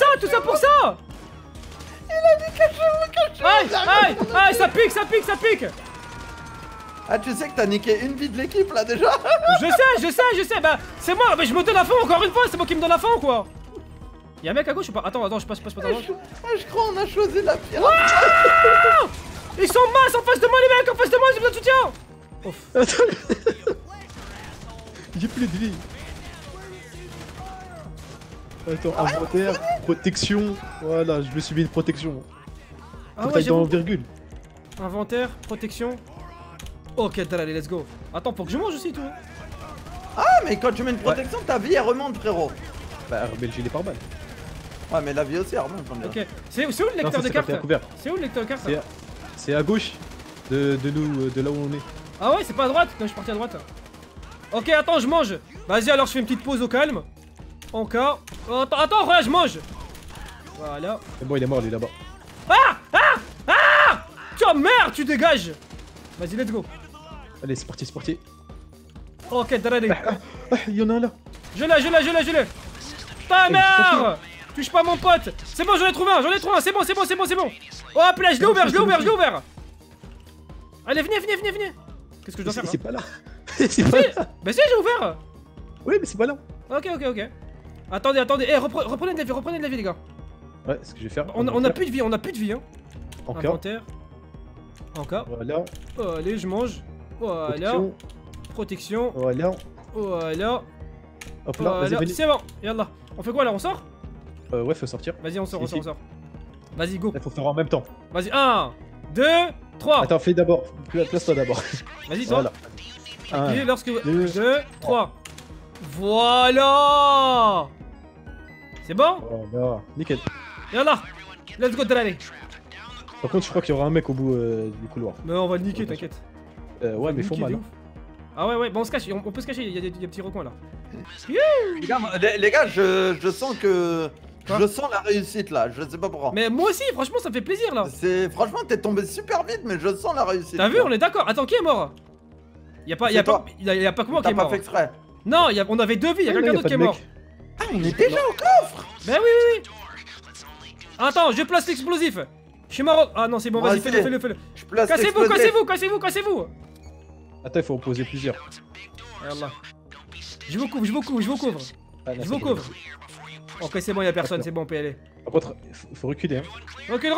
Aïe, ça pique. Ah, tu sais que t'as niqué une vie de l'équipe là déjà. Je sais, bah c'est moi, mais je me donne à fond encore une fois, c'est moi qui me donne à fond quoi. Y'a un mec à gauche ou pas? Attends, je passe pas devant. Je crois on a choisi la pire. Ils sont masse en face de moi les mecs, j'ai besoin de soutien. Ouf. J'ai plus de vie. Attends, inventaire, protection. Voilà, je me suis mis une protection. Ah Faut ouais, taille dans j'avoue. virgule. Inventaire, protection. Ok, allez, let's go. Attends, faut que je mange aussi tout. Ah, mais quand tu mets une protection, ta vie elle remonte, frérot. Bah, mais le gilet par balle. Ouais, mais la vie aussi elle remonte. Ok, c'est où le lecteur ça, de c'est quand cartes? t'es à couvert. C'est où le lecteur de cartes? C'est à gauche de nous, de là où on est. Ah ouais, c'est pas à droite? Non, je suis parti à droite. Ok, attends, je mange. Vas-y, alors je fais une petite pause au calme. Encore. Attends, regarde, je mange. Voilà. Et bon, il est mort, il est là-bas. Tiens, merde, tu dégages. Vas-y, let's go. Allez, c'est parti. Ok, allez. Il y en a un là. Je l'ai. Ta mère. Touche pas mon pote. C'est bon, j'en ai trouvé un. C'est bon. Hop là, je l'ai ouvert. Allez, venez. Qu'est-ce que je dois faire là? C'est pas là. C'est pas là. Bah si, j'ai ouvert. Oui, mais c'est pas là. Ok. Attendez. Reprenez de la vie, les gars. Ouais, ce que je vais faire. On a plus de vie, hein. Encore. Inventaire. Encore. Voilà. Allez, je mange. Voilà. Protection. Voilà. Voilà. Hop là, vas-y, venez. C'est bon. Yallah. On fait quoi là? On sort? Ouais, faut sortir. Vas-y, on sort. Ici. Vas-y, go. Il faut faire en même temps. Vas-y, 1, 2, 3. Attends, fais d'abord. Place-toi d'abord. Vas-y, toi. Voilà. Appuyez lorsque vous... 2, 2, 3. Voilà. C'est bon? Voilà. Nickel. Yallah. Let's go, allez. Par contre, je crois qu'il y aura un mec au bout du couloir. Mais on va le niquer, t'inquiète. Ouais, mais ils font Niquer de mal. ouf. Ah ouais, bon, on se cache, on peut se cacher, il y a des petits recoins là. Les gars, je sens que... Quoi? Je sens la réussite là, je sais pas pourquoi. Mais moi aussi, franchement, ça me fait plaisir là. Franchement, t'es tombé super vite, mais je sens la réussite. T'as vu, on est d'accord. Attends, qui est mort? Y'a pas que moi qui T'as est pas mort. fait exprès. Non, on avait 2 vies, y'a quelqu'un d'autre qui est mort. Ah, on est déjà au coffre. Ben oui. Attends, je place l'explosif. Je suis mort. Ah non, c'est bon, vas-y, fais-le. Je place Cassez-vous. Attends, il faut en poser plusieurs. Yallah. Je vous couvre. Ah, non, Je vous couvre. Ok, c'est bon, y'a personne, c'est bon, on peut y aller. Par contre, faut reculer. Hein. Recule.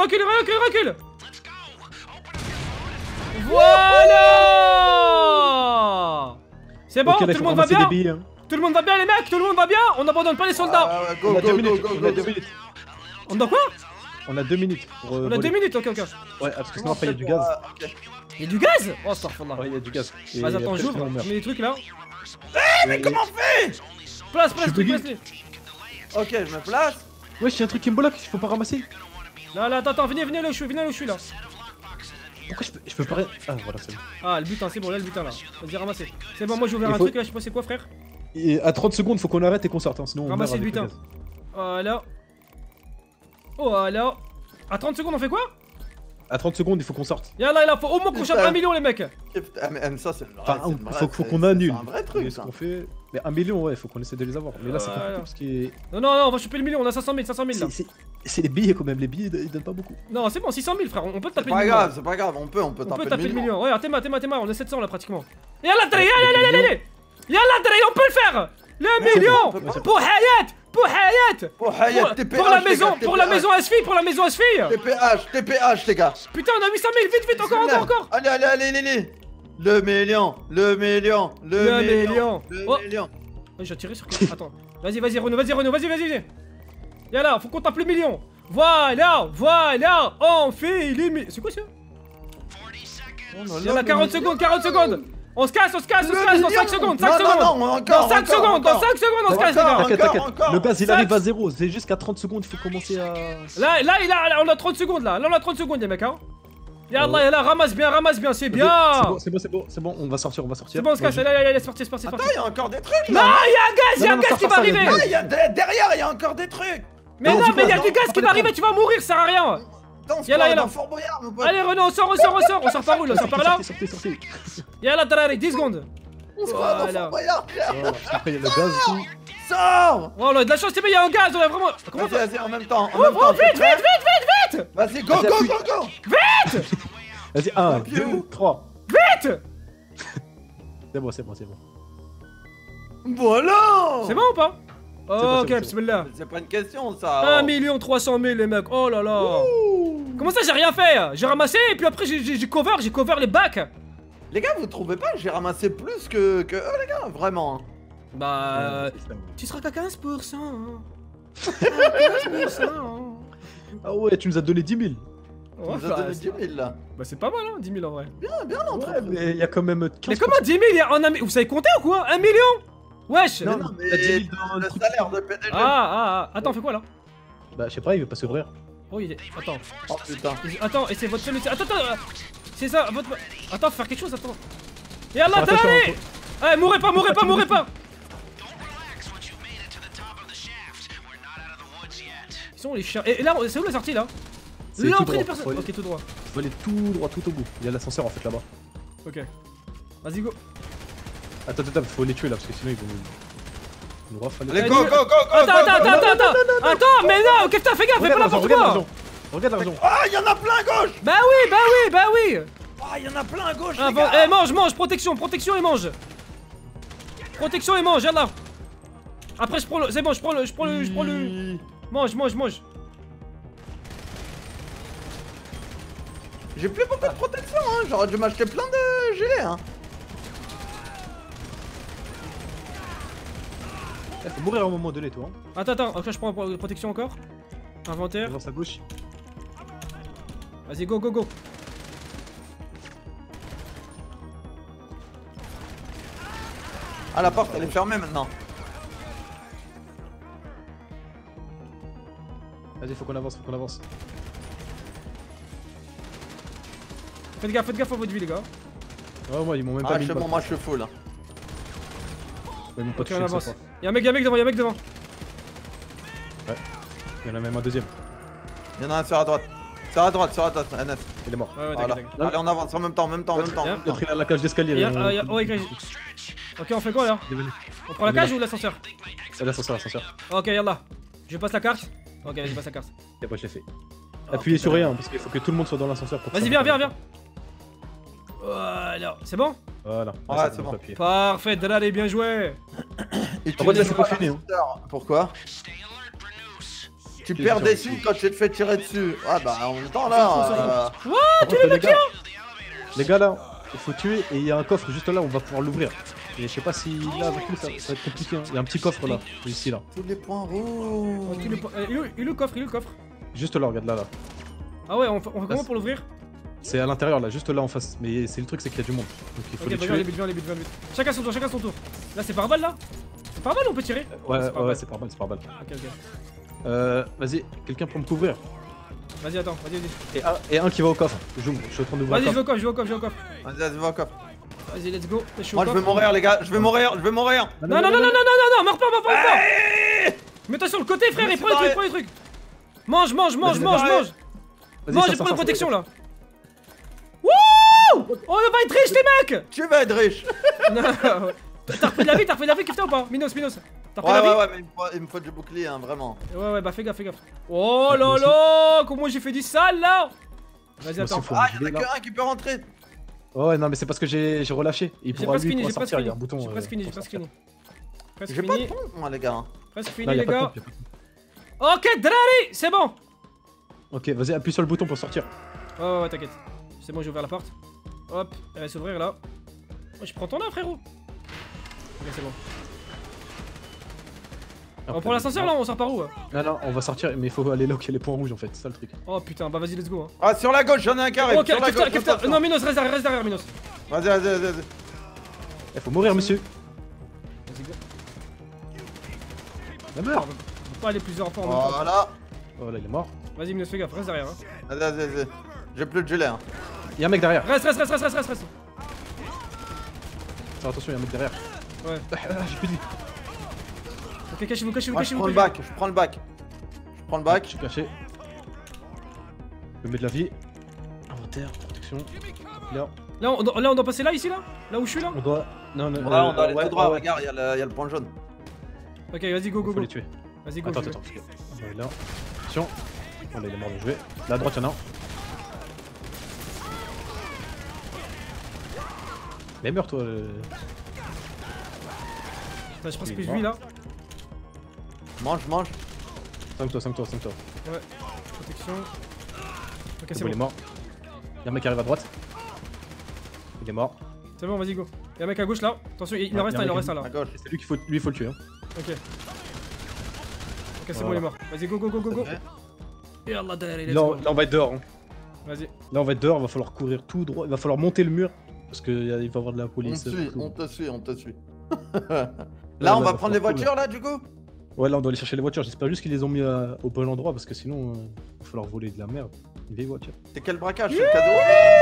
Voilà. C'est bon, Ok, là, tout le monde va bien. Billes, hein. Tout le monde va bien, les mecs, tout le monde va bien. On n'abandonne pas les soldats. Ah, ouais, On a 2 minutes. On doit quoi? On a 2 minutes. On a 2 minutes, ok. Ouais, parce que sinon après il y a du gaz. Y'a du gaz? Oh, astaghfirullah. Ouais, il y a du gaz. Et Vas-y, attends, après, j'ouvre, on meurt. je mets des trucs là. Mais comment on fait? Place, Je suis place-les. Ok, je me place. Ouais, j'ai un truc qui me bloque, il faut pas ramasser. Là, attends, venez là où je suis là. Pourquoi je peux pas. Ah, voilà, c'est bon. Ah, le butin, c'est bon, là le butin là. Vas-y, ramassez. C'est bon, moi j'ai ouvert Il un faut- truc là, je sais pas c'est quoi, frère. Et à 30 secondes, faut qu'on arrête et qu'on sorte, hein, sinon on Ramassez meurt le avec butin. gaz. Voilà. Voilà. À 30 secondes, on fait quoi? À 30 secondes, il faut qu'on sorte. Yallah, il faut au moins qu'on chope 1 million, les mecs. Ah, mais ça, c'est vrai. Enfin, faut qu'on C'est annule. un vrai Mais truc, ce ça. qu'on fait. Mais 1 million, ouais, faut qu'on essaie de les avoir. Mais là, c'est compliqué parce que. Non, on va choper le million, on a 500 000 là. C'est les billets quand même, les billets ils donnent pas beaucoup. Non, c'est bon, 600 000, frère, on peut taper C'est le pas million. grave, c'est pas grave, on peut On peut taper taper le le million. million. Regarde, Théma, on est 700 là pratiquement. Yallah, Dre, Yallah, Dre, on peut le faire. Le million on peut pas. pour Hayat, Pouhayat. Pouhayat, TPH, Pour la les maison, gars, pour la TPH. maison à Sfi, pour la maison à Sfi. TPH, les gars. Putain, on a 800 000, vite, encore. Allez. Le million. Le million. Oh. million. J'ai tiré sur quoi? Attends. Vas-y, Renaud, vas-y. Y'a faut qu'on tape le million. Voilà, on fait les millions. C'est quoi ça? Y'a 40 secondes. On se casse dans 5 secondes. Non, encore. Dans 5 secondes, on se casse, les gars. T'inquiète. encore. Le gaz il arrive à 0. C'est jusqu'à 30 secondes, il faut commencer à. Là, on a 30 secondes là. Là, on a 30 secondes, les mecs, hein. Yallah, ramasse bien, c'est bien. C'est bon, on va sortir. C'est bon, on se casse. Allez, c'est parti. Attends, il y a encore des trucs Non, là. il y a un gaz qui va arriver. Derrière, il y a encore des trucs. Mais non, mais il y a du gaz qui va arriver, tu vas mourir, ça sert à rien. Attends, Yallah. dans Fort Boyard, mon pote. Allez, Renaud, on sort par où là? On sort par là? Sortez. Yallah, Tarari, 10 secondes. On se croit dans Fort Boyard. Après, il y a le gaz aussi. Sors. Oh là, de la chance, c'est bien, il y a un gaz, on a vraiment. Comment ça? Vas-y, en même temps. Vite. Vas-y, go. Vas-y, 1, 2, 3. Vite. C'est bon. Voilà. C'est bon ou pas? bon, Ok, c'est bon. bismillah. C'est pas une question, ça. 1 300 000 les mecs, oh là là. Comment ça j'ai rien fait? J'ai ramassé et puis après j'ai cover les bacs. Les gars, vous trouvez pas que j'ai ramassé plus que eux, les gars? Vraiment. Bah... tu seras qu'à 15%. Hein. 15%. Hein. Ah ouais, tu nous as donné 10 000. On nous a donné 10 000 là. Bah c'est pas mal hein, 10 000 en vrai. Bien l'entreprise. Ouais, mais il y a quand même 15%. Mais comment 10 000 vous savez compter ou quoi? 1 million? Wesh. Non, mais t'as 10 000 dans le le truc. salaire de PDG. Attends, on fait quoi là? Bah je sais pas, il veut pas s'ouvrir. Oh il est... Attends. Oh putain. Attends, et c'est votre seul... Attends. C'est ça, votre... Attends, faut faire quelque chose, attends. Yallah, allez. Eh, mourrez pas. Ils sont les chiens. Et là, c'est où la sortie là? L'entrée des personnes. Ok, tout droit. Faut aller tout droit, tout au bout. Il y a l'ascenseur en fait là-bas. Ok. Vas-y, go. Attends, faut les tuer là parce que sinon ils vont nous rafaler. Allez, go. Attends, mais non, qu'est-ce que t'as fait gaffe? Fais pas n'importe quoi. Regarde l'argent. Ah, il y en a plein à gauche. Bah oui. Ah, il y en a plein à gauche, les Ah, gars. eh, mange, protection et mange. Protection et mange, yallah. Après, je prends le. C'est bon, je prends le. Mange. J'ai plus beaucoup de protection, hein. J'aurais dû m'acheter plein de gilets, hein. Faut mourir à un moment donné, toi. Attends, ok, je prends la protection encore. Inventaire. Avance à gauche. Vas-y, go. Ah, la porte, elle est fermée maintenant. Vas-y, faut qu'on avance. Faites gaffe à votre vie, les gars. Ouais, moi, ils m'ont même pas Ah, mis c'est une bon, balle. moi je suis full. Ils m'ont pas Ok, touché, on ça, avance. quoi. Y'a un mec devant. Il y en a même un deuxième. Il y en a un sur la droite. Sur la droite, NS. Il est mort. Ouais, Voilà. t'inquiète. Allez, on avance en même temps. L'autre, il a la cage d'escalier. Ok, on fait quoi là? On prend la cage ou l'ascenseur? C'est l'ascenseur. Ok, yallah. Je passe la carte. Ok, vas-y, passe la carte. Et après, je l'ai fait. Appuyez sur rien parce qu'il faut que tout le monde soit dans l'ascenseur pour que Vas-y, ça viens. marche. Voilà, c'est bon? Voilà. Ouais, ça, c'est on bon. peut appuyer. Parfait, Drali, bien joué. Et Par contre, là, c'est pas fini, hein. Pourquoi? Tu perds des sous quand tu te fais tirer dessus. Ah bah en même temps là. Par contre, les gars là, il faut tuer et il y a un coffre juste là, on va pouvoir l'ouvrir. Et je sais pas si là avec nous ça va être compliqué. Hein. Il y a un petit coffre là, ici là. Tous les points rouges. Il est où le coffre? Juste là, regarde là. Ah ouais, on fait comment pour l'ouvrir? C'est à l'intérieur là, juste là en face. Mais c'est le truc, c'est qu'il y a du monde. Donc il faut Ok, les bah tuer. viens, les buts. Chacun son tour. Là, c'est par balle là? C'est par balle ou on peut tirer? Ouais, c'est par balle. c'est par balle. Ok. Vas-y, quelqu'un pour me couvrir. Vas-y, attends, vas-y. Et un qui va au coffre. J'ouvre, je suis en train d'ouvrir. Vas-y, le je coffre. vais au coffre. Vas-y, va au coffre. Vas-y, let's go. Je suis Moi au je coffre. vais mourir les gars, je vais mourir. Non, meurs pas. Mets-toi sur le côté, frère, et prends les trucs. Mange. Mange, Vas-y, j'ai sors, pris une protection sors. là. Wouh! On va être riche, les mecs! Tu vas être riche. T'as repris de la vie, Kifta ou pas? Minos. T'as repris de la vie? Ouais, mais il me faut du bouclier, hein, vraiment. Ouais, bah fais gaffe. Oh là là! Comment j'ai fait du sale là? Vas-y, attends. Faut Ah, me y'en a geler, là. que un qui peut rentrer. Ouais, non, mais c'est parce que j'ai relâché. Il J'ai pourra presque lui fini, pourra sortir, il y a un bouton. J'ai presque fini. J'ai pas de pompe moi les gars. Presque Là, fini, y a les pas de gars. pompe, y a pas de pompe. Ok, Drari, c'est bon. Ok, vas-y, appuie sur le bouton pour sortir. Ouais, t'inquiète. C'est bon, j'ai ouvert la porte. Hop, elle va s'ouvrir là. Oh, je prends ton nom, frérot. Ok, c'est bon. On prend l'ascenseur là, on sort par où? Non, on va sortir, mais il faut aller là où il y a les points rouges en fait, c'est ça le truc. Oh putain, bah vas-y, let's go. Hein. Ah, sur la gauche, y'en a un carré. Ok, sur la gauche, capteur. attention. Non, Minos, reste derrière, Minos. Vas-y. Il faut mourir, monsieur. Vas-y, go. Il meurt. On peut pas aller plusieurs fois en même temps. Voilà. Oh là, il est mort. Vas-y, Minos, fais gaffe, reste derrière. Hein. Vas-y. J'ai plus de gilet. Hein. Il y a un mec derrière. Reste. Attention, il y a un mec derrière. Ouais. J'ai plus de vie. Ok, cachez-vous. Moi, je prends le bac. Je prends le bac. Je suis caché. Je me mets de la vie. Inventaire, protection. Là. Là, on doit passer là, ici, là? Là où je suis, là? On doit. Non, Voilà, on doit aller ouais, tout droit. ouais. Regarde, y a le point jaune. Ok, vas-y, go. Faut les tuer. Vas-y, go. Attends. Là. Attention. Oh là, il est mort de jouer. Là à droite, y'en a un. Mais meurs toi. Attends, je pense que je vis là. Mange. 5 toi. Ouais. Protection. Ok, c'est Il est bon. mort. Y'a un mec qui arrive à droite. Il est mort. C'est bon, vas-y, go. Y'a un mec à gauche là. Attention, il en reste un là. À gauche. C'est lui qu'il faut le tuer. Hein. Ok. Ok, c'est bon, il est mort. Vas-y, go. Et Allah, Là, on va être dehors. Hein. Vas-y. Là, on va être dehors. Il va falloir courir tout droit. Il va falloir monter le mur. Parce qu'il va y avoir de la police. On te suit. Là, on va prendre les voitures là, du coup. Ouais, là, on doit aller chercher les voitures. J'espère juste qu'ils les ont mis au bon endroit. Parce que sinon, il va falloir voler de la merde. Une vieille voiture. C'est quel braquage? C'est le cadeau?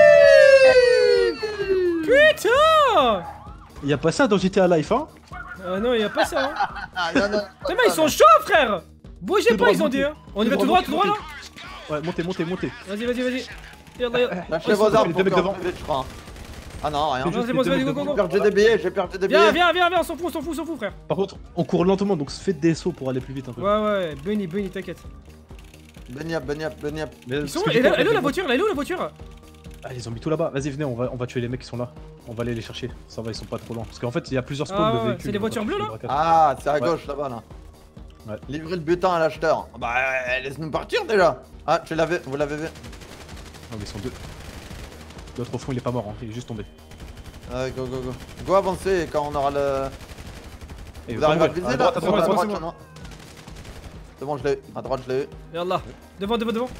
Putain! Y'a pas ça dans GTA Life, hein? Non, y'a pas ça. Hein. Ah, non. Putain, mais ils sont chauds, frère! Bougez pas, ils ont dit. Hein. On y va tout droit là? Ouais, montez. Vas-y. Yalla. Lâchez vos armes deux mecs pour devant. faire plus vite, je crois. Ah non, rien. Non, c'est bon, vas-y, go. J'ai perdu des billets, Viens, on s'en fout, frère. Par contre, on court lentement, donc faites des sauts pour aller plus vite un peu. Ouais, Bunny, t'inquiète. Beniap. Mais Ils sont parce où? que Elle est où la voiture? Ah, ils ont mis tout là-bas. Vas-y, venez, on va tuer les mecs qui sont là. On va aller les chercher. Ça va, ils sont pas trop loin. Parce qu'en fait, il y a plusieurs spawns Ah, de ouais, véhicules. c'est des voitures bleues, là? Ah, c'est à gauche là-bas là. Ouais. Livrer le butin à l'acheteur. Bah, laisse-nous partir déjà. Ah, vous l'avez vu. Non, mais ils sont deux. L'autre au fond, il est pas mort, hein. Il est juste tombé. Go. Go avancer quand on aura le. Et Vous arrivez à le viser là? à Sur la droite, droite, non? C'est bon, je l'ai eu. À droite, je l'ai eu. Yallah. Devant.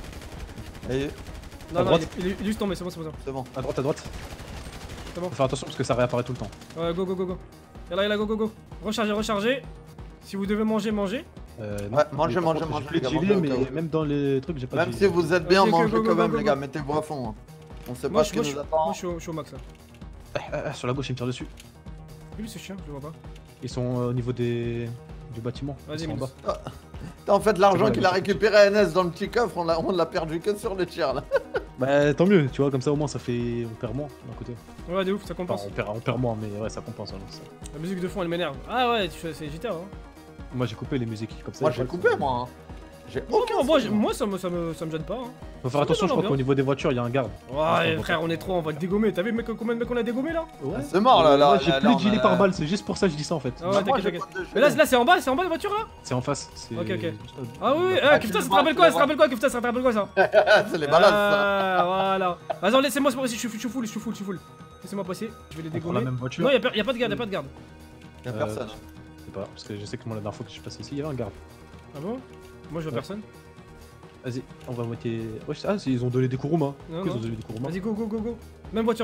Et Non, droite. il est juste tombé, c'est bon. c'est bon. à droite. C'est bon. Faut faire attention parce que ça réapparaît tout le temps. Ouais, go. Yalla, go. Rechargez. Si vous devez manger. Ouais, mangez, J'ai plus les de gars, gilet, mangez au cas mais même dans les trucs, j'ai pas de Même gilet. si vous êtes bien, Vas-y, mangez go, quand même, go, les go. gars. Mettez-vous à fond. Hein. On sait Moi, pas ce qui nous attend. je suis au max là. Sur la gauche, il me tire dessus. Lui, ce chien, je le vois pas. Ils sont au niveau du bâtiment. Vas-y, Ils sont en Minus. bas. En fait, l'argent C'est bon, qu'il a récupéré à NS dans le petit coffre, on l'a perdu que sur le tir là. Bah tant mieux, tu vois, comme ça au moins ça fait. On perd moins d'un côté. Ouais, de ouf, ça Enfin, compense. on perd moins, mais ouais, ça compense. Hein, ça. La musique de fond, elle m'énerve. Ah ouais, c'est GTA, hein. Moi j'ai coupé les musiques comme ça. Moi j'ai coupé, moi. Hein. J'ai aucun. Moi, ça me gêne pas. Hein. Faut faire attention, je crois qu'au niveau des voitures, il y a un garde. Ouais, frère, on est trop, on va le dégommer. T'as vu combien de mecs on a dégommé là? Ouais. C'est mort là. Ouais, j'ai plus de gilet par balle, c'est juste pour ça que je dis ça en fait. Ah ouais, Moi, j'ai t'inquiète. pas de Mais là, gilet. c'est en bas la voiture là? C'est en face. Ok. Ah oui, Ah, Kifta, tu ça te le rappelle vois, quoi? Kifta, ça te rappelle quoi ça? C'est les balances ça. Ah, voilà. Vas-y, laissez-moi passer, je suis full. Laissez-moi passer, je vais les On prend dégommer. la même voiture. Non, y'a pas de garde, Y'a personne. Je sais pas, parce que je sais que moi la dernière fois que je suis passé ici, il y avait un garde. Ah bon? Moi, je vois personne. Vas-y, on va moitié. Ouais, ah, ils ont donné des Kuruma. Non, Pourquoi ils non. ont donné des Kuruma? Vas-y, go. Même voiture.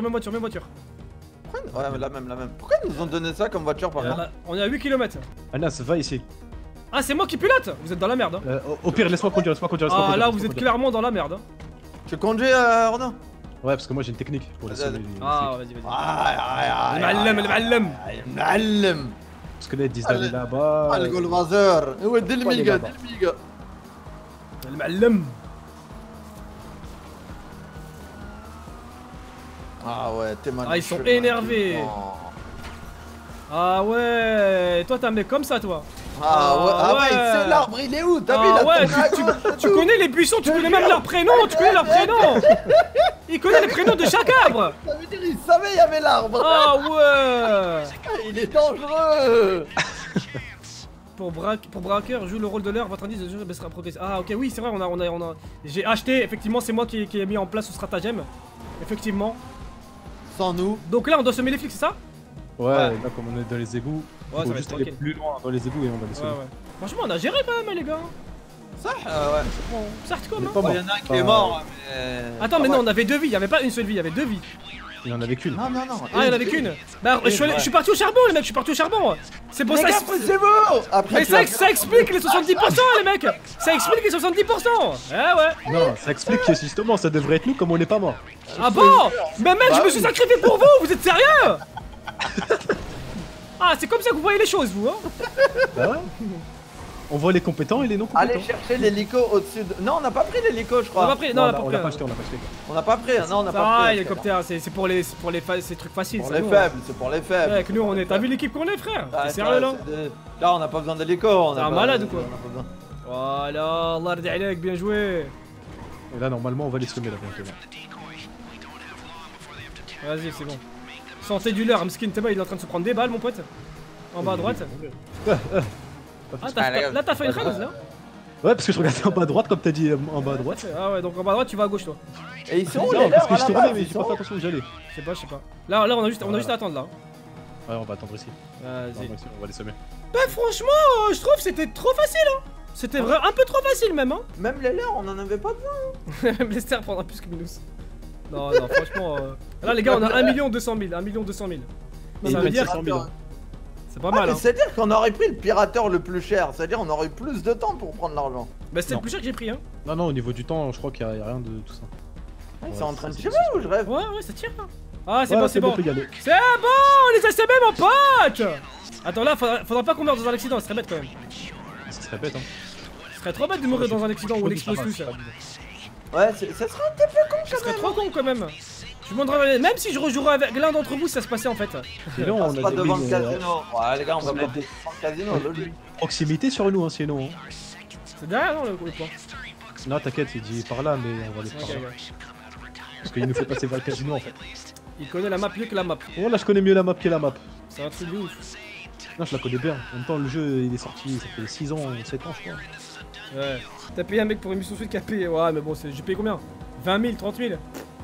Ouais, mais la même. Pourquoi ils nous ont donné ça comme voiture par contre? On est à 8 km. Anas, va ici. Ah, c'est moi qui pilote? Vous êtes dans la merde. Hein. Au pire, laisse-moi conduire. Ah, là, vous êtes clairement dans la merde. Hein. Tu conduis, Renaud? Ouais, parce que moi j'ai une technique pour laisser Vas-y. les. Ah, vas-y. المعلم. Parce que là ils disent d'aller là-bas. القول بازار هو دي الميجا المعلم. Ah ouais, t'es mal. Ah, ils sont énervés. Ah ouais, toi t'es un mec comme ça, toi. Ah ouais, c'est l'arbre, il est où? T'as vu Ah là? ouais, tu connais les buissons, tu connais même leurs prénoms, Il connaît les prénoms de chaque arbre. Ça veut dire il savait il y avait l'arbre. Ah ouais. Il est dangereux. pour braqueur, joue le rôle de l'heure, votre indice de jeu baissera progressivement. Ah ok, oui c'est vrai, on a... J'ai acheté, effectivement c'est moi qui ai mis en place ce stratagème. Effectivement. Sans nous. Donc là on doit semer les flics, c'est ça? Ouais, là comme on est dans les égouts, Ouais, faut juste aller plus loin dans les égouts et on va les sauver. Ouais. Franchement on a géré quand même les gars. Ça ouais. Certes comme hein. Il y en a un qui est mort, mais... Attends mais non, on avait 2 vies, il y avait pas une seule vie, il y avait 2 vies. Il y en avait qu'une. Non. Ah, il y en avait qu'une. Bah, je suis parti au charbon, les mecs, je suis parti au charbon. C'est pour ça. C'est bon. Après, mais ça explique les 70%, les mecs. Ça explique les 70%. Eh ouais. Non, ça explique que justement, ça devrait être nous comme on n'est pas mort. Ah bon? Mais mec, je me suis sacrifié pour vous. Vous êtes sérieux? Ah, c'est comme ça que vous voyez les choses, vous, hein? Bah ouais. On voit les compétents et les non compétents. Allez chercher l'hélico au-dessus de... Non, on n'a pas pris l'hélico, je On crois. a pas pris, non, on l'a pas on pris. l'a pas acheté, on l'a pas acheté. On n'a pas pris, non, on n'a pas Ah, pris. l'hélicoptère, c'est pour les ces trucs faciles. Pour les faibles, c'est pour les faibles. Ouais, que nous, on est. T'as vu l'équipe qu'on est, frère? Ah, T'es sérieux, là? Là, on n'a pas besoin d'hélico. On T'es a un pas- malade ou quoi? on a pas besoin. Voilà, Allah rdi alek, bien joué. Et là, normalement, on va les semer là bientôt. Vas-y, c'est bon. Santé du leurre, Amskin Tema, il est en train de se prendre des balles, mon pote. En bas à droite. Ah, là, t'as fait une rame, là? Ouais, parce que je regardais en bas à droite, comme t'as dit en bas à droite. Ah ouais, donc en bas à droite, tu vas à gauche, toi. Et ils sont où Non, les parce leurs que je à la tournais, base, mais ils j'ai sont pas fait où attention où j'allais. Je sais pas. Là, on a juste à attendre, là. Ouais, on va attendre ici. Vas-y. Non, on va les semer. Bah, franchement, je trouve que c'était trop facile, hein. C'était un peu trop facile, même, hein. Même les leurs, on en avait pas besoin. Même Lester prendra plus que Minus. Non, franchement. Là, les gars, on a 1 200 000. 1 200 000. Ça veut dire. 600 000. C'est pas mal, hein. C'est-à-dire qu'on aurait pris le pirateur le plus cher. C'est-à-dire qu'on aurait eu plus de temps pour prendre l'argent. Bah, c'est le Non. plus cher que j'ai pris, hein. Non, au niveau du temps, je crois qu'il y a rien de tout ça. Ils sont en train de c'est- tirer ou je rêve? Ouais, ça tire, là. Ah, c'est Ouais, bon, c'est bon. on peut y aller. C'est bon, on les a semés, mon pote. Attends, là, faudra pas qu'on meure dans un accident, ce serait bête quand même. Ça se répète, hein. Ce serait trop bête de mourir dans un accident où on explose tous. Ouais, ça serait un petit peu con Ce quand serait même. trop con quand même. Je me demanderais, même si je rejouerais avec l'un d'entre vous, ça se passait en fait. Sinon, On on pas a devant des le casino. Ouais, les gars, on va mettre des casino. proximité sur nous, hein, sinon. Hein. C'est derrière, non, le point. Non, t'inquiète, il dit par là, mais on va aller par Ok, là. ok. Parce qu'il nous fait passer vers le casino en fait. Il connaît la map mieux que la map. Oh là, je connais mieux la map que la map. C'est un truc de ouf. Non, je la connais bien. En même temps, le jeu il est sorti, ça fait 6 ans, 7 ans, je crois. Ouais. T'as payé un mec pour une mission suite qui a payé. Ouais, mais bon, j'ai payé combien? 20 000, 30 000.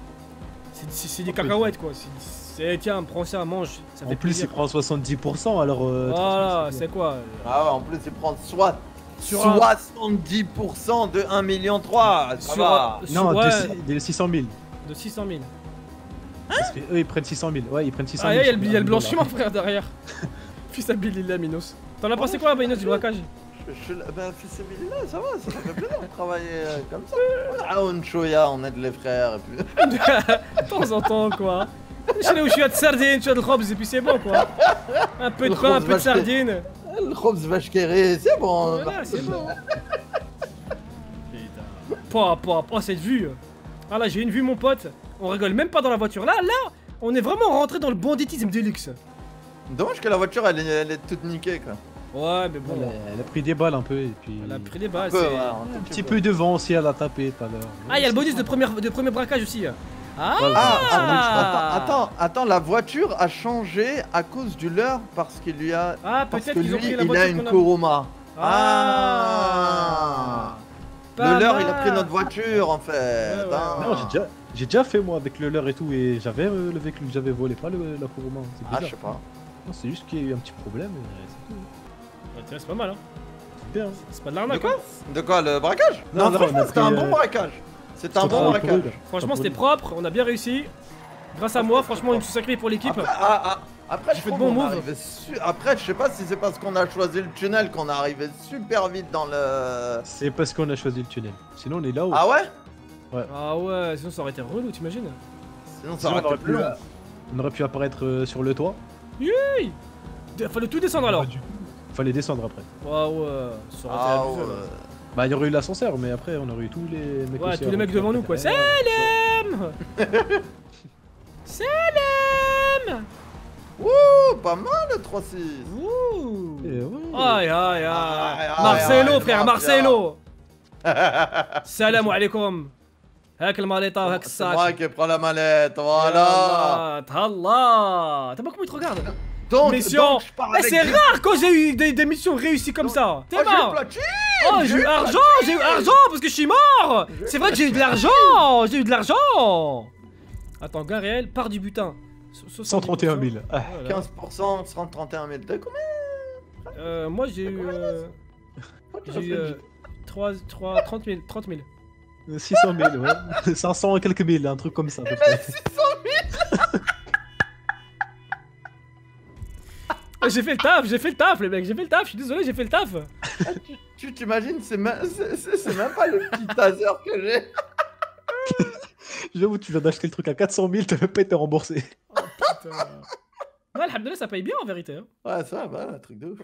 C'est des cacahuètes quoi. Tiens, prends ça, mange. Ça fait En plus, plaisir. il prend 70%, alors. Voilà, c'est quoi? Ah ouais, en plus, il prend Sur un- 70% de 1,3 million. Ça va. Non, ouais, de 600 000. de 600 000. Parce que eux, ils prennent 600 000. Ouais, ils prennent 600 Ah, 000. il y a le blanchiment, frère, derrière. Fils à Billy Minos. T'en as pensé quoi, Minos, du braquage? Bah, fils là, ça va, ça fait plaisir de travailler comme ça. Ah, on chouïa, on aide les frères. Et puis... De temps en temps, quoi. Je suis de sardines, je suis de khobz, et puis c'est bon, quoi. Un peu de Le pain, un khobz peu de vache- sardines. Le khobz vache kéré, c'est bon. Voilà, c'est bon. Oh, cette vue. Ah là, j'ai une vue, mon pote. On rigole même pas dans la voiture. Là, on est vraiment rentré dans le banditisme de luxe. Dommage que la voiture, elle est toute niquée, quoi. Ouais, mais bon. Elle a pris des balles un peu et puis. Elle a pris des balles. Un peu, c'est- ouais, Un petit peu de vent aussi, elle a tapé tout à l'heure. Ah, il y a le bonus de premier braquage aussi. Ah, Attends, la voiture a changé à cause du leurre parce qu'il lui a. Ah, Parce peut-être que qu'ils ont lui, pris la il voiture a une qu'on a. Kuruma. Ah. Pas Le leurre, il a mal. pris notre voiture en fait. Ouais, ouais. Ah. Non, j'ai déjà fait moi avec le leur et tout, et j'avais le véhicule que j'avais volé, pas la Kuruma. C'est Ah, bizarre. je sais pas. Non, c'est juste qu'il y a eu un petit problème, et c'est tout. Ouais, tiens, c'est pas mal, hein. C'est bien. C'est pas de De l'arnaque. quoi hein. De quoi, le braquage? Non, Non, là, franchement, on a c'était un pris, bon braquage. C'était un c'est bon pas braquage. pourri, là. Franchement, Pas c'était pourri. propre, on a bien réussi. Grâce à moi, franchement, une sacrifié pour l'équipe. Après, J'ai je fait de trouve bons qu'on moves. arrivait Après, je sais pas si c'est parce qu'on a choisi le tunnel qu'on est arrivé super vite dans le. C'est parce qu'on a choisi le tunnel. Sinon, on est là-haut. Ah ouais? Ah ouais, sinon ça aurait été relou, t'imagines? Sinon, ça Sinon, aurait on aurait été plus pu- long. On aurait pu apparaître sur le toit. Fallait tout descendre alors. Fallait descendre après. Ouais, ouais, ça aurait Ah été abusé. ouais. Bah, il y aurait eu l'ascenseur, mais après, on aurait eu tous les mecs Ouais, aussi tous les avant mecs qui devant nous, apparaissent quoi. derrière. Salam Salam Ouh, pas mal le 3-6. Ouh Eh ouais. Aïe, aïe, Aïe, aïe aïe, Marcelo, aïe, frère, Marcia. Marcelo Salam alaikum هاك الماليطة وهاك C'est moi الساك qui prends la mallette, voilà. Allah, t'as pas comment il te regarde. Donc, Mission. je pars Mais avec c'est des- rare quand j'ai eu des missions réussies comme ça. T'es Oh, j'ai eu mort. platine. Oh, j'ai eu argent parce que je suis mort. C'est vrai que j'ai eu de l'argent. J'ai eu de l'argent. Attends, gain réel, part du butin. 131 000. Ah. Voilà. 15%, 31 000. T'as combien? Moi j'ai eu. J'ai eu 30 000. 600 000, ouais. 500 et quelques mille, un truc comme ça. à peu près. J'ai fait le taf, les mecs, j'ai fait le taf, je suis désolé, j'ai fait le taf. Tu t'imagines, c'est même pas le petit taser que j'ai. J'avoue, tu viens d'acheter le truc à 400 000, t'as même pas été remboursé. Oh putain. Ouais, alhamdoulilah, ça paye bien en vérité. Hein. Ouais, ça va, un truc de ouf.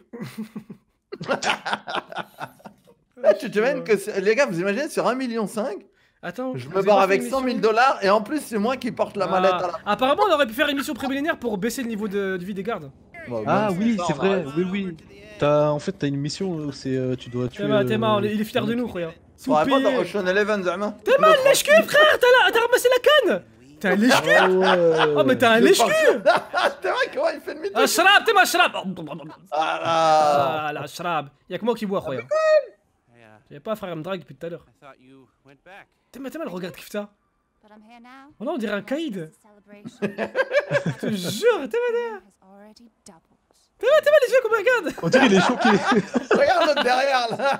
Tu t'imagines que les gars, vous imaginez sur 1,5 million, Attends, je vous me avez barre pas avec fait une 100 000 mission dollars et en plus c'est moi qui porte la mallette à la. Apparemment, on aurait pu faire une mission préliminaire pour baisser le niveau de vie des gardes. Bon, Ah même oui, ça, c'est on vrai, arrête. oui. En fait, t'as une mission où c'est tu dois tuer. T'es marre, il est fier de nous, regarde. On va pas dans Soupir. Ocean Eleven, Zama. T'es mal, lèche-cul, frère, t'as ramassé la canne. T'es un lèche-cul. Ah ouais. Oh, mais t'es un lèche-cul. C'est vrai comment il fait demi tour. Ashrab, t'es mal, Ashrab. Ah Ah là, Ashrab. Y'a que moi qui bois, regarde. Y'a pas un frère me drague depuis tout à l'heure. T'es mal, regarde, kiffe ça. Oh non, on dirait un caïd. Je te jure, t'es mal. T'es mal, les yeux, comment il regarde. On dirait qu'il est choqué. regarde l'autre derrière là.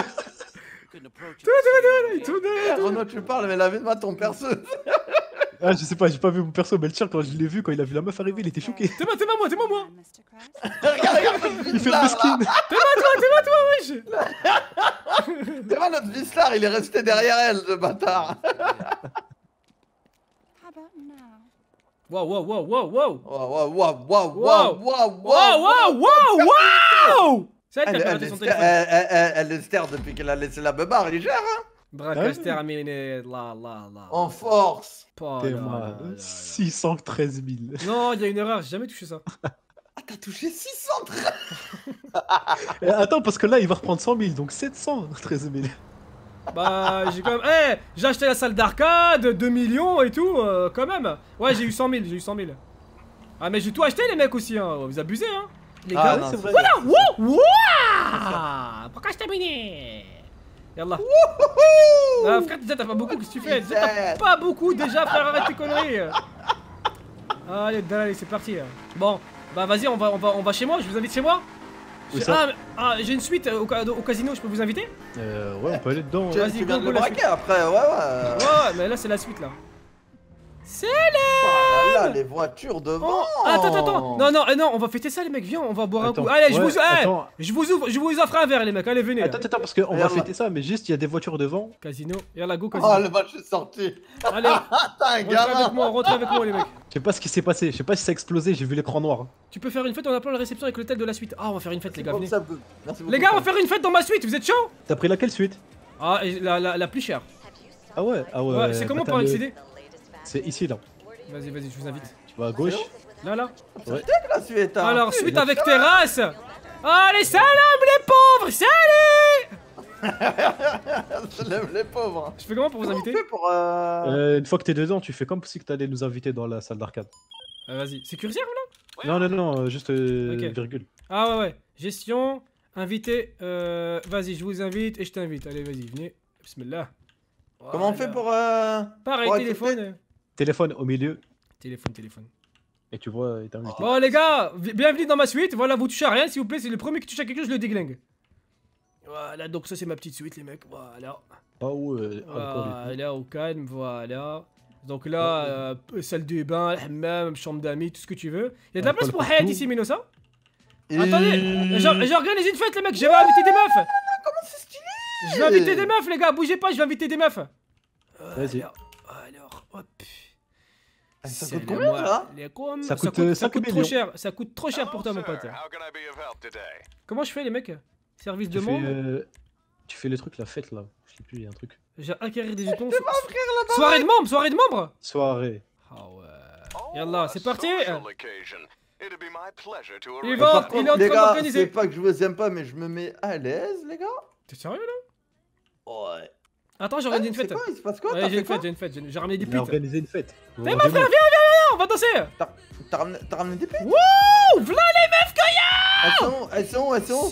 Il tourne derrière. Renaud, tu parles, mais la vie de moi, ton perso. Ah, je sais pas, j'ai pas vu mon perso, mais le tien, quand je l'ai vu, quand il a vu la meuf arriver, il était choqué. T'es mal, moi. regarde, Il fait le mesquine. Toi, wesh. t'es pas notre Vislar, il est resté derrière elle, ce bâtard. Wow. C'est elle qui a piraté son téléphone. Elle le stère depuis qu'elle a laissé la beubare, il gère, hein. Bracaster a miné, là. En force. Oh T'es là moi, là là. 613 000. Non, il y a une erreur, j'ai jamais touché ça. Ah, t'as touché 613. Attends, parce que là, il va reprendre 100 000, donc 713 000. Bah, j'ai quand même. Eh, j'ai acheté la salle d'arcade, 2 millions et tout, quand même. Ouais, j'ai eu 100 000, Ah, mais j'ai tout acheté, les mecs aussi, hein. Vous abusez, hein. Les gars, non, c'est vrai. voilà, wow. Pourquoi je terminé? Yallah. Ah, frère, déjà, t'as pas beaucoup, qu'est-ce que tu fais? Déjà, t'as pas beaucoup, déjà, frère, arrête tes conneries. Allez, c'est parti. Bon, bah, vas-y, on va chez moi, je vous invite chez moi. Où ça J'ai une suite au casino, je peux vous inviter? Ouais, on peut aller dedans. Tu Vas-y, viens de go, le la braquer suite. après, ouais. Ouais, mais là, c'est la suite, là. C'est Oh là là, les voitures devant. Oh, attends. Non, on va fêter ça, les mecs. Viens, on va boire Attends, un coup. Allez, attends. je vous offre un verre, les mecs. Allez, venez. Attends, parce qu'on va Yallah. fêter ça, mais juste, il y a des voitures devant. Casino. Yallah, go, casino. Oh, le match est sorti. Allez, T'as un gamin. rentrez avec moi, les mecs. Je sais pas ce qui s'est passé, je sais pas si ça a explosé, j'ai vu l'écran noir. Tu peux faire une fête en appelant la réception avec l'hôtel de la suite. Ah, on va faire une fête, les gars. Venez. Merci beaucoup. Les gars, on va faire une fête dans ma suite. Vous êtes chaud? T'as pris laquelle suite? Ah, et la plus chère. Ah ouais. Ouais, c'est comment bah, pour t'as accéder? C'est ici, là. Vas-y, je vous invite. Tu vas à gauche. Là. La suite, hein. Alors, suite avec terrasse. Allez, salam les pauvres, salut. Se lève les pauvres. Je fais comment pour vous Comment on inviter? fait pour Une fois que t'es dedans, tu fais comme si que t'allais nous inviter dans la salle d'arcade. Vas-y, sécuriser ou là? Non, juste Ok. virgule. Ah ouais. Gestion, invité. Vas-y, je vous invite et je t'invite. Allez, vas-y, venez. Bismillah. Comment on fait pour Pareil, pour téléphone. Téléphone au milieu, Téléphone. et tu vois, il t'a invité. Bon, les gars, bienvenue dans ma suite. Voilà, vous touchez à rien, s'il vous plaît. C'est le premier qui touche à quelque chose, je le déglingue. Voilà, donc ça, c'est ma petite suite, les mecs. Voilà. Ah ouais, Voilà, au calme, voilà. Donc là, salle de bain, le hammam, chambre d'amis, tout ce que tu veux. Il y a de la place pour Hayat ici, Mino, ça? Attendez, j'organise une fête, les mecs. Je vais inviter des meufs. Comment c'est stylé? Je vais inviter des meufs, les gars. Bougez pas, je vais inviter des meufs. Vas-y. Alors, hop. Ça coûte combien là? Ça coûte 5 trop millions. cher. Ça coûte trop cher pour toi, mon pote. Comment je fais, les mecs? Service de membre. Tu fais le truc, la fête là. Je sais plus, il y a un truc. J'ai acquérir des jetons. Soirée de membres, Soirée. Ah ouais. Yallah, c'est parti. Il est Mais en par train contre, les gars, c'est d'organiser. pas que je vous aime pas, mais je me mets à l'aise, les gars. T'es sérieux là? Ouais. Attends, j'ai organisé une fête. C'est quoi? Il se passe quoi? Ouais, T'as j'ai fait une quoi? fête, j'ai une fête. J'ai ramené des On a pites. organisé une fête. Eh mon frère, viens, on va danser. T'as ramené des pites? Wouh, v'là les meufs coya. Elles sont où? Elles sont où?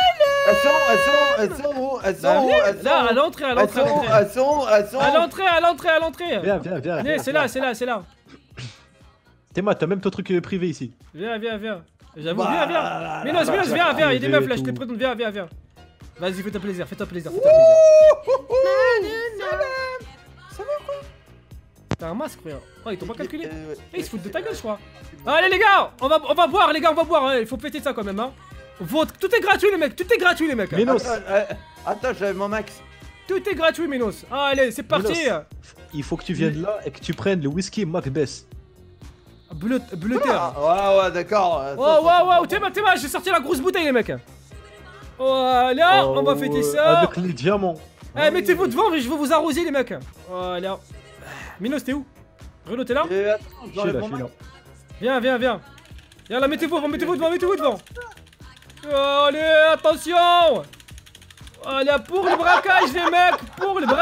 Là, à l'entrée, à l'entrée. Elles sont À l'entrée. Viens. Allez, c'est là. Théma, t'as même ton truc privé ici. Viens. J'avoue, viens. Minos, viens, il y a des meufs là, je te présente, viens. Vas-y, fais-toi plaisir. Ça va quoi? T'as un masque, frère. Oh, ils t'ont pas calculé. Ils se foutent de ta gueule, je crois. Allez, les gars, on va boire, les gars, on va boire. Il faut péter ça quand même, hein. Tout est gratuit, les mecs. Minos, Attends, j'avais mon max. Tout est gratuit, Minos. Allez, c'est parti. il faut que tu viennes là et que tu prennes le whisky Macbeth. Bleuter. Ouais, d'accord. Oh, Théma, j'ai sorti la grosse bouteille, les mecs. Voilà, on va fêter ça. Avec les diamants. Eh, mettez-vous devant, je vais vous arroser, les mecs. Voilà. Minos, t'es où? Bruno, t'es là? Je suis là. Viens. Viens là, mettez-vous devant. Allez, attention. Voilà, pour le braquage, les mecs. Pour le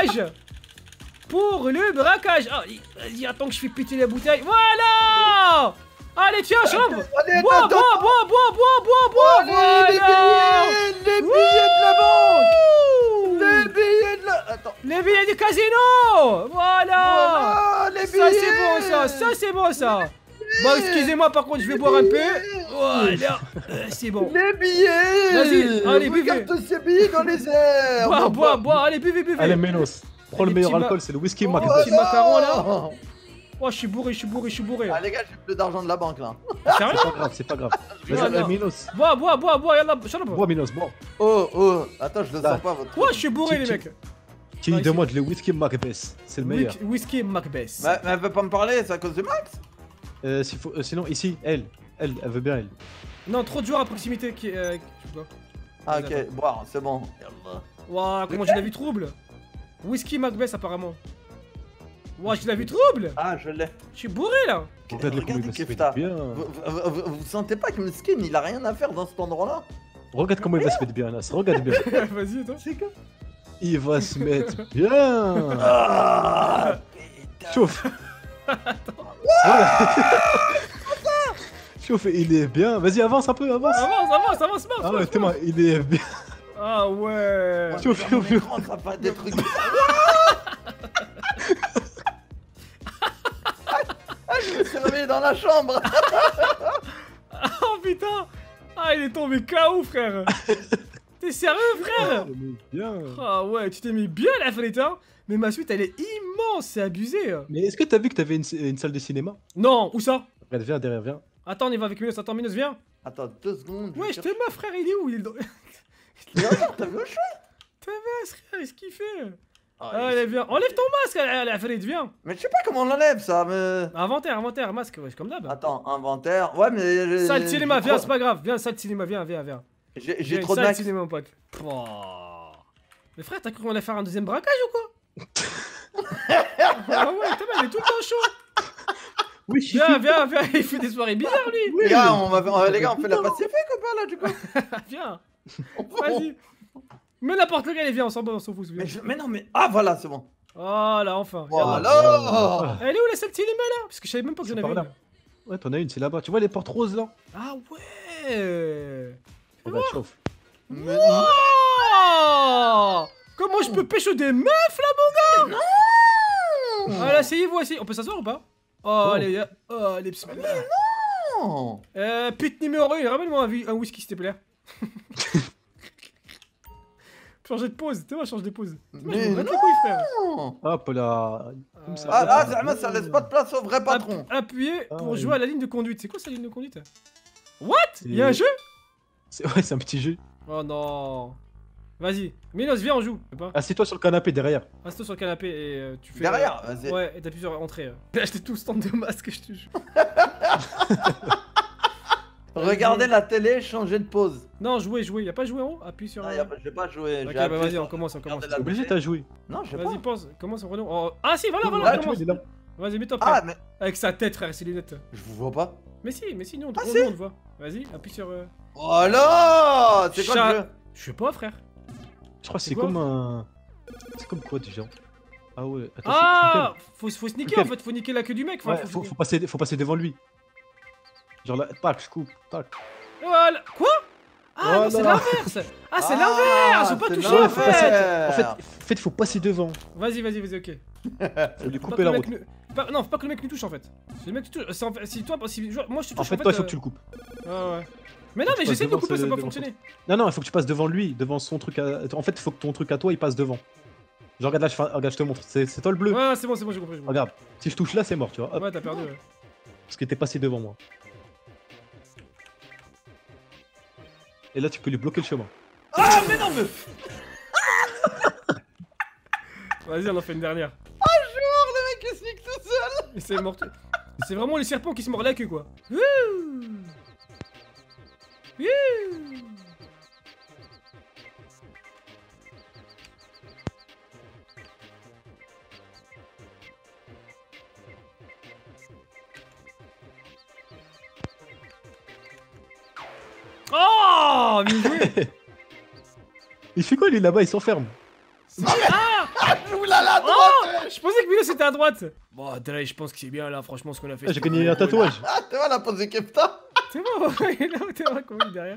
braquage. Ah, vas-y, attends que je fais péter la bouteille. Voilà. Allez, tiens, chambre. Bois. Voilà. Les billets de la banque. Les billets de la... Attends. Les billets du casino. Voilà. Les billets. Ça c'est bon ça. Bon, excusez-moi, par contre, je vais boire un peu. Voilà, c'est bon. Les billets. Vas-y, allez, buvez. Regarde ces billets dans les airs. Bois, allez, buvez. Allez, Minos, prends le Les meilleur petits alcool, c'est le whisky Petit Macbeth. macaron là. Oh, je suis bourré. Ah les gars, j'ai plus d'argent de la banque là. Sérieux? C'est pas grave. Non, Vas-y, non. Minos. Bois, yallah, shut Bois, Minos, bois. Oh, attends, je le Là. sens pas votre. Quoi, je suis bourré, les mecs. Tu lui demandes le whisky Macbeth, c'est le meilleur. Whisky Macbeth. Mais elle veut pas me parler, c'est à cause de Max? Sinon, ici, elle veut bien, elle. Non, trop de joueurs à proximité qui. Ah Vas-y, ok, boire, c'est bon. Waouh, comment j'ai la vue trouble. Whisky Macbeth, apparemment. Waouh, j'ai la vue trouble. Ah, je l'ai. Je suis bourré là. Regarde-le comment il va se Kefta. mettre bien. Vous sentez pas que Miskin il a rien à faire dans cet endroit là? Regarde comment il va se mettre bien, Nas. Regarde bien. Vas-y, attends. C'est quoi? Il va se mettre bien. Ah, Chauffe. Chauffe, il est bien. Vas-y, avance un peu, avance. Avance. Ah ouais, Théma, il est bien. Ah ouais. Chauffe. on fera pas des trucs. Ah, je me suis réveillé dans la chambre. Oh putain. Ah, il est tombé KO, frère. T'es sérieux, frère? Il est bien. Ah ouais, tu t'es mis bien la frite, hein. Mais ma suite, elle est immense, c'est abusé. Mais est-ce que t'as vu que t'avais une salle de cinéma? Non, où ça? Regarde, viens derrière, viens. Attends, on y va avec Minos. Attends, Minos, viens. Attends, 2 secondes. Ouais, je t'aime, ma frère, il est où? Il est dans... T'as vu le chat? T'as vu, frère, qu'est-ce qu'il fait? Allez, viens. Enlève ton masque, la frite, viens. Mais je sais pas comment on l'enlève ça, mais. Inventaire, masque, ouais, comme d'hab. Attends, inventaire. Ouais, mais. Salle de cinéma, viens, c'est pas grave. Viens, salle de cinéma, viens. J'ai trop de salle de max. cinéma, mon pote. Mais frère, t'as cru qu'on allait faire un deuxième braquage ou quoi? Ah ouais, t'as mal, il est tout le temps chaud. Oui, Viens, il fait des soirées bizarres lui. Les gars, on fait la pacifique ou pas là du coup? Viens, vas-y. Mets n'importe lequel et viens, on s'en fout. Mais non, mais. Ah voilà, c'est bon. Voilà, enfin. Voilà. Elle est où la salle de cinéma là? Parce que je savais même pas que j'en avais une. Ouais, t'en as une, c'est là-bas. Tu vois les portes roses là? Ah ouais. Regarde, chauffe. Mais Oh, comment je peux pécho des meufs là, mon gars? Non. Allez, asseyez-vous. On peut s'asseoir ou pas? Oh, les gars. Oh, les petits. non. Pute numéro 1, ramène-moi un whisky s'il te plaît. Changer de pause, tu vois, change de pause. Mais les couilles, frère. Hop là. Comme ça. Ah, ça laisse pas de place au vrai patron. Appuyez pour oui. jouer à la ligne de conduite. C'est quoi cette ligne de conduite? What? Y'a un jeu? Ouais, c'est un petit jeu. Oh non. Vas-y, Minos, viens, on joue. Assieds-toi sur le canapé derrière. Assieds-toi sur le canapé et tu fais. Derrière, vas-y. Ouais, et t'appuies sur entrée. J'ai acheté tout le stand de masque, je te jure. Regardez la télé, changer de pause. Non, jouer, y'a pas joué en haut? Appuie sur. Non, j'ai pas joué. Ok, bah vas-y, on commence. Regardez T'es obligé, t'as joué. Non, je sais pas. Vas-y, pense, commence, Renaud. Oh. Ah si, voilà, Là, on commence. il est là. Vas-y, mets-toi, frère. Ah, mais. Avec sa tête, frère, ses lunettes. Je vous vois pas. Mais si, nous, on Ah, nous, si. on te voit. Vas-y, appuie sur. Voilà. C'est quoi Chat. le jeu? Je sais pas, frère. Je crois que C'est c'est quoi comme un. C'est comme quoi déjà? Ah ouais, attends, Ah, faut sneaker Nickel. en fait, faut niquer la queue du mec. Enfin, ouais, faut passer devant lui. Genre là, tac, je coupe, tac. Voilà. Quoi? Ah non, c'est Voilà. l'inverse. Ah, c'est l'inverse. Faut pas c'est toucher l'inverse. en fait. En fait, faut passer devant. Vas-y, ok. Faut lui Faut couper pas la que route. le mec non, faut pas que le mec nous touche en fait. Si le mec te touche, si toi, moi je te touche En fait, toi, il faut que tu le coupes. Ouais. Mais non, Faut que mais tu j'essaie de le passes couper, ça va devant fonctionner. Non, il faut que tu passes devant lui, devant son truc à... En fait, il faut que ton truc à toi, il passe devant. Genre, regarde là, regarde, je te montre. C'est toi le bleu. Ouais, c'est bon, j'ai compris. Regarde, si je touche là, c'est mort, tu vois. Hop, Ouais, t'as perdu. Ouais. parce que t'es passé devant moi. Et là, tu peux lui bloquer le chemin. Ah, mais non, mais. Vas-y, on en fait une dernière. Ah, je mort, le mec, il se nique tout seul. Et c'est mort. C'est vraiment les serpents qui se mordent la queue quoi. Wouh. Wouh. Oh, bien joué. Il fait quoi, lui, là-bas? Il s'enferme. Ah, Oulala, droite. oh, je pensais que Milo c'était à droite. Bon, Drey, je pense que c'est bien là, franchement, ce qu'on a fait. Ah, j'ai gagné un tatouage. Ah, t'es mal à poser Kefta. C'est bon, il est là, t'es là, comment il est derrière.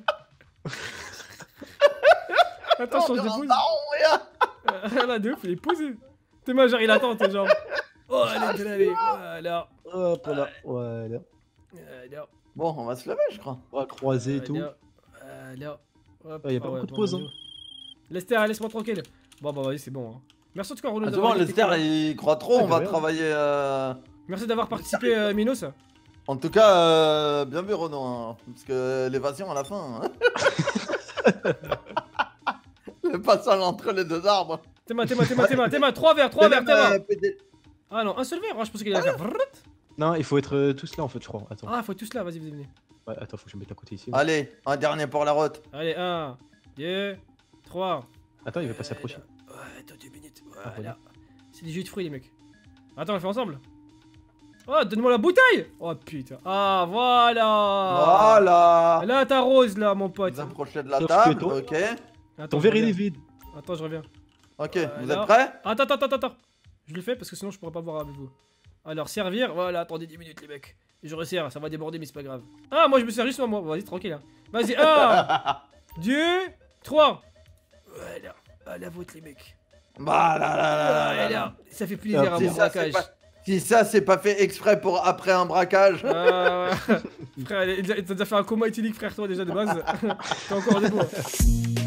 Attends, change de pose. Là, de ouf, il est posé. T'es mal, genre, il attend, t'es genre. Oh, allez, voilà. Hop là, voilà. Voilà. Bon, on va se lever, je crois. On va croiser et tout. Voilà. Hop, Ah, y a pas beaucoup de pauses, hein. Lester, laisse-moi tranquille. Bon, bah, vas-y, c'est bon. Hein. Merci en tout cas, Ronaldo. Ah, c'est bon, Lester, il croit trop, Ah, on va de rien. travailler. Merci d'avoir participé, Minos. En tout cas, bien vu, Renaud, hein, parce que l'évasion à la fin. Hein. Le passage entre les deux arbres. Théma, 3 verres, Théma. Ah non, un seul verre, je pensais qu'il allait faire. Non, il faut être tous là, en fait, je crois. Attends. Ah, faut tous là, vas-y, venez. Ouais, attends, faut que je me mette à côté ici. Allez, un dernier pour la route. Allez, 1, 2, 3. Attends, il va pas s'approcher. Ouais, attends 2 minutes. Ah, Voilà. C'est des jus de fruits, les mecs. Attends, on le fait ensemble. Oh, donne-moi la bouteille. Oh putain. Ah, voilà. Voilà. Là, ta rose, là, mon pote. Vous approchez de la Sauf table, que toi- ok. Attends, Ton je verre, il est reviens. vide. Attends, je reviens. Ok, vous Voilà. êtes prêts? Attends. Je le fais parce que sinon je pourrais pas boire avec vous. Alors, servir, voilà, attendez 10 minutes, les mecs. Et je resserre, ça va déborder, mais c'est pas grave. Ah, moi je me sers juste moi. Vas-y, tranquille. Hein. Vas-y, 1, 2, 3. Voilà, à la vôtre, les mecs. Bah là là là là là. Voilà, ça fait plaisir à Si mon ça, c'est braquage. pas- Si ça, c'est pas fait exprès pour après un braquage. Frère, t'as déjà fait un coma éthylique, frère, toi, déjà de base. T'es encore debout. Hein.